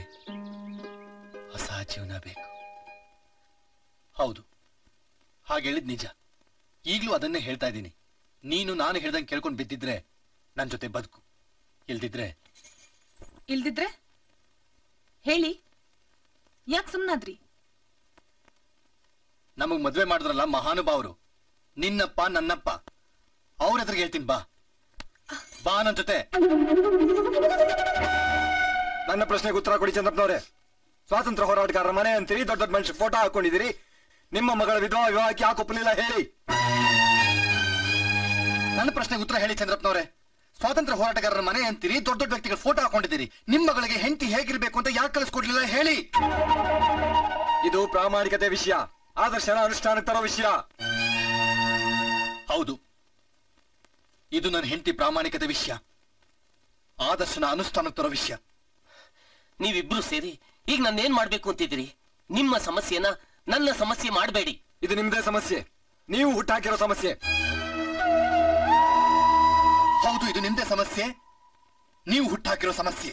E: ಹೊಸ ಜೀವನ ಬೇಕು. ಹೌದು, ಹಾಗೆ ಹೇಳಿದ್ ನಿಜ. ಈಗ್ಲೂ ಅದನ್ನೇ ಹೇಳ್ತಾ ಇದ್ದೀನಿ. ನೀನು ನಾನು ಹೇಳ್ದಂಗೆ ಕೇಳ್ಕೊಂಡು ಬಿದ್ದಿದ್ರೆ ನನ್ ಜೊತೆ ಬದುಕು,
M: ಇಲ್ದಿದ್ರೆ ಹೇಳಿ, ಯಾಕೆ ಸುಮ್ನಾದ್ರಿ?
E: ನಮಗ್ ಮದ್ವೆ ಮಾಡಿದ್ರಲ್ಲ ಮಹಾನುಭಾವರು, ನಿನ್ನಪ್ಪ ನನ್ನಪ್ಪ, ಅವ್ರ ಎದುರಿಗೆ ಹೇಳ್ತೀನಿ, ಬಾ ಬಾ ನನ್ ಜೊತೆ.
B: ನನ್ನ ಪ್ರಶ್ನೆಗೆ ಉತ್ತರ ಕೊಡಿ ಚಂದ್ರಪ್ಪನವ್ರೆ. ಸ್ವಾತಂತ್ರ್ಯ ಹೋರಾಟಗಾರರ ಮನೆ ಅಂತೀರಿ, ದೊಡ್ಡ ದೊಡ್ಡ ಮನುಷ್ಯ ಫೋಟೋ ಹಾಕೊಂಡಿದ್ದೀರಿ. ನಿಮ್ಮ ಮಗಳ ವಿವಾಹಕ್ಕೆ ಯಾಕೆ ಒಪ್ಪಲಿಲ್ಲ ಹೇಳಿ?
E: ನನ್ನ ಪ್ರಶ್ನೆಗೆ ಉತ್ತರ ಹೇಳಿ ಚಂದ್ರಪ್ಪನವ್ರೆ. ಸ್ವಾತಂತ್ರ್ಯ ಹೋರಾಟಗಾರರ ಮನೆ ಅಂತೀರಿ, ದೊಡ್ಡ ದೊಡ್ಡ ವ್ಯಕ್ತಿಗಳು ಫೋಟೋ ಹಾಕೊಂಡಿದ್ದೀರಿ. ನಿಮ್ಮ ಮಗಳಿಗೆ ಹೆಂಡತಿ ಹೇಗಿರ್ಬೇಕು ಅಂತ ಯಾಕೆ ಕಳಿಸ್ಕೊಡ್ಲಿಲ್ಲ ಹೇಳಿ?
B: ಇದು ಪ್ರಾಮಾಣಿಕತೆ ವಿಷಯ, ಆದರ್ಶನ ಅನುಷ್ಠಾನಕ್ಕೆ ತರೋ ವಿಷಯ.
E: ಹೌದು, ಇದು ನನ್ನ ಹೆಂಡತಿ ಪ್ರಾಮಾಣಿಕತೆ ವಿಷಯ, ಆದರ್ಶನ ಅನುಷ್ಠಾನಕ್ಕೆ ತರೋ ವಿಷಯ.
D: ನೀವಿಬ್ರು ಸೇರಿ ಈಗ ನಾನೇನ್ ಮಾಡ್ಬೇಕು ಅಂತಿದ್ದೀರಿ? ನಿಮ್ಮ ಸಮಸ್ಯೆನ ನನ್ನ ಸಮಸ್ಯೆ ಮಾಡಬೇಡಿ.
B: ಇದು ನಿಮ್ದೇ ಸಮಸ್ಯೆ, ನೀವು ಹುಟ್ಟಾಕಿರೋ ಸಮಸ್ಯೆ.
E: ಹೌದು, ಇದು ನಿಮ್ದೇ ಸಮಸ್ಯೆ, ನೀವು ಹುಟ್ಟಾಕಿರೋ ಸಮಸ್ಯೆ.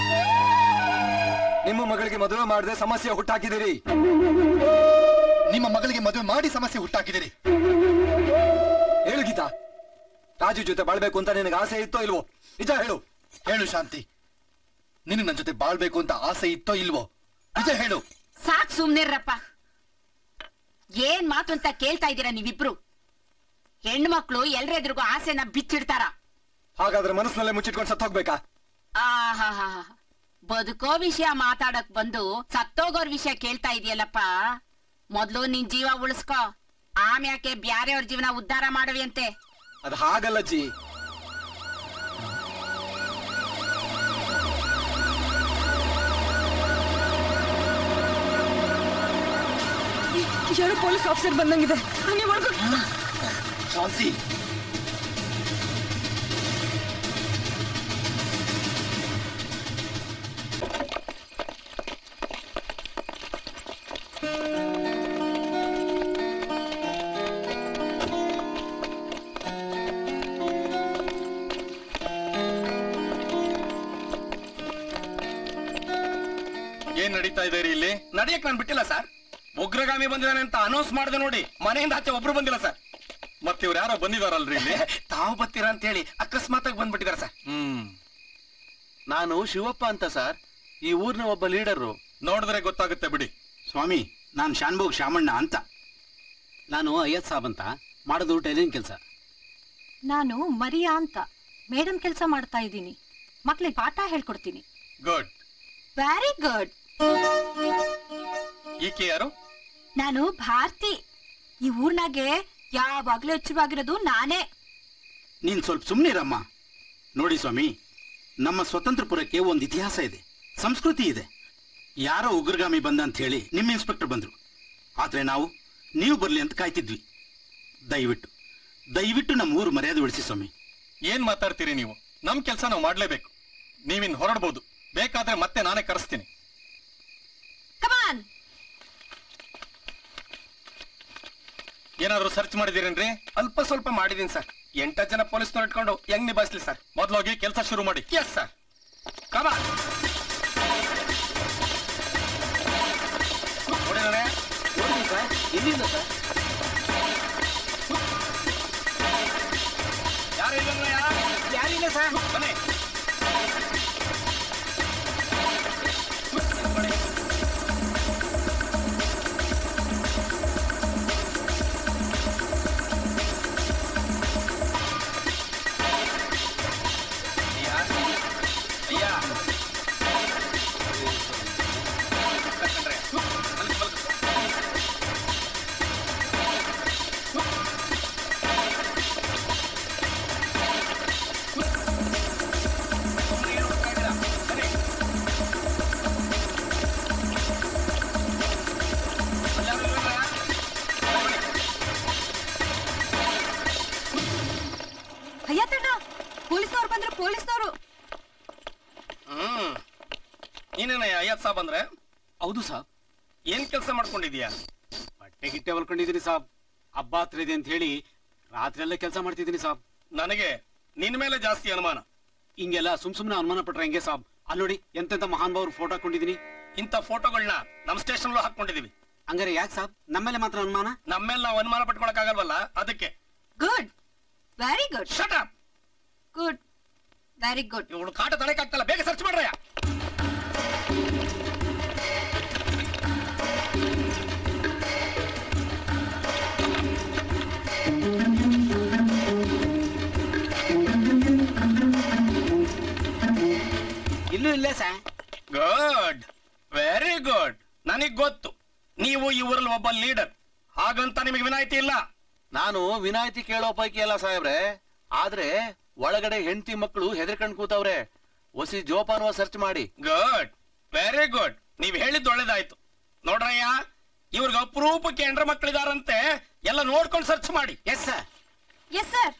B: ನಿಮ್ಮ ಮಗಳಿಗೆ ಮದುವೆ ಮಾಡದೆ ಸಮಸ್ಯೆ ಹುಟ್ಟಾಕಿದಿರಿ.
E: ನಿಮ್ಮ ಮಗಳಿಗೆ ಮದುವೆ ಮಾಡಿ ಸಮಸ್ಯೆ ಹುಟ್ಟಾಕಿದಿರಿ.
B: ಹೇಳು ಗೀತಾ, ರಾಜು ಜೊತೆ ಬಾಳ್ಬೇಕು ಅಂತ ನಿನಗೆ ಆಸೆ ಇತ್ತೋ ಇಲ್ವೋ? ನಿಜ ಹೇಳು.
E: ಹೇಳು ಶಾಂತಿ, ನಿನಗೆ ನನ್ನ ಜೊತೆ ಬಾಳ್ಬೇಕು ಅಂತ ಆಸೆ ಇತ್ತೋ ಇಲ್ವೋ? ನಿಜ ಹೇಳು.
F: ಸಾಕ್ ಸುಮ್ನಿರ್ರಪ್ಪ. ಏನ್ ಮಾತು ಅಂತ ಕೇಳ್ತಾ ಇದ್ದೀರಾ ನೀವಿಬ್ರು? ಹೆಣ್ಣು ಮಕ್ಳು ಎಲ್ರೆದ್ರಿಗೂ ಆಸೆನ ಬಿಚ್ಚಿಡ್ತಾರ?
B: ಹಾಗಾದ್ರೆ ಮನಸ್ಸಿನಲ್ಲೇ ಮುಚ್ಚಿಟ್ಕೊಂಡು ಸತ್ತು ಹೋಗ್ಬೇಕಾ?
F: ಆಹಾ, ಬದುಕೋ ವಿಷಯ ಮಾತಾಡಕ್ ಬಂದು ಸತ್ತೋಗೋರ್ ವಿಷಯ ಕೇಳ್ತಾ ಇದೆಯಲ್ಲಪ್ಪ. ಮೊದ್ಲು ನಿನ್ ಜೀವ ಉಳಿಸ್ಕೋ, ಆಮ್ಯಾಕೆ ಬ್ಯಾರೆಯವ್ರ ಜೀವನ ಉದ್ಧಾರ ಮಾಡುವಿ ಅಂತೆ.
B: ಅದು ಹಾಗಲ್ಲ ಜಿ.
M: ಯಾರು ಪೊಲೀಸ್ ಆಫೀಸರ್ ಬಂದಂಗಿದೆ, ನೀವು
E: ಶಾಂತಿ,
A: ಏನ್ ನಡೀತಾ ಇದೆ ಇಲ್ಲಿ? ನಡೆಯಕ್ ನಾನು ಬಿಟ್ಟಿಲ್ಲ ಸರ್. ಉಗ್ರಗಾಮಿ ಬಂದಿದ್ದಾನೆ ಅಂತ ಅನೌನ್ಸ್ ಮಾಡಿದೆ ನೋಡಿ, ಮನೆಯಿಂದ ಆಚೆ ಒಬ್ರು ಬಂದಿಲ್ಲ ಸರ್.
B: ಮತ್ತೆ ಇವ್ರು ಯಾರೋ ಬಂದಿದಾರಲ್ರಿ ಇಲ್ಲಿ?
A: ತಾವು ಬರ್ತೀರಾ ಅಂತ ಹೇಳಿ ಅಕಸ್ಮಾತ್ ಆಗಿ ಬಂದ್ಬಿಟ್ಟಿದ್ದಾರೆ ಸರ್.
H: ನಾನು ಶಿವಪ್ಪ ಅಂತ ಸರ್, ಈ ಊರಿನ ಒಬ್ಬ ಲೀಡರು.
B: ನೋಡಿದ್ರೆ ಗೊತ್ತಾಗುತ್ತೆ ಬಿಡಿ.
J: ಸ್ವಾಮಿ, ನಾನು ಶಾನ್ಭೋಗ್ ಶಾಮಣ್ಣ ಅಂತ.
N: ನಾನು ಅಯ್ಯತ್ ಸಾಬ್ ಅಂತ, ಮಾಡೋದು ಟೈಲಿಂಗ್ ಕೆಲಸ.
I: ನಾನು ಮರಿಯಾ ಅಂತ, ಮೇಡಮ್ ಕೆಲಸ ಮಾಡ್ತಾ ಇದ್ದೀನಿ. ಮಕ್ಳಿಗೆ ಪಾಠ ಹೇಳ್ಕೊಡ್ತೀನಿ.
B: Good,
I: very good.
B: ಈಕೆ ಯಾರು?
I: ನಾನು ಭಾರತಿ. ಈ ಊರ್ನಾಗೆ ಯಾವಾಗ್ಲೂ ಹೆಚ್ಚವಾಗಿರೋದು ನಾನೇ.
J: ನೀನ್ ಸ್ವಲ್ಪ ಸುಮ್ಮನಿರಮ್ಮ. ನೋಡಿ ಸ್ವಾಮಿ, ನಮ್ಮ ಸ್ವತಂತ್ರಪುರಕ್ಕೆ ಒಂದು ಇತಿಹಾಸ ಇದೆ, ಸಂಸ್ಕೃತಿ ಇದೆ. ಯಾರೋ ಉಗ್ರಗಾಮಿ ಬಂದ ಅಂತ ಹೇಳಿ ನಿಮ್ಮ ಇನ್ಸ್ಪೆಕ್ಟರ್ ಬಂದ್ರು, ಆದ್ರೆ ನೀವು ಬರ್ಲಿ ಅಂತ ಕಾಯ್ತಿದ್ವಿ. ದಯವಿಟ್ಟು ನಮ್ಮ ಊರು ಮರ್ಯಾದೆ ಉಳಿಸಿ ಸ್ವಾಮಿ.
B: ಏನ್ ಮಾತಾಡ್ತೀರಿ ನೀವು? ನಮ್ ಕೆಲಸ ನಾವು ಮಾಡ್ಲೇಬೇಕು. ನೀವಿನ್ ಹೊರಡ್ಬೋದು, ಬೇಕಾದ್ರೆ ಮತ್ತೆ ನಾನೇ ಕರೆಸ್ತೀನಿ.
I: ಕಮಾನ್.
B: ಏನಾದ್ರೂ ಸರ್ಚ್ ಮಾಡಿದೀರೇನ್ರಿ?
A: ಅಲ್ಪ ಸ್ವಲ್ಪ ಮಾಡಿದೀನಿ ಸರ್. 8 ಜನ ಪೊಲೀಸ್ನವ್ರು ಇಟ್ಕೊಂಡು ಹೆಂಗ್ ನಿಭಾಯಿಸ್ಲಿ ಸರ್?
B: ಮೊದ್ಲೋಗಿ ಕೆಲಸ ಶುರು ಮಾಡಿ.
A: Yes sir. ಕಮಾನ್. ನೋಡಿದಾನೆ?
D: ನೋಡಿ ಸರ್, ಎಲ್ಲಿಂದ ಸರ್?
A: ಯಾರಿಲ್ಲ ಸರ್. ಬನ್ನಿ.
C: ಪೊಲೀಸ್ನವ್ರು ಬಂದ್ರು, ಪೊಲೀಸ್ನವ್ರು.
A: ನೀನೇನಯ್ಯ ಅಯ್ಯತ್ ಸಾಬ್ ಅಂದ್ರೆ?
N: ಹೌದು ಸಾಬ್.
A: ಏನ್ ಕೆಲಸ ಮಾಡ್ಕೊಂಡಿದ್ಯಾ?
N: ಬಟ್ಟೆ ಗಿಟ್ಟೆ ಹೊಲ್ಕೊಂಡಿದ್ದೀನಿ ಸಾಬ್. ಹಬ್ಬ ಹತ್ರ ಇದೆ ಅಂತ ಹೇಳಿ ರಾತ್ರಿ ಕೆಲಸ ಮಾಡ್ತಿದ್ದೀನಿ ಸಾಬ್.
A: ನನಗೆ ನಿನ್ ಮೇಲೆ ಜಾಸ್ತಿ ಅನುಮಾನ.
N: ಹಿಂಗೆಲ್ಲ ಸುಮ್ನೆ ಅನುಮಾನ ಪಟ್ರೆ ಹೆಂಗೆ ಸಾಬ್? ಅಲ್ಲಿ ನೋಡಿ, ಎಂತೆಂತ ಮಹಾನ್ ಭಾವ್ರು ಫೋಟೋ ಹಾಕೊಂಡಿದೀನಿ.
A: ಇಂಥ ಫೋಟೋಗಳನ್ನ ನಮ್ ಸ್ಟೇಷನ್ ಹಾಕೊಂಡಿದೀವಿ.
N: ಹಂಗಾರೆ ಯಾಕೆ ಸಾಬ್ ನಮ್ಮೇಲೆ ಮಾತ್ರ ಅನುಮಾನ?
A: ನಮ್ಮೇಲೆ ನಾವು ಅನುಮಾನ ಪಟ್ಕೊಳಕ್ ಆಗಲ್ವಲ್ಲ, ಅದಕ್ಕೆ.
C: Good, very good.
A: Shut up.
C: Good, very good.
A: ಇವಳು ಕಾಟ ತಡೆಯಕ್ಕಾಗ್ತಲ್ಲ, ಬೇಗ ಸರ್ಚ್ ಮಾಡ್ರಯ್ಯ.
N: ಇಲ್ಲೂ ಇಲ್ಲೇ ಸರ್.
A: Good, very good. ನನಗ್ ಗೊತ್ತು ನೀವು ಈ ಊರಲ್ಲಿ ಒಬ್ಬ ಲೀಡರ್, ಹಾಗಂತ ನಿಮಗೆ ವಿನಾಯಿತಿ ಇಲ್ಲ.
H: ನಾನು ವಿನಾಯಿತಿ ಕೇಳೋ ಪೈಕಿ ಅಲ್ಲ ಸಾಹೇಬ್ರೆ, ಆದ್ರೆ ಒಳಗಡೆ ಹೆಂಡತಿ ಮಕ್ಕಳು ಹೆದರ್ಕೊಂಡ್ ಕೂತವ್ರೆ. ಒಸಿ ಜೋಪಾನವ ಸರ್ಚ್ ಮಾಡಿ.
A: Good, very good. ನೀವ್ ಹೇಳಿದ್ದು ಒಳ್ಳೇದಾಯ್ತು. ನೋಡ್ರಯ್ಯ, ಇವ್ರಿಗೆ ಅಪರೂಪಕ್ಕೆ ಹೆಂಡ್ರ ಮಕ್ಕಳಿದಾರಂತೆ, ಎಲ್ಲ ನೋಡ್ಕೊಂಡು ಸರ್ಚ್ ಮಾಡಿ.
N: Yes sir.
C: Yes sir.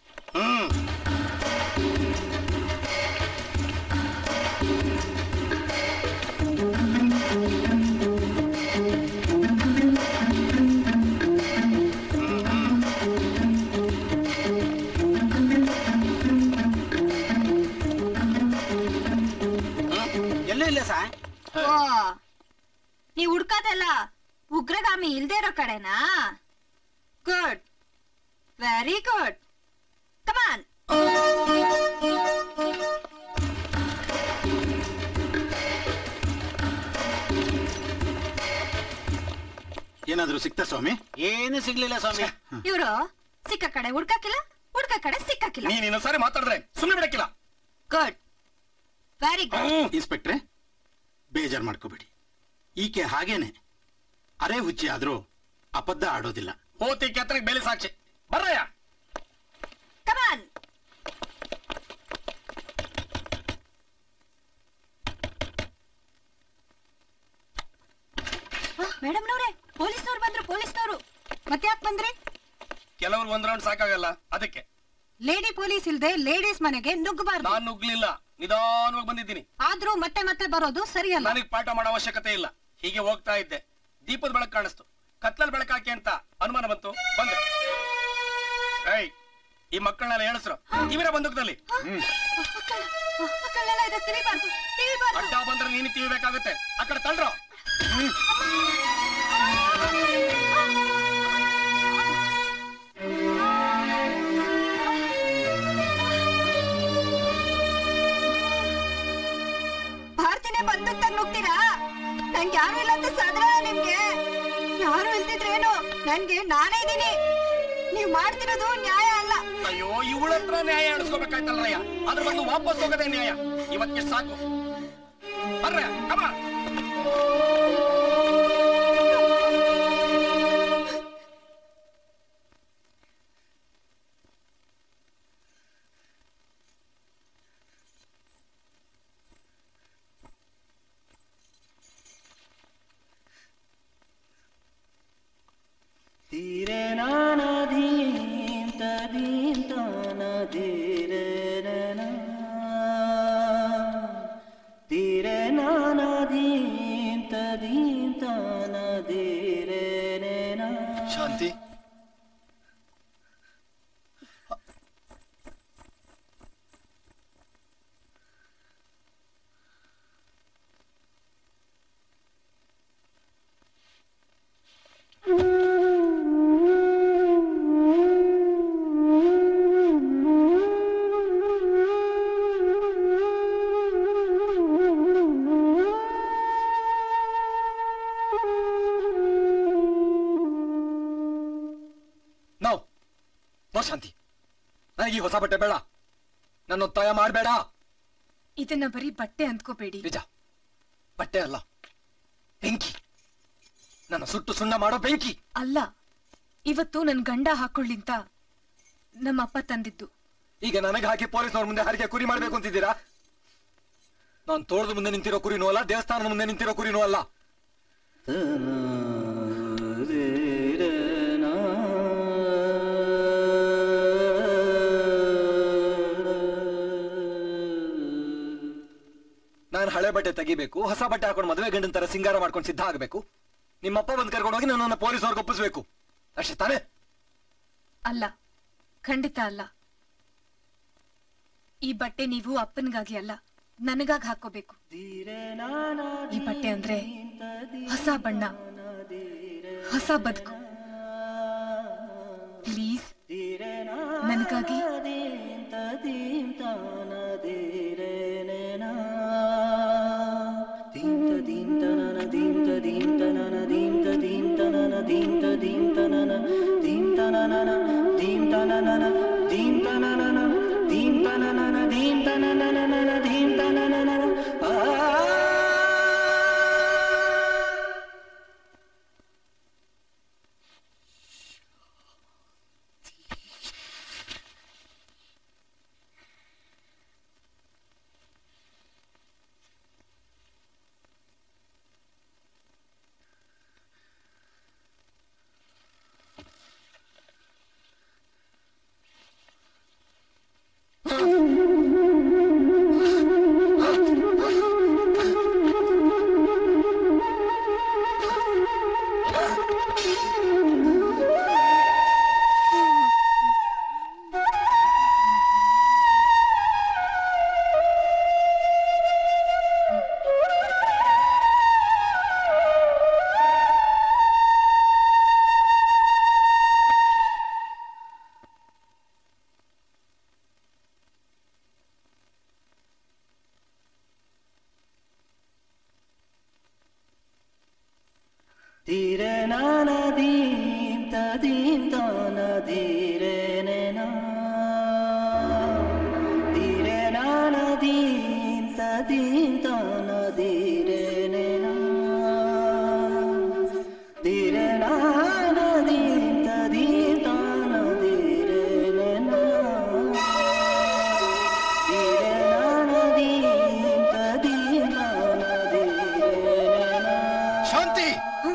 N: ಎಲ್ಲೂ ಇಲ್ಲ ಸರ್.
C: ಓ, ನೀವ್ ಹುಡ್ಕೋದೆಲ್ಲ ಉಗ್ರಗಾಮಿ ಇಲ್ದೇ ಇರೋ ಕಡೆನಾ? Good, very good. ಕಮಾನ್.
J: ಏನಾದ್ರೂ ಸಿಕ್ತಾ ಸ್ವಾಮಿ?
N: ಏನು ಸಿಗ್ಲಿಲ್ಲ ಸ್ವಾಮಿ.
C: ಇವ್ರು ಸಿಕ್ಕ ಕಡೆ ಹುಡ್ಕಕ್ಕಿಲ್ಲ, ಹುಡ್ಕ ಕಡೆ ಸಿಕ್ಕಕ್ಕಿಲ್ಲ.
A: ನೀನ್ ಇನ್ನೊಂದ್ಸಾರಿ ಮಾತಾಡಿದ್ರೆ ಸುಮ್ಮನೆ ಬಿಡಕ್ಕಿಲ್ಲ.
C: Good, very good.
J: ಇನ್ಸ್ಪೆಕ್ಟ್ರೆ, ಬೇಜಾರ್ ಮಾಡ್ಕೋಬೇಡಿ. ಈಕೆ ಹಾಗೇನೆ ಅರೆ ಹುಚ್ಚಿ ಆದ್ರೂ ಅಬದ್ಧ ಆಡೋದಿಲ್ಲ.
A: ಹೋತಿ ಕೆತ್ತನಿಗೆ ಬೇಲಿ ಸಾಕ್ಷಿ. ಬರ್ರಯ್ಯ.
C: ಕಮಾನ್. ಮೇಡಮ್ ನವ್ರೆ, ಪೊಲೀಸ್ನವ್ರು ಬಂದ್ರು. ಪೊಲೀಸ್ನವ್ರು ಮತ್ತೆ ಯಾಕೆ ಬಂದ್ರಿ?
A: ಕೆಲವ್ರು ಒಂದ್ ರೌಂಡ್ ಸಾಕಾಗಲ್ಲ, ಅದಕ್ಕೆ.
C: ಲೇಡಿ ಪೊಲೀಸ್ ಇಲ್ದೆ ಲೇಡೀಸ್ ಮನೆಗೆ ನುಗ್ಗಬಾರ್ದು.
A: ನಾನ್ ನುಗ್ಲಿಲ್ಲ, ನಿಧಾನವಾಗಿ ಬಂದಿದ್ದೀನಿ.
C: ಆದ್ರೂ ಮತ್ತೆ ಮತ್ತೆ ಬರೋದು ಸರಿಯಲ್ಲ.
A: ನನಗ್ ಪಾಠ ಮಾಡೋ ಅವಶ್ಯಕತೆ ಇಲ್ಲ. ಹೀಗೆ ಹೋಗ್ತಾ ಇದ್ದೆ, ದೀಪದ ಬೆಳಕು ಕಾಣಿಸ್ತು. ಕತ್ಲಲ್ಲಿ ಬೆಳಕಾಕಿ ಅಂತ ಅನುಮಾನ ಬಂತು, ಬಂದೆ. ಏಯ್, ಈ ಮಕ್ಕಳನ್ನೆಲ್ಲ ಹೇಳಿಸ್ರು. ಇವರ ಬಂದೂಕದಲ್ಲಿ ಅಡ್ಡ ಬಂದ್ರೆ ನೀನು ತಿವಿಬೇಕಾಗುತ್ತೆ. ಆ ಕಡೆ ತಳ್ರೋ.
C: ಭಾರತಿನೇ ಬಂದೂಕ್ ತಂದು ನುಗ್ತೀರಾ? ನಂಗೆ ಯಾರು ಇಲ್ಲ ಅಂತ ಸಾಧಾರಣ ನಿಮ್ಗೆ? ಯಾರು ಇಲ್ದಿದ್ರೇನು, ನನ್ಗೆ ನಾನೇ ಇದೀನಿ. ನೀವ್ ಮಾಡ್ತಿರೋದು ನ್ಯಾಯ ಅಲ್ಲ.
A: ಅಯ್ಯೋ, ಇವಳ ಹತ್ರ ನ್ಯಾಯ ಹೇಳಿಸ್ಕೋಬೇಕಾಯ್ತಲ್ರಯ್ಯ. ಅದ್ರ ಬಂದು ವಾಪಸ್ ಹೋಗೋದೇ ನ್ಯಾಯ. ಇವತ್ತಿಗೆ ಸಾಕು. ಬರ್ರ, ಕಮ.
O: ಧೀರೆ ನಾನ ಧೀಂತ ಧೀಂತಾನ ಧೀರೆ ನನ ಧೀರೆ ನಾನ ಧೀಂತ ಧೀಂತಾನ ಧೀರೆ ನೇನ.
B: ಶಾಂತಿ, ಶಾಂತಿ, ನನಗೆ ಈ ಹೊಸ ಬಟ್ಟೆ ಬೇಡ. ನನ್ನ ಒತ್ತಾಯ ಮಾಡಬೇಡ.
M: ಇದನ್ನ ಬರೀ ಬಟ್ಟೆ ಅಂದ್ಕೋಬೇಡಿ.
B: ನಿಜ, ಬಟ್ಟೆ ಅಲ್ಲ, ಬೆಂಕಿ. ನನ್ನ ಸುಟ್ಟು ಸುಣ್ಣ ಮಾಡೋ ಬೆಂಕಿ.
M: ಅಲ್ಲ, ಇವತ್ತು ನನ್ ಗಂಡ ಹಾಕೊಳ್ಳಿಂತ ನಮ್ಮಪ್ಪ ತಂದಿದ್ದು.
B: ಈಗ ನನಗೆ ಹಾಕಿ ಪೊಲೀಸ್ನವ್ರ ಮುಂದೆ ಹರಿಗೆ ಕುರಿ ಮಾಡ್ಬೇಕು ಅಂತಿದ್ದೀರಾ? ನಾನು ತೋಳದ ಮುಂದೆ ನಿಂತಿರೋ ಕುರಿನೂ ಅಲ್ಲ, ದೇವಸ್ಥಾನದ ಮುಂದೆ ನಿಂತಿರೋ ಕುರಿನೂ ಅಲ್ಲ. ನಾನು ಹಳೆ ಬಟ್ಟೆ ತೆಗಿಬೇಕು, ಹೊಸ ಬಟ್ಟೆ ಹಾಕೊಂಡು ಮದುವೆ ಗಂಡನ ತರ ಸಿಂಗಾರ ಮಾಡ್ಕೊಂಡು ಸಿದ್ಧ ಆಗಬೇಕು. ನಿಮ್ಮಪ್ಪ ಬಂದು ಕರ್ಕೊಂಡು ಹೋಗಿ ನನ್ನನ್ನು ಪೊಲೀಸ್ನವ್ರಿಗೆ ಒಪ್ಪಿಸ್ಬೇಕು, ಅಷ್ಟೇ ತಾನೇ?
M: ಅಲ್ಲ, ಖಂಡಿತ ಅಲ್ಲ. ಈ ಬಟ್ಟೆ ನೀವು ಅಪ್ಪನಿಗಾಗಿ ಅಲ್ಲ, ನನಗಾಗಿ ಹಾಕೋಬೇಕು. ಈ ಬಟ್ಟೆ ಅಂದ್ರೆ ಹೊಸ ಬಣ್ಣ, ಹೊಸ ಬದುಕು. ಪ್ಲೀಸ್ ನನಗಾಗಿ
O: ಧೀರೆ ನಾನ ದೀಂತ ದೀಂತಾನ ಧೀರೆ ನೇನ ಧೀರೆ ನಾನ ದೀಂತ ದೀಂತಾನ ಧೀರೆ ನೇನ ಧೀರೆ ನಾನ ದೀಂತ ದೀಂತಾನ ಧೀರೆ ನೇನ ಧೀರೆ ನಾನ ದೀಂತ ದೀಂತಾನ ಧೀರೆ ನೇನ.
J: ಶಾಂತಿ!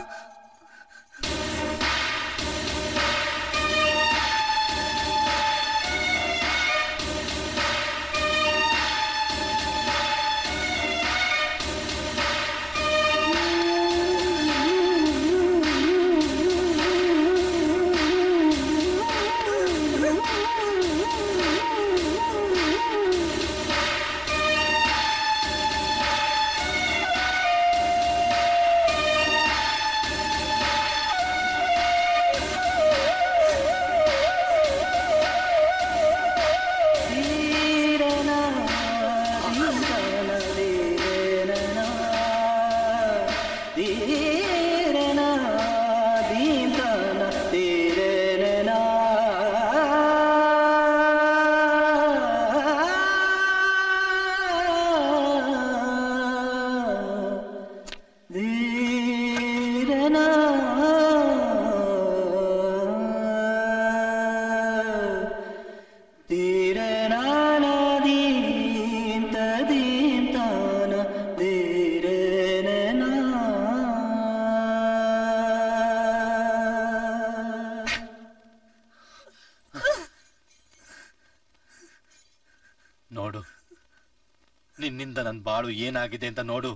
E: ನೋಡು, ನಿನ್ನಿಂದ ನನ್ ಬಾಳು ಏನಾಗಿದೆ ಅಂತ ನೋಡು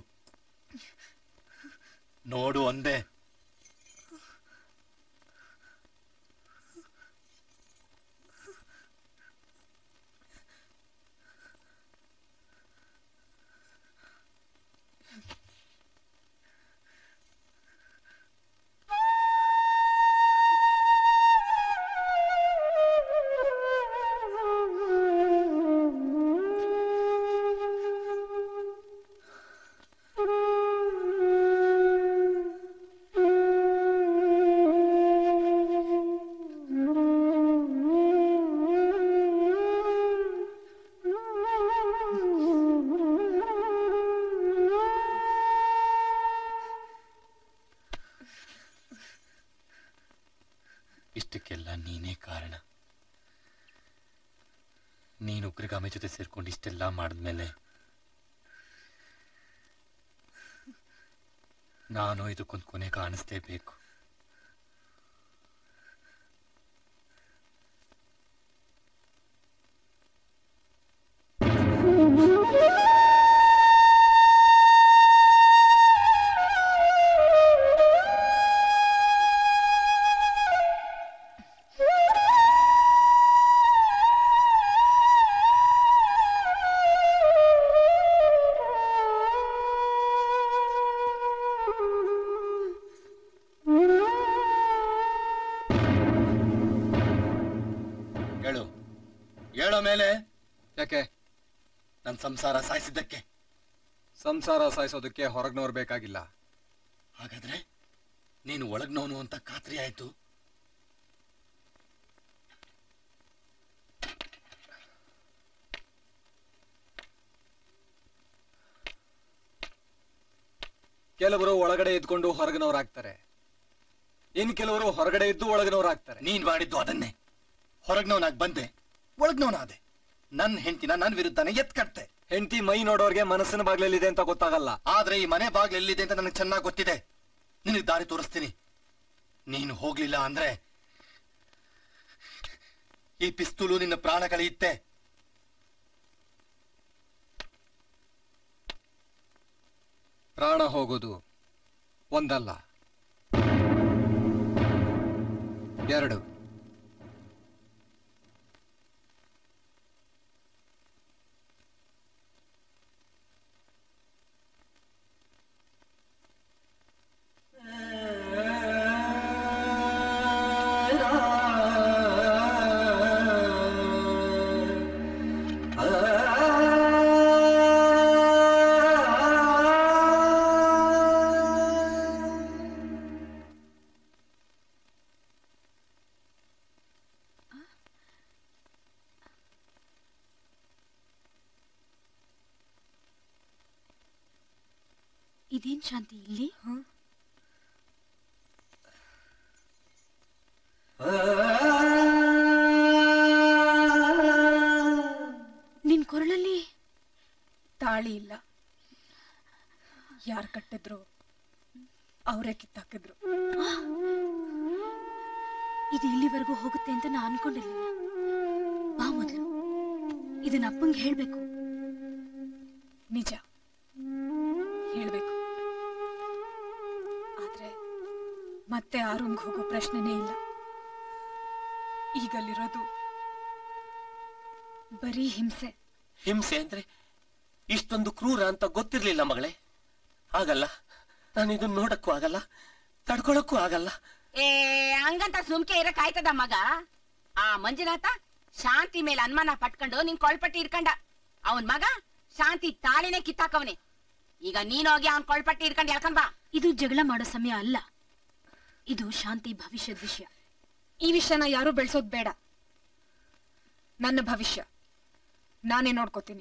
E: ನೋಡು ಅಂದೆ. ಇಷ್ಟಕ್ಕೆಲ್ಲ ನೀನೇ ಕಾರಣ. ನೀನು ಉಗ್ರಗಾಮಿ ಜೊತೆ ಸೇರ್ಕೊಂಡು ಇಷ್ಟೆಲ್ಲ ಮಾಡಿದ್ಮೇಲೆ ನಾನು ಇದಕ್ಕೊಂದು ಕೊನೆ ಕಾಣಿಸ್ಲೇಬೇಕು. ಮೇಲೆ
B: ಯಾಕೆ?
E: ನನ್ ಸಂಸಾರ ಸಾಯಿಸಿದ್ದಕ್ಕೆ.
B: ಸಂಸಾರ ಸಾಯಿಸೋದಕ್ಕೆ ಹೊರಗ್ನವ್ರು ಬೇಕಾಗಿಲ್ಲ.
E: ಹಾಗಾದ್ರೆ ನೀನು ಒಳಗ್ನವನು ಅಂತ ಖಾತ್ರಿ ಆಯ್ತು.
B: ಕೆಲವರು ಒಳಗಡೆ ಇದ್ಕೊಂಡು ಹೊರಗಿನವರಾಗ್ತಾರೆ, ಇನ್ ಕೆಲವರು ಹೊರಗಡೆ ಇದ್ದು ಒಳಗಿನವರಾಗ್ತಾರೆ.
E: ನೀನ್ ಮಾಡಿದ್ದು ಅದನ್ನೇ. ಹೊರಗ್ನವನಾಗ್ ಬಂದೆ, ಒಳಗ್ನವನಾದೆ. ನನ್ ಹೆಂಡತಿನ ನನ್ ವಿರುದ್ಧನೇ ಎತ್ ಕಟ್ತೆ.
B: ಹೆಂಡತಿ ಮೈ ನೋಡೋರ್ಗೆ ಮನಸ್ಸಿನ ಬಾಗ್ಲೆಲ್ಲಿದೆ ಅಂತ ಗೊತ್ತಾಗಲ್ಲ.
E: ಆದ್ರೆ ಈ ಮನೆ ಬಾಗ್ಲು ಎಲ್ಲಿದೆ ಅಂತ ನನಗೆ ಚೆನ್ನಾಗಿ ಗೊತ್ತಿದೆ. ನಿನಗೆ ದಾರಿ ತೋರಿಸ್ತೀನಿ. ನೀನು ಹೋಗ್ಲಿಲ್ಲ ಅಂದ್ರೆ ಈ ಪಿಸ್ತೂಲು ನಿನ್ನ ಪ್ರಾಣ ಕಳೆಯುತ್ತೆ.
B: ಪ್ರಾಣ ಹೋಗೋದು ಒಂದಲ್ಲ, ಎರಡು.
M: ಇದೇನ್ ಶಾಂತಿ ಇಲ್ಲಿ? ನಿನ್ ಕೊರಳಲ್ಲಿ ತಾಳಿ ಇಲ್ಲ. ಯಾರು ಕಟ್ಟಿದ್ರು ಅವರೇ ಕಿತ್ತಾಕಿದ್ರು. ಇದು ಇಲ್ಲಿವರೆಗೂ ಹೋಗುತ್ತೆ ಅಂತ ನಾ ಅನ್ಕೊಂಡಿರ್ಲಿಲ್ಲ. ಬಾ ಮೊದಲು ಇದನ್ನ ಅಪ್ಪಂಗೆ ಹೇಳ್ಬೇಕು. ನಿಜ ಹೇಳ್ಬೇಕು. ಆದ್ರೆ ಮತ್ತೆ ಆ ರೂಮ್ಗೆ ಹೋಗೋ ಪ್ರಶ್ನೆನೇ ಇಲ್ಲ. ಈಗಲ್ಲಿರೋದು ಬರೀ ಹಿಂಸೆ.
D: ಹಿಂಸೆ ಅಂದ್ರೆ ಇಷ್ಟೊಂದು ಕ್ರೂರ ಅಂತ ಗೊತ್ತಿರ್ಲಿಲ್ಲ ಮಗಳೇ. ಆಗಲ್ಲ, ನಾನು ಇದನ್ನ ನೋಡಕ್ಕೂ ಆಗಲ್ಲ, ತಡ್ಕೊಳಕ್ಕೂ ಆಗಲ್ಲ.
F: ಹಂಗಂತ ಸುಮ್ಕೆ ಇರಕ್ ಆಯ್ತದ ಮಗ? ಆ ಮಂಜುನಾಥ ಶಾಂತಿ ಮೇಲೆ ಅನುಮಾನ ಪಟ್ಕೊಂಡು ನಿನ್ ಕೊಳ್ಪಟ್ಟಿ ಇರ್ಕಂಡ. ಅವನ್ ಮಗ ಶಾಂತಿ ತಾಳಿನೇ ಕಿತ್ತಾಕವನೆ. ಈಗ ನೀನೋಗಿ ಅವನ್ ಕೊಳ್ಪಟ್ಟಿ ಇರ್ಕಂಡ್ ಹೇಳ್ಕೊಂಡ್ ಬಾ.
M: ಇದು ಜಗಳ ಮಾಡೋ ಸಮಯ ಅಲ್ಲ. ಇದು ಶಾಂತಿ ಭವಿಷ್ಯದ ವಿಷಯ. ಈ ವಿಷಯನ ಯಾರು ಬೆಳೆಸೋದ್ ಬೇಡ. ನನ್ನ ಭವಿಷ್ಯ ನಾನೇ ನೋಡ್ಕೋತೀನಿ.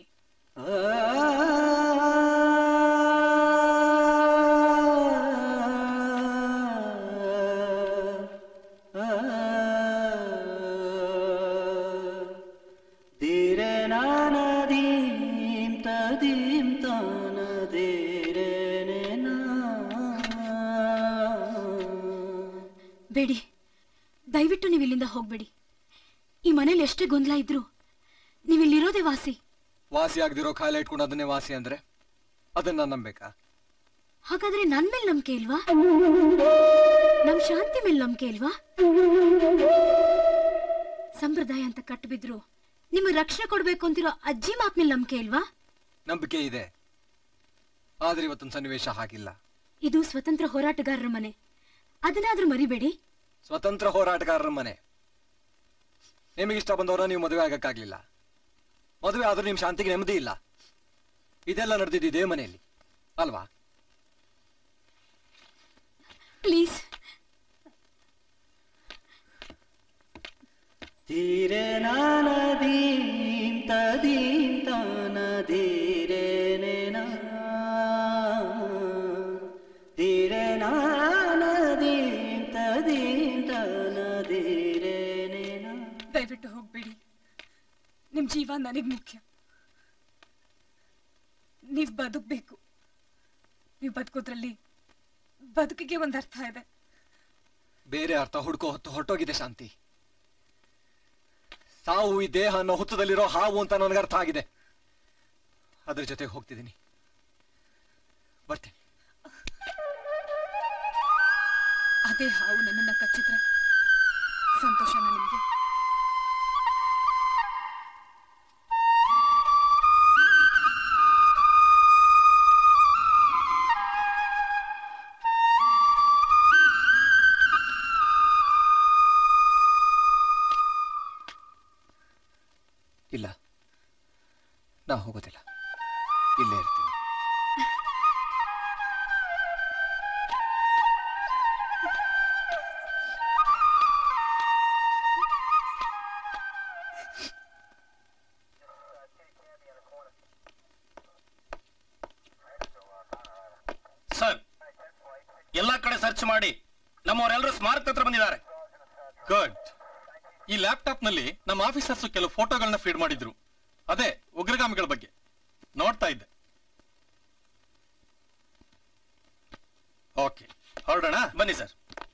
M: ಬೇಡಿ, ದಯವಿಟ್ಟು ನೀವು ಇಲ್ಲಿಂದ ಹೋಗ್ಬೇಡಿ. ಈ ಮನೇಲಿ ಎಷ್ಟೇ ಗೊಂದಲ ಇದ್ರು ನೀವಿಲ್ಲಿರೋದೇ ವಾಸಿ.
B: ವಾಸಿ ಆಗದಿರೋ ಕಾಯಿಲೆ ಇಟ್ಕೊಂಡು ಅದನ್ನೇ ವಾಸಿ ಅಂದ್ರೆ ಅದನ್ನ ನಂಬೇಕಾ?
M: ಹಾಗಾದ್ರೆ ನನ್ ಮೇಲೆ ನಂಬಿಕೆ ಇಲ್ವಾ? ನಮ್ ಶಾಂತಿ ಮೇಲೆ ನಂಬಿಕೆ ಇಲ್ವಾ? ಸಂಪ್ರದಾಯ ಅಂತ ಕಟ್ಟಬಿದ್ರು ನಿಮಗೆ ರಕ್ಷಣೆ ಕೊಡ್ಬೇಕು ಅಂತಿರೋ ಅಜ್ಜಿ ಮಾತ್ ಮೇಲೆ ನಂಬಿಕೆ ಇಲ್ವಾ?
B: ನಂಬಿಕೆ ಇದೆ, ಆದ್ರೆ ಇವತ್ತೊಂದು ಸನ್ನಿವೇಶ ಹಾಗಿಲ್ಲ.
M: ಇದು ಸ್ವತಂತ್ರ ಹೋರಾಟಗಾರರ ಮನೆ, ಅದನ್ನಾದ್ರೂ ಮರಿಬೇಡಿ.
B: ಸ್ವತಂತ್ರ ಹೋರಾಟಗಾರರ ಮನೆ. ನಿಮಗಿಷ್ಟ ಬಂದವರ ನೀವು ಮದುವೆ ಆಗಕ್ಕಾಗ್ಲಿಲ್ಲ. ಮದುವೆ ಆದ್ರೂ ನಿಮ್ ಶಾಂತಿಗೆ ನೆಮ್ಮದಿ ಇಲ್ಲ. ಇದೆಲ್ಲ ನಡೆದಿದ್ದು ಇದೇ ಮನೆಯಲ್ಲಿ ಅಲ್ವಾ?
M: ಪ್ಲೀಸ್.
O: ಧೀರೆ ನಾನದೀಂ ತದೀಂ ತಾನ ಧೀರೆ ನೇನ ಧೀರೆ ನಾನದೀಂ ತದೀಂ ತಾನ ಧೀರೆ ನೇನ.
M: ದಯವಿಟ್ಟು ಹೋಗ್ಬೇಡಿ. ನಿಮ್ ಜೀವ ನನಗ್ ಮುಖ್ಯ. ನೀವ್ ಬದುಕ್ಬೇಕು. ನೀವ್ ಬದುಕೋದ್ರಲ್ಲಿ ಬದುಕಿಗೆ ಒಂದ್ ಅರ್ಥ ಇದೆ.
B: ಬೇರೆ ಅರ್ಥ ಹುಡ್ಕೋ ಹೊತ್ತು ಹೊರಟೋಗಿದೆ ಶಾಂತಿ. ಸಾವು ಈ ದೇಹ ಅನ್ನೋ ಹುತ್ತದಲ್ಲಿರೋ ಹಾವು ಅಂತ ನನಗೆ ಅರ್ಥ ಆಗಿದೆ. ಅದ್ರ ಜೊತೆಗೆ ಹೋಗ್ತಿದ್ದೀನಿ. ಬರ್ತೀನಿ.
M: ಅದೇ ಹಾವು ನನ್ನನ್ನ ಕಚ್ಚಿದ್ರೆ ಸಂತೋಷನ ನಿಮ್ಗೆ?
B: ಇಲ್ಲ, ನಾ ಹೋಗೋದಿಲ್ಲ, ಇಲ್ಲೇ ಇರ್ತೀನಿ.
A: ಸರ್, ಎಲ್ಲಾ ಕಡೆ ಸರ್ಚ್ ಮಾಡಿ ನಮ್ಮವರೆಲ್ಲರೂ ಸ್ಮಾರಕ ಹತ್ರ ಬಂದಿದ್ದಾರೆ.
P: ಗುಡ್. ಈ ಲ್ಯಾಪ್ಟಾಪ್ ನಲ್ಲಿ ನಮ್ಮ ಆಫೀಸರ್ಸ್ ಕೆಲವು ಫೋಟೋಗಳನ್ನ ಫೀಡ್ ಮಾಡಿದ್ರು. ಅದೇ ಉಗ್ರಗಾಮಿಗಳ ಬಗ್ಗೆ ನೋಡ್ತಾ ಇದ್ದೆ. ಓಕೆ, ಹೊರಡೋಣ.
A: ಬನ್ನಿ ಸರ್.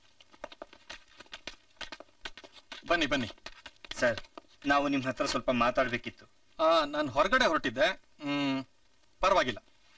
P: ಬನ್ನಿ ಬನ್ನಿ.
G: ಸರ್, ನಾವು ನಿಮ್ ಹತ್ರ ಸ್ವಲ್ಪ ಮಾತಾಡ್ಬೇಕಿತ್ತು.
P: ನಾನು ಹೊರಗಡೆ ಹೊರಟಿದ್ದೆ. ಪರವಾಗಿಲ್ಲ,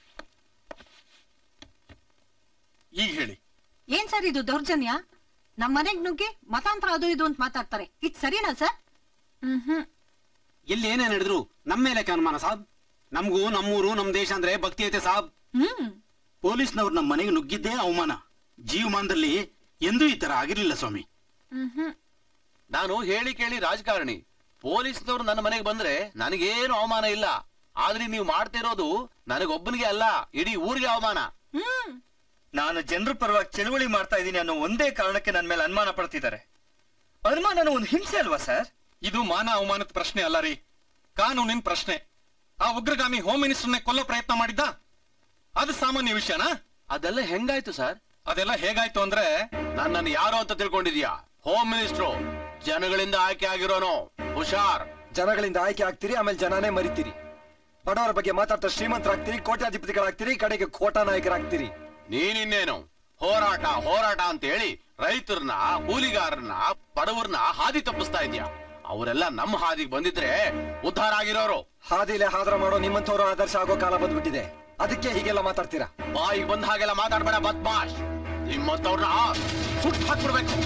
P: ಈಗ ಹೇಳಿ.
Q: ಏನ್ ಸರ್ ಇದು ದೌರ್ಜನ್ಯ? ನಮ್ ಮನೆಗ್ ನುಗ್ಗಿ ಮತಾಂತರ ಅದು ಇದು ಅಂತ ಮಾತಾಡ್ತಾರೆ. ಇದು ಸರಿನಾ ಸರ್?
N: ಎಲ್ಲಿ ಏನೇ ನಡೆದ್ರು ನಮ್ಮ ಮೇಲೆ ಅನುಮಾನ ಸಾಬ್. ನಮಗೂ ನಮ್ಮೂರು ನಮ್ ದೇಶ ಅಂದ್ರೆ ಭಕ್ತಿ ಐತೆ ಸಾಬ್.
J: ಪೊಲೀಸ್ನವ್ರು ನಮ್ಮ ಮನೆಗೆ ನುಗ್ಗಿದ್ದೇ ಅವಮಾನ. ಜೀವಮಾನದಲ್ಲಿ ಎಂದೂ ಈ ತರ ಆಗಿರ್ಲಿಲ್ಲ ಸ್ವಾಮಿ.
H: ನಾನು ಹೇಳಿ ಕೇಳಿ ರಾಜಕಾರಣಿ. ಪೊಲೀಸ್ನವ್ರು ನನ್ನ ಮನೆಗೆ ಬಂದ್ರೆ ನನಗೇನು ಅವಮಾನ ಇಲ್ಲ. ಆದ್ರೆ ನೀವು ಮಾಡ್ತಿರೋದು ನನಗೊಬ್ಬನಿಗೆ ಅಲ್ಲ, ಇಡೀ ಊರಿಗೆ ಅವಮಾನ.
G: ನಾನು ಜನರ ಪರವಾಗಿ ಚಳುವಳಿ ಮಾಡ್ತಾ ಇದ್ದೀನಿ ಅನ್ನೋ ಒಂದೇ ಕಾರಣಕ್ಕೆ ನನ್ನ ಮೇಲೆ ಅನುಮಾನ ಪಡ್ತಿದ್ದಾರೆ. ಅನುಮಾನ ಒಂದು ಹಿಂಸೆ ಅಲ್ವಾ ಸರ್?
P: ಇದು ಮಾನ ಅವಮಾನದ ಪ್ರಶ್ನೆ ಅಲ್ಲ ರೀ, ಕಾನೂನಿನ ಪ್ರಶ್ನೆ. ಆ ಉಗ್ರಗಾಮಿ ಹೋಮ್ ಮಿನಿಸ್ಟರ್ನೇ ಕೊಲ್ಲೋ ಪ್ರಯತ್ನ ಮಾಡಿದ್ದ, ಅದು ಸಾಮಾನ್ಯ ವಿಷಯನಾ?
H: ಅದೆಲ್ಲ ಹೆಂಗಾಯ್ತು ಸರ್?
P: ಅದೆಲ್ಲ ಹೇಗಾಯ್ತು ಅಂದ್ರೆ,
H: ನನ್ನನ್ನು ಯಾರು ಅಂತ ತಿಳ್ಕೊಂಡಿದ್ಯಾ? ಹೋಮ್ ಮಿನಿಸ್ಟ್ರು ಜನಗಳಿಂದ ಆಯ್ಕೆ ಆಗಿರೋನು. ಹುಷಾರ್.
B: ಜನಗಳಿಂದ ಆಯ್ಕೆ ಆಗ್ತೀರಿ, ಆಮೇಲೆ ಜನನೇ ಮರಿತೀರಿ. ಬಡವರ ಬಗ್ಗೆ ಮಾತಾಡ್ತಾ ಶ್ರೀಮಂತರಾಗ್ತೀರಿ, ಕೋಟ್ಯಾಧಿಪತಿಗಳಾಗ್ತೀರಿ, ಕಡೆಗೆ ಕೋಟಾ ನಾಯಕರಾಗ್ತೀರಿ.
H: ನೀನಿನ್ನೇನು ಹೋರಾಟ ಹೋರಾಟ ಅಂತ ಹೇಳಿ ರೈತರನ್ನ, ಕೂಲಿಗಾರರನ್ನ, ಬಡವರನ್ನ ಹಾದಿ ತಪ್ಪಿಸ್ತಾ ಇದ್ಯಾ? ಅವರೆಲ್ಲ ನಮ್ಮ ಹಾದಿಗೆ ಬಂದಿದ್ರೆ ಉದ್ಧಾರ ಆಗಿರೋರು.
B: ಹಾದಿಲೆ ಹಾದ್ರ ಮಾಡೋ ನಿಮ್ಮಂಥವ್ರು ಆದರ್ಶ ಆಗೋ ಕಾಲ ಬಂದ್ಬಿಟ್ಟಿದೆ. ಅದಕ್ಕೆ ಹೀಗೆಲ್ಲ ಮಾತಾಡ್ತೀರಾ?
H: ಬಾಯಿಗೆ ಬಂದ ಹಾಗೆಲ್ಲ ಮಾತಾಡ್ಬೇಡ ಬದ್ಮಾಶ್. ನಿಮ್ಮಂಥವ್ರನ್ನ ಸುಟ್ಟು ಹಾಕ್ಬಿಡ್ಬೇಕು.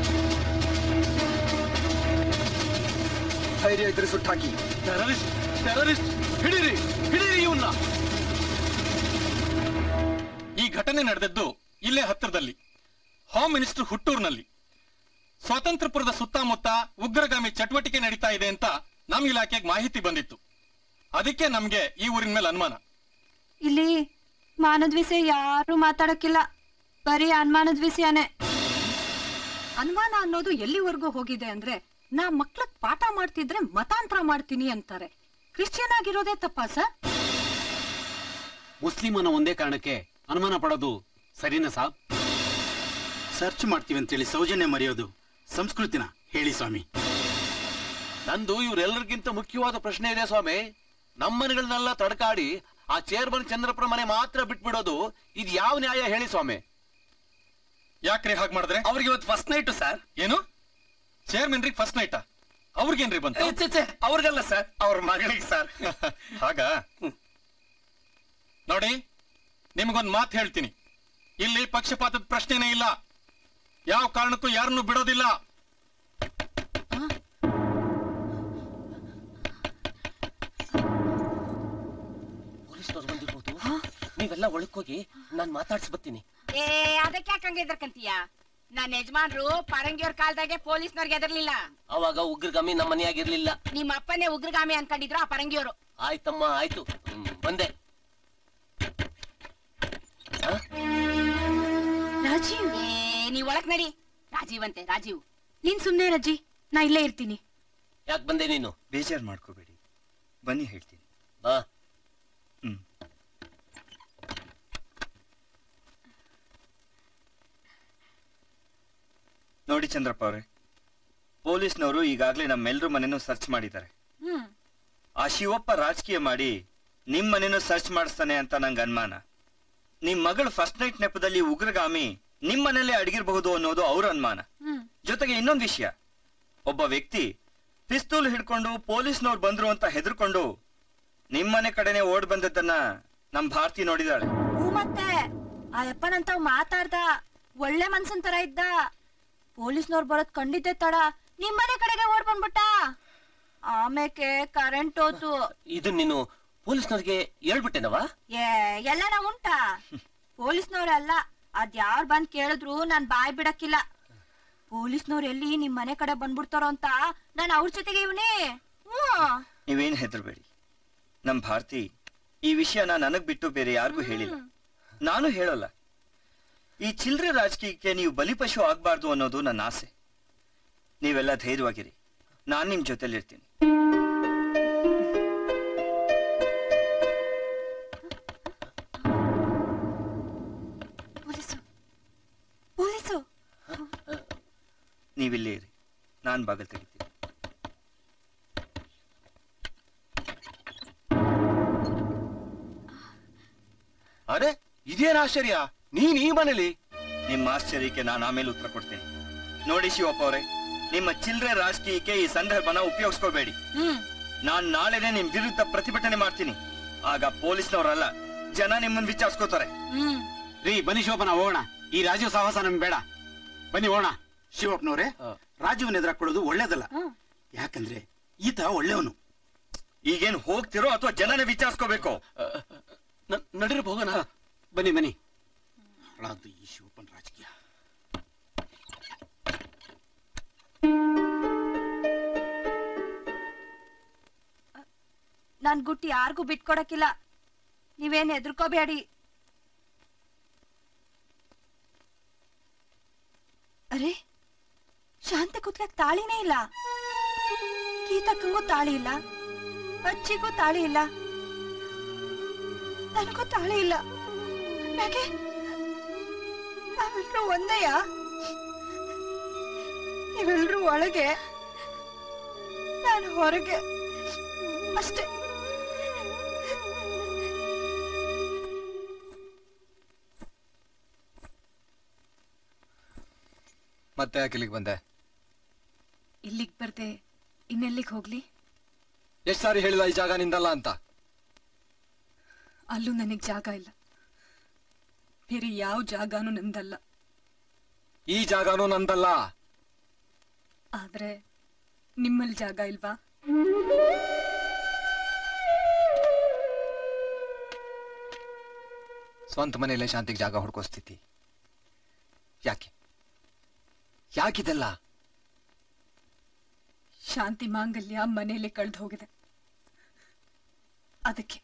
B: ಧೈರ್ಯ ಇದ್ರೆ ಸುಟ್ಟು ಹಾಕಿ.
H: ಟೆರರಿಸ್ಟ್ ಟೆರರಿಸ್ಟ್, ಹಿಡೀರಿ ಹಿಡೀರಿ ಇವನ್ನ.
P: ಈ ಘಟನೆ ನಡೆದದ್ದು ಇಲ್ಲೇ ಹತ್ತಿರದಲ್ಲಿ, ಹೋಮ್ ಮಿನಿಸ್ಟರ್ ಹುಟ್ಟೂರಿನಲ್ಲಿ. ಸ್ವಾತಂತ್ರ್ಯಪುರದ ಸುತ್ತಮುತ್ತ ಉಗ್ರಗಾಮಿ ಚಟುವಟಿಕೆ ನಡೀತಾ ಇದೆ ಅಂತ ನಮ್ಮ ಇಲಾಖೆಗೆ ಮಾಹಿತಿ ಬಂದಿತ್ತು. ಅದಕ್ಕೆ ನಮ್ಗೆ ಈ ಊರಿನ ಮೇಲೆ ಅನುಮಾನ.
Q: ಇಲ್ಲಿ ಮಾನದ ವಿಷಯ ಯಾರು ಮಾತಾಡಕ್ಕಿಲ್ಲ, ಬರೀ ಅನುಮಾನದ ವಿಷಯನೇ. ಅನುಮಾನ ಅನ್ನೋದು ಎಲ್ಲಿವರೆಗೂ ಹೋಗಿದೆ ಅಂದ್ರೆ, ನಾ ಮಕ್ಳಕ್ ಪಾಠ ಮಾಡ್ತಿದ್ರೆ ಮತಾಂತರ ಮಾಡ್ತೀನಿ ಅಂತಾರೆ. ಕ್ರಿಶ್ಚಿಯನ್ ಆಗಿರೋದೇ ತಪ್ಪಾ ಸರ್?
N: ಮುಸ್ಲಿಂ ಅನ್ನೋ ಒಂದೇ ಕಾರಣಕ್ಕೆ ಅನುಮಾನ ಪಡೋದು ಸರಿನಾ ಸಾಬ್?
J: ಸರ್ಚ್ ಮಾಡ್ತೀವಿ ಅಂತೇಳಿ ಸೌಜನ್ಯ ಮರೆಯೋದು ಸಂಸ್ಕೃತಿನ ಹೇಳಿ ಸ್ವಾಮಿ.
H: ನಂದು ಇವರೆಲ್ಲರಿಗಿಂತ ಮುಖ್ಯವಾದ ಪ್ರಶ್ನೆ ಇದೆ ಸ್ವಾಮಿ. ನಮ್ಮನೆಗಳನ್ನೆಲ್ಲ ತಡಕಾಡಿ ಆ ಚೇರ್ಮನ್ ಚಂದ್ರಪ್ಪನ ಮನೆ ಮಾತ್ರ ಬಿಟ್ಬಿಡೋದು ಇದು ಯಾವ ನ್ಯಾಯ ಹೇಳಿ ಸ್ವಾಮಿ?
P: ಯಾಕ್ರಿ ಹಾಗೆ ಮಾಡಿದ್ರೆ?
A: ಅವ್ರಿಗೆ ಇವತ್ತು ಫಸ್ಟ್ ನೈಟ್ ಸರ್.
P: ಏನು ಚೇರ್ಮನ್ರಿಗೆ ಫಸ್ಟ್ ನೈಟಾ? ಅವ್ರಿಗೇನ್ರಿ ಬಂತು?
A: ಅವ್ರಿಗಲ್ಲ ಸರ್, ಅವ್ರ ಮಗಳಿಗೆ ಸರ್.
P: ಹಾಗ ನೋಡಿ, ನಿಮಗೊಂದು ಮಾತು ಹೇಳ್ತೀನಿ. ಇಲ್ಲಿ ಪಕ್ಷಪಾತದ ಪ್ರಶ್ನೆನೇ ಇಲ್ಲ. ಯಾವ ಕಾರಣಕ್ಕೂ ಯಾರನ್ನು ಬಿಡೋದಿಲ್ಲ.
D: ಪೊಲೀಸ್ನವ್ರು ಬಂದಿರ್ಬೋದು. ನೀವೆಲ್ಲ ಒಳಕೋಗಿ ನಾನ್ ಮಾತಾಡ್ಸ್ಬತ್ತೀನಿ.
F: ಅದಕ್ಕೆ ಯಾಕಂಗ ಎದರ್ಕಂತೀಯ? ನನ್ನ ಯಜಮಾನ್ರು ಪರಂಗಿಯವ್ರ ಕಾಲದಾಗೆ ಪೊಲೀಸ್ನವ್ರಿಗೆ ಎದರ್ಲಿಲ್ಲ.
D: ಅವಾಗ ಉಗ್ರಗಾಮಿ ನಮ್ಮ ಮನೆಯಾಗಿರ್ಲಿಲ್ಲ.
F: ನಿಮ್ಮ ಅಪ್ಪನೇ ಉಗ್ರಗಾಮಿ ಅನ್ಕೊಂಡಿದ್ರು ಆ ಪರಂಗಿಯವರು.
D: ಆಯ್ತಮ್ಮ, ಆಯ್ತು, ಬಂದೆ.
Q: ರಾಜೀವ್,
F: ನೀವ್ ಒಳಕ್ ನಡಿ. ರಾಜೀವ್ ಅಂತೆ, ರಾಜೀವ್.
Q: ನೀನ್ ಸುಮ್ನೆ ರಜಿ, ನಾ ಇಲ್ಲೇ ಇರ್ತೀನಿ.
D: ಯಾಕೆ ಬಂದೆ ನೀನು?
G: ಬೇಜಾರ್ ಮಾಡ್ಕೋಬೇಡಿ, ಬನ್ನಿ ಹೇಳ್ತೀನಿ.
D: ಬಾ.
G: ನೋಡಿ ಚಂದ್ರಪ್ಪ ಅವ್ರೆ, ಪೊಲೀಸ್ನವರು ಈಗಾಗ್ಲೇ ನಮ್ಮೆಲ್ಲರೂ ಮನೆನೂ ಸರ್ಚ್ ಮಾಡಿದ್ದಾರೆ. ಆ ಶಿವಪ್ಪ ರಾಜಕೀಯ ಮಾಡಿ ನಿಮ್ ಮನೆನೂ ಸರ್ಚ್ ಮಾಡಿಸ್ತಾನೆ ಅಂತ ನಂಗೆ ಅನುಮಾನ. ನಿಮ್ ಮಗಳು ಫಸ್ಟ್ ನೈಟ್ ನೆಪದಲ್ಲಿ ಉಗ್ರಗಾಮಿ ನಿಮ್ ಮನೇಲೆ ಅಡಗಿರ್ಬಹುದು ಅನ್ನೋದು ಅವ್ರ ಅನುಮಾನ. ಜೊತೆಗೆ ಇನ್ನೊಂದು ವಿಷಯ, ಒಬ್ಬ ವ್ಯಕ್ತಿ ಪಿಸ್ತೂಲ್ ಹಿಡ್ಕೊಂಡು ಪೊಲೀಸ್ನವ್ರು ಬಂದ್ರು ಅಂತ ಹೆದರ್ಕೊಂಡು ನಿಮ್ಮನೆ ಕಡೆನೆ ಓಡ್ ಬಂದದ್ದನ್ನ ನಮ್ ಭಾರತಿ ನೋಡಿದಾಳೆ.
C: ಮತ್ತೆ ಆ ಯಪ್ಪನಂತಾವ್ ಮಾತಾಡ್ದ, ಒಳ್ಳೆ ಮನ್ಸನ್ ತರ ಇದ್ದ. ಪೊಲೀಸ್ನವ್ರು ಬರೋದ್ ಕಂಡಿದ್ದೆ ತಡ ನಿಮ್ಮನೆ ಕಡೆಗೆ ಓಡ್ ಬಂದ್ಬಿಟ್ಟ. ಆಮೇಲೆ ಕರೆಂಟ್ ಹೋತು.
D: ಇದು ನೀನು ಪೊಲೀಸ್ನವ್ರಿಗೆ ಹೇಳ್ಬಿಟ್ಟೆನವಾ?
C: ಎಲ್ಲನ ಉಂಟಾ? ಪೊಲೀಸ್ನವ್ರಲ್ಲ, ಅದ್ಯಾರ್ ಬಂದ್ ಕೇಳಿದ್ರು ನಾನ್ ಬಾಯ್ ಬಿಡಕ್ಕಿಲ್ಲ. ಪೊಲೀಸ್ನವ್ರು ಎಲ್ಲಿ ನಿಮ್ ಮನೆ ಕಡೆ ಬಂದ್ಬಿಡ್ತಾರೋ ಅಂತ ನಾನು ಅವ್ರ ಜೊತೆಗೆ ಇವನೇ.
G: ನೀವೇನ್ ಹೆದರ್ಬೇಡಿ, ನಮ್ ಭಾರತಿ ಈ ವಿಷಯನ ನನಗ್ ಬಿಟ್ಟು ಬೇರೆ ಯಾರಿಗೂ ಹೇಳಿಲ್ಲ, ನಾನು ಹೇಳಲ್ಲ. ಈ ಚಿಲ್ಲರೆ ರಾಜಕೀಯಕ್ಕೆ ನೀವು ಬಲಿಪಶು ಆಗ್ಬಾರ್ದು ಅನ್ನೋದು ನನ್ನ ಆಸೆ. ನೀವೆಲ್ಲ ಧೈರ್ಯವಾಗಿರಿ, ನಾನ್ ನಿಮ್ ಜೊತೆಲಿರ್ತೀನಿ. ನೀವಿಲ್ಲೇ ಇರಿ, ನಾನ್ ಬಾಗಿಲು ತೆಗಿತೀನಿ.
H: ಅರೆ ಇದೇನ್ ಆಶ್ಚರ್ಯ, ನೀನ್ ಈ ಮನೇಲಿ?
G: ನಿಮ್ಮ ಆಶ್ಚರ್ಯಕ್ಕೆ ನಾನು ಆಮೇಲೆ ಉತ್ತರ ಕೊಡ್ತೀನಿ. ನೋಡಿ ಶಿವಪ್ಪ ಅವರೇ, ನಿಮ್ಮ ಚಿಲ್ಲರೆ ರಾಜಕೀಯಕ್ಕೆ ಈ ಸಂದರ್ಭನ ಉಪಯೋಗಿಸ್ಕೋಬೇಡಿ. ನಾನ್ ನಾಳೆನೆ ನಿಮ್ ವಿರುದ್ಧ ಪ್ರತಿಭಟನೆ ಮಾಡ್ತೀನಿ. ಆಗ ಪೊಲೀಸ್ನವರಲ್ಲ, ಜನ ನಿಮ್ಮನ್ನ ವಿಚಾರಿಸ್ಕೋತಾರೆ.
N: ರೀ ಬನ್ನಿ ಶಿವಪ್ಪನ ಹೋಗೋಣ, ಈ ರಾಜೀವ್ ಸಾಹಸ ನಮ್ಗೆ ಬೇಡ. ಬನ್ನಿ ಹೋಗೋಣ.
J: ಶಿವಪ್ಪನವ್ರೆ, ರಾಜೀವ್ನ ಎದುರಾಕೊಳ್ಳೋದು ಒಳ್ಳೇದಲ್ಲ. ಯಾಕಂದ್ರೆ ಈತ ಒಳ್ಳೆಯವನು.
G: ಈಗೇನು ಹೋಗ್ತಿರೋ ಅಥವಾ ಜನನೇ ವಿಚಾರಿಸ್ಕೋಬೇಕು?
H: ನಡೀರಿ ಹೋಗೋಣ.
N: ಬನ್ನಿ ಬನ್ನಿ.
J: ಹಾಳಾದ್ದು ಈ ಶಿವಪ್ಪನ ರಾಜಕೀಯ.
C: ನಾನ್ ಗುಟ್ಟಿ ಯಾರಿಗೂ ಬಿಟ್ಕೊಡಕ್ಕಿಲ್ಲ, ನೀವೇನ್ ಹೆದರ್ಕೋಬೇಡಿ. ಅರೆ, ಶಾಂತಿ ಕುತ್ಲಕ್ ತಾಳಿನೇ ಇಲ್ಲ, ಗೀತಕ್ಕಂಗೂ ತಾಳಿ ಇಲ್ಲ, ಅಚ್ಚಿಗೂ ತಾಳಿ ಇಲ್ಲ, ನನಗೂ ತಾಳಿ ಇಲ್ಲ. ಯಾಕೆ ನಾವೆಲ್ಲರೂ ಒಂದೇಯ? ನೀವೆಲ್ಲರೂ ಒಳಗೆ, ನಾನು ಹೊರಗೆ ಅಷ್ಟೇ.
B: ಮತ್ತೆ ಯಾಕೆ ಇಲ್ಲಿಗೆ ಬಂದೆ?
M: ಇಲ್ಲಿಗೆ ಬರ್ದೆ ಇನ್ನೆಲ್ಲಿಗೆ ಹೋಗ್ಲಿ?
B: ಎಷ್ಟ್ ಸಾರಿ ಹೇಳಿದ ಈ ಜಾಗ ನಿಂದಲ್ಲ ಅಂತ?
M: ಅಲ್ಲೂ ನನಗ್ ಜಾಗ ಇಲ್ಲ, ಬೇರೆ ಯಾವ ಜಾಗನೂ ನಂದಲ್ಲ.
B: ಈ ಜಾಗನೂ ನಂದಲ್ಲ.
M: ಆದ್ರೆ ನಿಮ್ಮಲ್ಲಿ ಜಾಗ ಇಲ್ವಾ?
B: ಸ್ವಂತ ಮನೆಯಲ್ಲೇ ಶಾಂತಿಗೆ ಜಾಗ ಹುಡ್ಕೋ ಸ್ಥಿತಿ ಯಾಕೆ? ಯಾಕಿದೆಲ್ಲ?
M: ಶಾಂತಿ ಮಾಂಗಲ್ಯ ಮನೆಯಲ್ಲೇ ಕಳೆದು ಹೋಗಿದೆ, ಅದಕ್ಕೆ.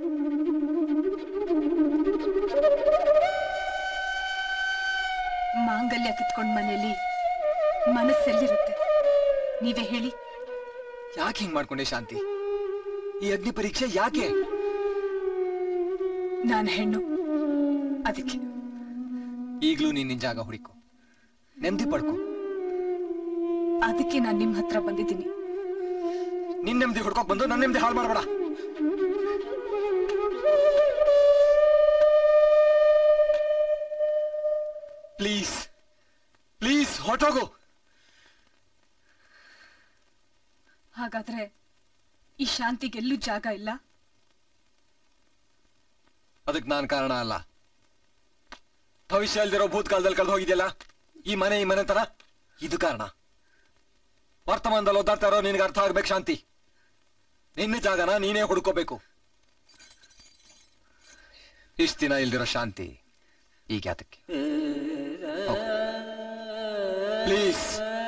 M: ಮಾಂಗಲ್ಯ ಕಿತ್ಕೊಂಡ್ ಮನೆಯಲ್ಲಿ ಮನಸ್ಸೆಲ್ಲಿರುತ್ತೆ ನೀವೇ ಹೇಳಿ?
B: ಯಾಕೆ ಹಿಂಗ್ ಮಾಡ್ಕೊಂಡೆ ಶಾಂತಿ? ಈ ಅಗ್ನಿ ಪರೀಕ್ಷೆ ಯಾಕೆ?
M: ನಾನು ಹೆಣ್ಣು, ಅದಕ್ಕೆ.
B: ಈಗ್ಲೂ ನೀನ್ ನಿನ್ ಜಾಗ ಹುಡುಕೋ, ನೆಮ್ಮದಿ ಪಡ್ಕೋ.
M: ಅದಕ್ಕೆ ನಾನು ನಿಮ್ ಹತ್ರ ಬಂದಿದ್ದೀನಿ.
B: ನಿನ್ ನೆಮ್ಮದಿ ಹುಡ್ಕೋಕ್ ಬಂದು ನನ್ನ ನೆಮ್ಮದಿ ಹಾಳು ಮಾಡಬೇಡ. ಪ್ಲೀಸ್ ಪ್ಲೀಸ್ ಹೊರಟೋಗು.
M: ಹಾಗಾದ್ರೆ ಈ ಶಾಂತಿಗೆಲ್ಲೂ ಜಾಗ ಇಲ್ಲ?
B: ಅದಕ್ಕೆ ನಾನ್ ಕಾರಣ ಅಲ್ಲ. ಭವಿಷ್ಯ ಅಲ್ದಿರೋ ಭೂತಕಾಲದಲ್ಲಿ ಕಳೆದು ಹೋಗಿದೆಯಲ್ಲ ಈ ಮನೆ ತರ, ಇದು ಕಾರಣ. ವರ್ತಮಾನದಲ್ಲಿ ಓದಾಡ್ತಾ ಇರೋ ನಿನಗೆ ಅರ್ಥ ಆಗ್ಬೇಕು ಶಾಂತಿ. ನಿನ್ನ ಜಾಗನ ನೀನೇ ಹುಡುಕೋಬೇಕು. ಇಷ್ಟ ದಿನ ಇಲ್ದಿರೋ ಶಾಂತಿ ಈಗ ಯಾತಕ್ಕೆ? ಪ್ಲೀಸ್.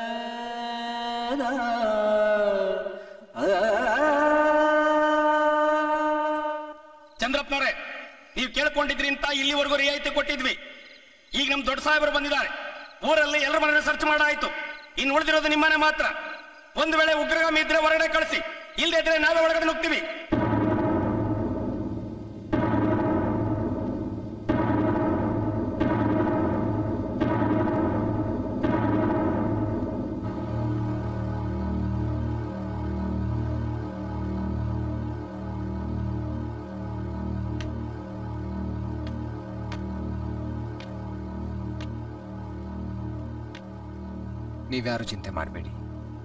A: ಚಂದ್ರಪ್ಪನವರೇ, ನೀವು ಕೇಳ್ಕೊಂಡಿದ್ರಿ ಅಂತ ಇಲ್ಲಿವರೆಗೂ ರಿಯಾಯಿತಿ ಕೊಟ್ಟಿದ್ವಿ. ಈಗ ನಮ್ ದೊಡ್ಡ ಸಾಹೇಬರು ಬಂದಿದ್ದಾರೆ. ಊರಲ್ಲಿ ಎಲ್ಲರ ಮನೆ ಸರ್ಚ್ ಮಾಡಾಯ್ತು. ಇನ್ನು ಉಳಿದಿರೋದು ನಿಮ್ಮನೆ ಮಾತ್ರ. ಒಂದು ವೇಳೆ ಉಗ್ರಗಾಮಿ ಇದ್ರೆ ಹೊರಗಡೆ ಕಳಿಸಿ, ಇಲ್ಲದೆ ಇದ್ರೆ ನಾವೇ ಒಳಗಡೆ ನುಗ್ತೀವಿ.
B: ನೀವ್ಯಾರು ಚಿಂತೆ ಮಾಡಬೇಡಿ.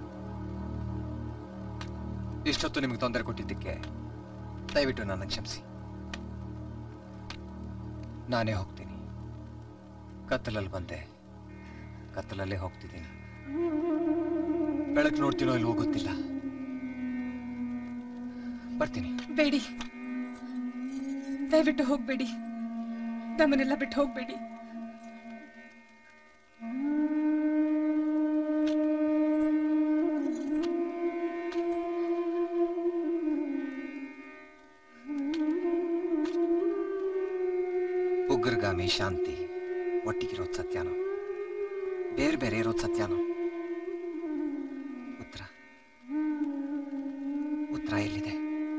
B: ಇಷ್ಟೊತ್ತು ನಿಮಗೆ ತೊಂದರೆ ಕೊಟ್ಟಿದ್ದಕ್ಕೆ ದಯವಿಟ್ಟು ನನ್ನ ಕ್ಷಮಿಸಿ. ನಾನೇ ಹೋಗ್ತೀನಿ. ಕತ್ತಲಲ್ಲಿ ಬಂದೆ, ಕತ್ತಲಲ್ಲೇ ಹೋಗ್ತಿದ್ದೀನಿ. ಬೆಳಕು ನೋಡ್ತೀನೋ ಇಲ್ವೋ ಗೊತ್ತಿಲ್ಲ. ಬರ್ತೀನಿ.
M: ಬೇಡಿ, ದಯವಿಟ್ಟು ಹೋಗ್ಬೇಡಿ. ನಮ್ಮನ್ನೆಲ್ಲ ಬಿಟ್ಟು ಹೋಗ್ಬೇಡಿ.
B: ಉಗ್ರಗಾಮಿ ಶಾಂತಿ ಒಟ್ಟಿಗಿರೋದು ಸತ್ಯಾನೋ ಬೇರೆ ಬೇರೆ ಇರೋದು ಸತ್ಯಾನೋ? ಉತ್ತರ ಎಲ್ಲಿದೆ?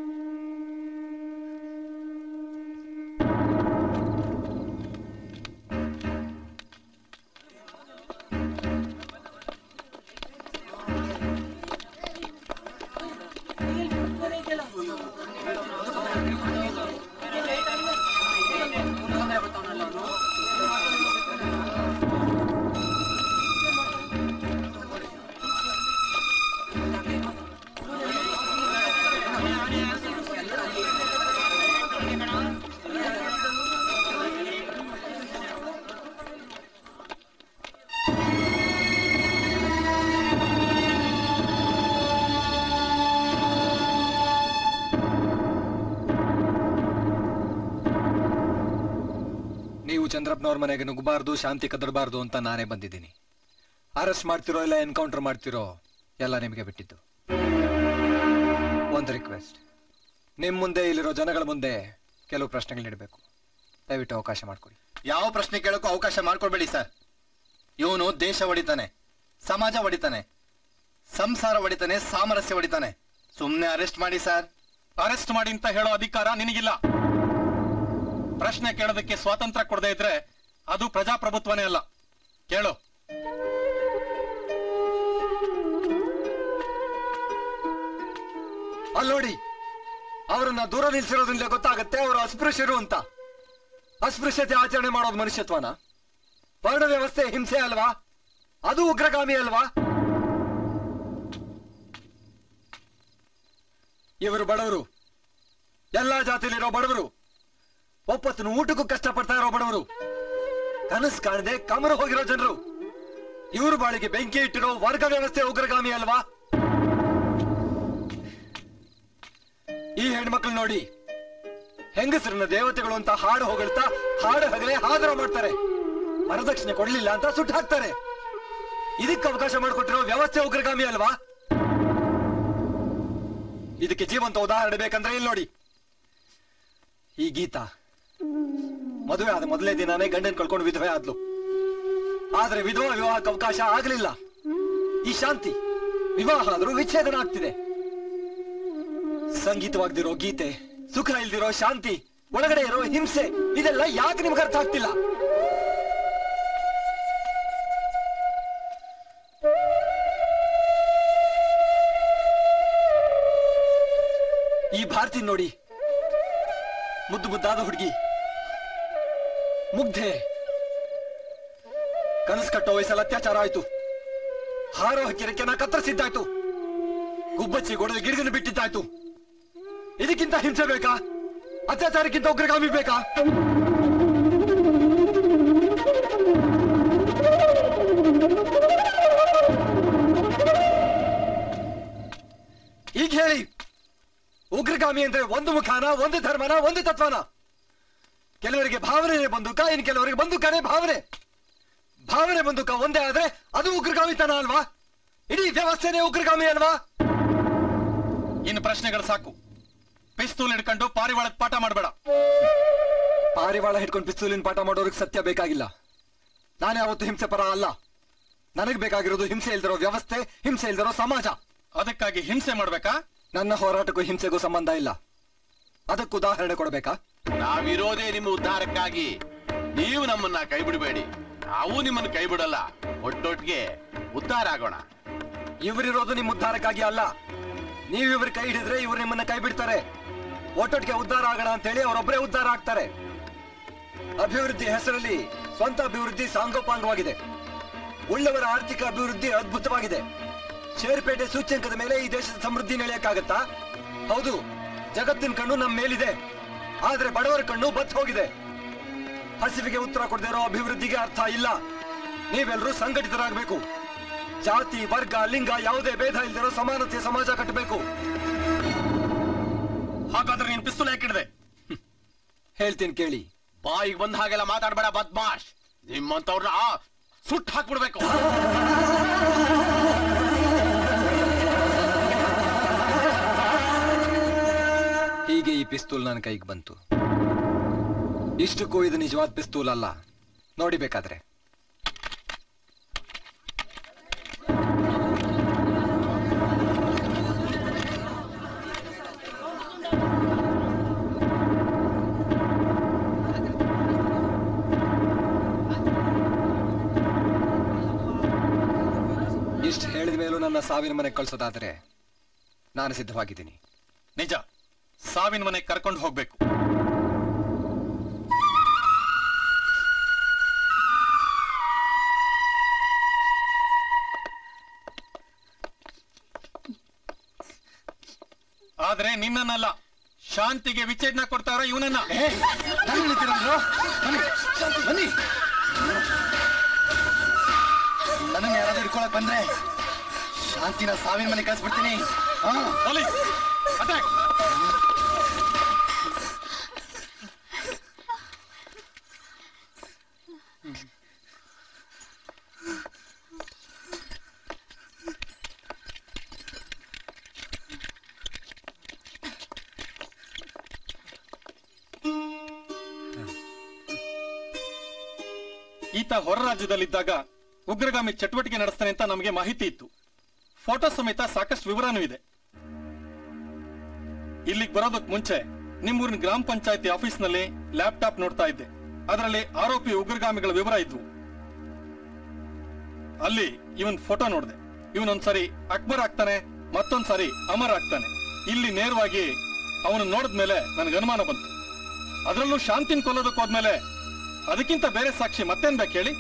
B: ಚಂದ್ರಪ್ಪನವ್ರ ಮನೆಗೆ ನುಗ್ಗಬಾರ್ದು, ಶಾಂತಿ ಕದಡಬಾರ್ದು ಅಂತ ನಾನೇ ಬಂದಿದ್ದೀನಿ. ಅರೆಸ್ಟ್ ಮಾಡ್ತಿರೋ ಇಲ್ಲ ಎನ್ಕೌಂಟರ್ ಮಾಡ್ತಿರೋ ಎಲ್ಲ ನಿಮಗೆ ಬಿಟ್ಟಿದ್ದು. ಒಂದು ರಿಕ್ವೆಸ್ಟ್, ನಿಮ್ ಮುಂದೆ ಇಲ್ಲಿರೋ ಜನಗಳ ಮುಂದೆ ಕೆಲವು ಪ್ರಶ್ನೆಗಳನ್ನಿಡಬೇಕು. ದಯವಿಟ್ಟು ಅವಕಾಶ ಮಾಡ್ಕೊಡಿ.
E: ಯಾವ ಪ್ರಶ್ನೆ ಕೇಳೋಕ್ಕೂ ಅವಕಾಶ ಮಾಡ್ಕೊಡ್ಬೇಡಿ ಸರ್. ಇವನು ದೇಶ ಹೊಡಿತಾನೆ, ಸಮಾಜ ಹೊಡಿತಾನೆ, ಸಂಸಾರ ಹೊಡಿತಾನೆ, ಸಾಮರಸ್ಯ ಹೊಡಿತಾನೆ. ಸುಮ್ನೆ ಅರೆಸ್ಟ್ ಮಾಡಿ ಸರ್.
P: ಅರೆಸ್ಟ್ ಮಾಡಿ ಅಂತ ಹೇಳೋ ಅಧಿಕಾರ ನಿನಗಿಲ್ಲ. ಪ್ರಶ್ನೆ ಕೇಳೋದಕ್ಕೆ ಸ್ವಾತಂತ್ರ್ಯ ಕೊಡದೇ ಇದ್ರೆ ಅದು ಪ್ರಜಾಪ್ರಭುತ್ವನೇ ಅಲ್ಲ. ಕೇಳು.
B: ಅಲ್ಲೋಡಿ, ಅವರನ್ನ ದೂರ ನಿಲ್ಸಿರೋದ್ರಿಂದ ಗೊತ್ತಾಗತ್ತೆ ಅವರು ಅಸ್ಪೃಶ್ಯರು ಅಂತ. ಅಸ್ಪೃಶ್ಯತೆ ಆಚರಣೆ ಮಾಡೋದು ಮನುಷ್ಯತ್ವನ? ವರ್ಣ ವ್ಯವಸ್ಥೆ ಹಿಂಸೆ ಅಲ್ವಾ? ಅದು ಉಗ್ರಗಾಮಿ ಅಲ್ವಾ? ಇವರು ಬಡವರು, ಎಲ್ಲಾ ಜಾತಿಯಲ್ಲಿರೋ ಬಡವರು, ಒಪ್ಪತ್ತಿನ ಊಟಕ್ಕೂ ಕಷ್ಟಪಡ್ತಾ ಇರೋ ಬಡವರು, ಕನಸು ಕಾಣದೆ ಕಮರು ಹೋಗಿರೋ ಜನರು. ಇವರು ಬಾಳಿಗೆ ಬೆಂಕಿ ಇಟ್ಟಿರೋ ವರ್ಗ ವ್ಯವಸ್ಥೆ ಉಗ್ರಗಾಮಿ ಅಲ್ವಾ? ಈ ಹೆಣ್ಮಕ್ಳು ನೋಡಿ, ಹೆಂಗಸರನ್ನ ದೇವತೆಗಳು ಅಂತ ಹಾಡು ಹೊಗಳ್ತಾ ಹಾಡು ಹಗಲೇ ಹಾದರ ಮಾಡ್ತಾರೆ. ವರದಕ್ಷಿಣೆ ಕೊಡ್ಲಿಲ್ಲ ಅಂತ ಸುಟ್ಟು ಹಾಕ್ತಾರೆ. ಇದಕ್ಕೆ ಅವಕಾಶ ಮಾಡಿಕೊಟ್ಟಿರೋ ವ್ಯವಸ್ಥೆ ಉಗ್ರಗಾಮಿ ಅಲ್ವಾ? ಇದಕ್ಕೆ ಜೀವಂತ ಉದಾಹರಣೆ ಬೇಕಂದ್ರೆ ಇಲ್ಲಿ ನೋಡಿ. ಈ ಗೀತಾ ಮದುವೆ ಆದ ಮೊದಲೇ ದಿನಾನೇ ಗಂಡನ್ ಕಳ್ಕೊಂಡು ವಿಧವೆ ಆದ್ಲು. ಆದ್ರೆ ವಿಧವಾ ವಿವಾಹಕ್ಕೆ ಅವಕಾಶ ಆಗಲಿಲ್ಲ. ಈ ಶಾಂತಿ ವಿವಾಹ ಆದ್ರೂ ವಿಚ್ಛೇದನ ಆಗ್ತಿದೆ. ಸಂಗೀತವಾಗ್ದಿರೋ ಗೀತೆ, ಸುಖ ಇಲ್ದಿರೋ ಶಾಂತಿ, ಒಳಗಡೆ ಇರೋ ಹಿಂಸೆ, ಇದೆಲ್ಲ ಯಾಕೆ ನಿಮ್ಗೆ ಅರ್ಥ ಆಗ್ತಿಲ್ಲ? ಈ ಭಾರತಿ ನೋಡಿ, ಮುದ್ದು ಮುದ್ದಾದ ಹುಡುಗಿ, ಮುಗ್ಧೆ. ಕನಸು ಕಟ್ಟೋ ವಯಸ್ಸಲ್ಲಿ ಅತ್ಯಾಚಾರ ಆಯ್ತು, ಹಾರೋ ಹಕ್ಕಿರಕ್ಕೆನ ಕತ್ತರಿಸಿದ್ದಾಯ್ತು, ಗುಬ್ಬಚ್ಚಿ ಗೋಡದ ಗಿಡಗನ್ನು ಬಿಟ್ಟಿದ್ದಾಯ್ತು. ಇದಕ್ಕಿಂತ ಹಿಂಸೆ ಬೇಕಾ? ಅತ್ಯಾಚಾರಕ್ಕಿಂತ ಉಗ್ರಗಾಮಿ ಬೇಕಾ? ಈಗ ಹೇಳಿ, ಉಗ್ರಗಾಮಿ ಅಂದ್ರೆ ಒಂದು ಮುಖಾನ, ಒಂದು ಧರ್ಮನ, ಒಂದು ತತ್ವನ? ಕೆಲವರಿಗೆ ಭಾವನೆ ಬಂದೂಕ, ಇನ್ನು ಕೆಲವರಿಗೆ ಬಂದೂಕನೇ ಭಾವನೆ. ಭಾವನೆ ಬಂದೂಕ ಒಂದೇ ಆದ್ರೆ ಅದು ಉಗ್ರಗಾಮಿತನ ಅಲ್ವಾ? ಇಡೀ ವ್ಯವಸ್ಥೆನೇ ಉಗ್ರಗಾಮಿ ಅಲ್ವಾ?
P: ಇನ್ನು ಪ್ರಶ್ನೆಗಳು ಸಾಕು. ಪಿಸ್ತೂಲ್ ಹಿಡ್ಕೊಂಡು ಪಾರಿವಾಳದ ಪಾಠ ಮಾಡಬೇಡ.
B: ಪಾರಿವಾಳ ಹಿಡ್ಕೊಂಡು ಪಿಸ್ತೂಲಿನ ಪಾಠ ಮಾಡೋರಿಗೆ ಸತ್ಯ ಬೇಕಾಗಿಲ್ಲ. ನಾನು ಯಾವತ್ತು ಹಿಂಸೆ ಪರ ಅಲ್ಲ. ನನಗ್ ಬೇಕಾಗಿರೋದು ಹಿಂಸೆ ಇಲ್ದಿರೋ ವ್ಯವಸ್ಥೆ, ಹಿಂಸೆ ಇಲ್ದಿರೋ ಸಮಾಜ.
P: ಅದಕ್ಕಾಗಿ ಹಿಂಸೆ ಮಾಡ್ಬೇಕಾ?
B: ನನ್ನ ಹೋರಾಟಕ್ಕೂ ಹಿಂಸೆಗೂ ಸಂಬಂಧ ಇಲ್ಲ. ಅದಕ್ಕೆ ಉದಾಹರಣೆ ಕೊಡ್ಬೇಕಾ?
H: ನಾವಿರೋದೇ ನಿಮ್ಮ ಉದ್ಧಾರಕ್ಕಾಗಿ. ನೀವು ನಮ್ಮನ್ನ ಕೈ ಬಿಡಬೇಡಿ, ನಾವು ನಿಮ್ಮನ್ನು ಕೈ ಬಿಡಲ್ಲ. ಒಟ್ಟೊಟ್ಟಿಗೆ ಉದ್ಧಾರ ಆಗೋಣ.
B: ಇವರಿರೋದು ನಿಮ್ಮ ಉದ್ಧಾರಕ್ಕಾಗಿ ಅಲ್ಲ. ನೀವು ಇವ್ರ ಕೈ ಹಿಡಿದ್ರೆ ಇವ್ರು ನಿಮ್ಮನ್ನ ಕೈ ಬಿಡ್ತಾರೆ. ಒಟ್ಟೊಟ್ಟಿಗೆ ಉದ್ಧಾರ ಆಗೋಣ ಅಂತ ಹೇಳಿ ಅವರೊಬ್ಬರೇ ಉದ್ಧಾರ ಆಗ್ತಾರೆ. ಅಭಿವೃದ್ಧಿ ಹೆಸರಲ್ಲಿ ಸ್ವಂತ ಅಭಿವೃದ್ಧಿ ಸಾಂಗೋಪಾಂಗವಾಗಿದೆ. ಉಳ್ಳವರ ಆರ್ಥಿಕ ಅಭಿವೃದ್ಧಿ ಅದ್ಭುತವಾಗಿದೆ. ಶೇರ್ಪೇಟೆ ಸೂಚ್ಯಂಕದ ಮೇಲೆ ಈ ದೇಶದ ಸಮೃದ್ಧಿ ನೆಲೆಯಕ್ಕಾಗತ್ತಾ? ಹೌದು, ಜಗತ್ತಿನ ಕಣ್ಣು ನಮ್ಮ ಮೇಲಿದೆ. ಆದ್ರೆ ಬಡವರ ಕಣ್ಣು ಬತ್ ಹೋಗಿದೆ. ಹಸಿವಿಗೆ ಉತ್ತರ ಕೊಡದೇ ಇರೋ ಅಭಿವೃದ್ಧಿಗೆ ಅರ್ಥ ಇಲ್ಲ. ನೀವೆಲ್ಲರೂ ಸಂಘಟಿತರಾಗಬೇಕು. ಜಾತಿ, ವರ್ಗ, ಲಿಂಗ ಯಾವುದೇ ಭೇದ ಇಲ್ದಿರೋ ಸಮಾನತೆ ಸಮಾಜ ಕಟ್ಟಬೇಕು.
P: ಹಾಗಾದ್ರೆ ನೀನ್ ಪಿಸ್ತೂಲ್ ಯಾಕಿಡ್ದೆ?
B: ಹೇಳ್ತೀನಿ ಕೇಳಿ.
H: ಬಾಯಿಗೆ ಬಂದ ಹಾಗೆಲ್ಲ ಮಾತಾಡ್ಬೇಡ ಬದ್ಮಾಶ್. ನಿಮ್ಮಂತವ್ರನ್ನ ಸುಟ್ಟು ಹಾಕ್ಬಿಡ್ಬೇಕು.
B: ಹೀಗೆ ಈ ಪಿಸ್ತೂಲ್ ನನ್ನ ಕೈಗೆ ಬಂತು. ಇಷ್ಟಕ್ಕೂ ಇದು ನಿಜವಾದ ಪಿಸ್ತೂಲ್ ಅಲ್ಲ, ನೋಡಿ ಬೇಕಾದ್ರೆ. ಇಷ್ಟು ಹೇಳಿದ ಮೇಲೂ ನನ್ನ ಸಾವಿನ ಮನೆಗೆ ಕಳ್ಸೋದಾದ್ರೆ ನಾನು ಸಿದ್ಧವಾಗಿದ್ದೀನಿ.
P: ನಿಜ, ಸಾವಿನ ಮನೆಗೆ ಕರ್ಕೊಂಡು ಹೋಗ್ಬೇಕು. ಆದ್ರೆ ನಿನ್ನನ್ನಲ್ಲ, ಶಾಂತಿಗೆ ವಿಚ್ಛೇದನ ಕೊಡ್ತಾರ ಇವನನ್ನ.
E: ನನ್ನ ಯಾರಾದ್ರೂ ಹಿಡ್ಕೊಳಕ್ ಬಂದ್ರೆ ಶಾಂತಿನ ಸಾವಿನ ಮನೆ ಕಳಿಸ್ಬಿಡ್ತೀನಿ.
P: ಈತ ಹೊರ ರಾಜ್ಯದಲ್ಲಿದ್ದಾಗ ಉಗ್ರಗಾಮಿ ಚಟುವಟಿಕೆ ನಡೆಸ್ತಾನೆ ಅಂತ ನಮಗೆ ಮಾಹಿತಿ ಇತ್ತು. ಫೋಟೋ ಸಮೇತ ಸಾಕಷ್ಟು ವಿವರನೂ ಇದೆ. ಇಲ್ಲಿಗೆ ಬರೋದಕ್ ಮುಂಚೆ ನಿಮ್ಮೂರಿನ ಗ್ರಾಮ ಪಂಚಾಯತಿ ಆಫೀಸ್ನಲ್ಲಿ ಲ್ಯಾಪ್ಟಾಪ್ ನೋಡ್ತಾ ಇದ್ದೆ. ಅದರಲ್ಲಿ ಆರೋಪಿ ಉಗ್ರಗಾಮಿಗಳ ವಿವರ ಇದ್ವು. ಅಲ್ಲಿ ಇವನ್ ಫೋಟೋ ನೋಡಿದೆ. ಇವನೊಂದ್ಸರಿ ಅಕ್ಬರ್ ಆಗ್ತಾನೆ, ಮತ್ತೊಂದ್ಸರಿ ಅಮರ್ ಆಗ್ತಾನೆ. ಇಲ್ಲಿ ನೇರವಾಗಿ ಅವನು ನೋಡಿದ್ಮೇಲೆ ನನಗೆ ಅನುಮಾನ ಬಂತು. ಅದರಲ್ಲೂ ಶಾಂತಿನ್ ಕೊಲ್ಲೋದಕ್ಕೆ ಹೋದ್ಮೇಲೆ ಅದಕ್ಕಿಂತ ಬೇರೆ ಸಾಕ್ಷಿ ಮತ್ತೇನ್ ಬೇಕು ಹೇಳಿ?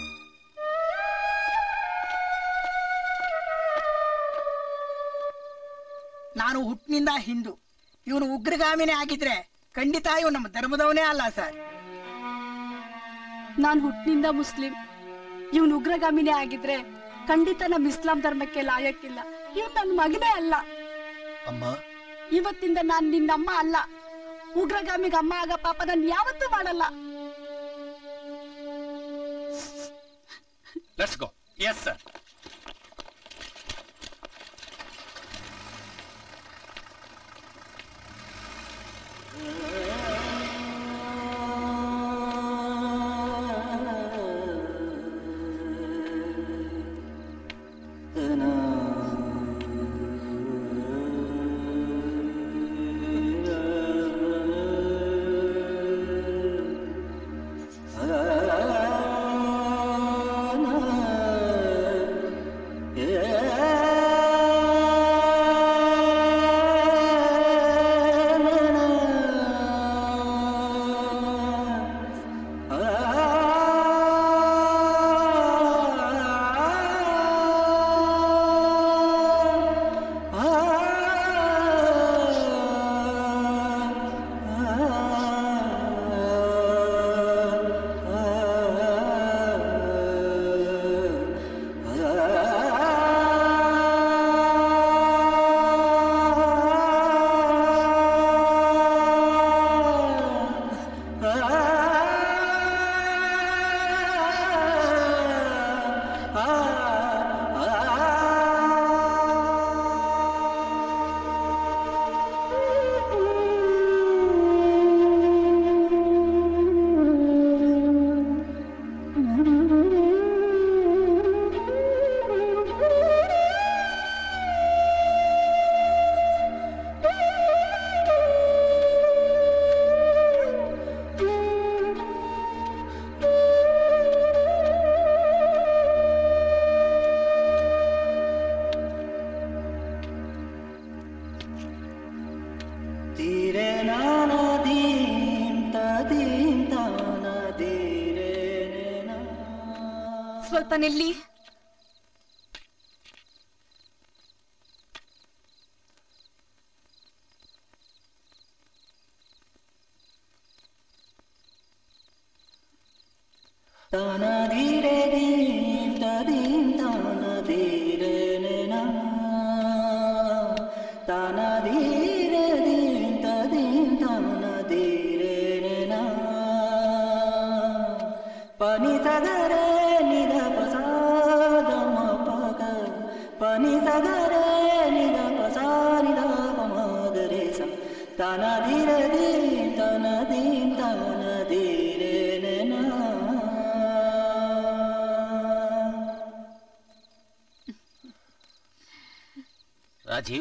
L: ನಾನು ಹುಟ್ಟಿನಿಂದ ಹಿಂದೂ. ಇವನು ಉಗ್ರಗಾಮಿನೇ ಆಗಿದ್ರೆ ಖಂಡಿತ ಇವನು ನಮ್ಮ ಧರ್ಮದವನೇ ಅಲ್ಲ ಸರ್.
I: ನಾನು ಹುಟ್ಟಿನಿಂದ ಮುಸ್ಲಿಂ. ಇವನು ಉಗ್ರಗಾಮಿನೇ ಆಗಿದ್ರೆ ಖಂಡಿತ ನಮ್ಮ ಇಸ್ಲಾಂ ಧರ್ಮಕ್ಕೆ ಲಾಯಕ್ಕಿಲ್ಲ. ಇವ್ ನನ್ನ ಮಗನೇ ಅಲ್ಲ.
E: ಅಮ್ಮ,
I: ಇವತ್ತಿಂದ ನಾನ್ ನಿನ್ನಮ್ಮ ಅಲ್ಲ. ಉಗ್ರಗಾಮಿಗೆ ಅಮ್ಮ ಆಗ ಪಾಪ ನಾನು ಯಾವತ್ತೂ ಮಾಡಲ್ಲ.
P: Let's go. Yes, sir.
M: ಸ್ವಲ್ಪ ನಿಲ್ಲಿ.
O: pani sagare nida pasada mapaga pani sagare nida pasada magadre sa tanadi
D: Rajiv,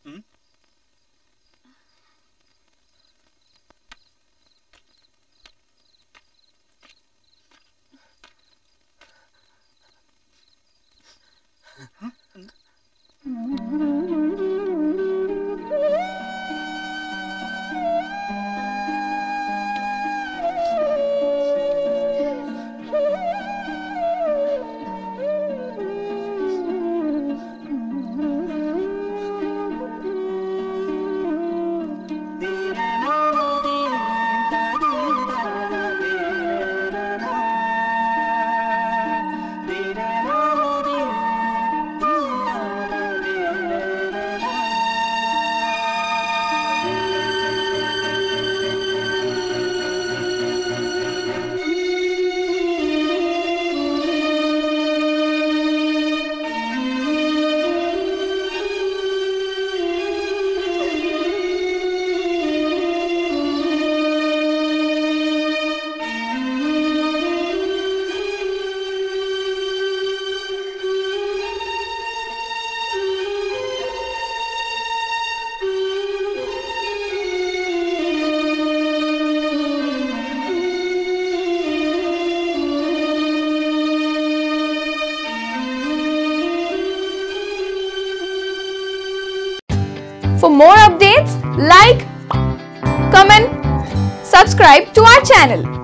R: For more updates, like, comment, subscribe to our channel.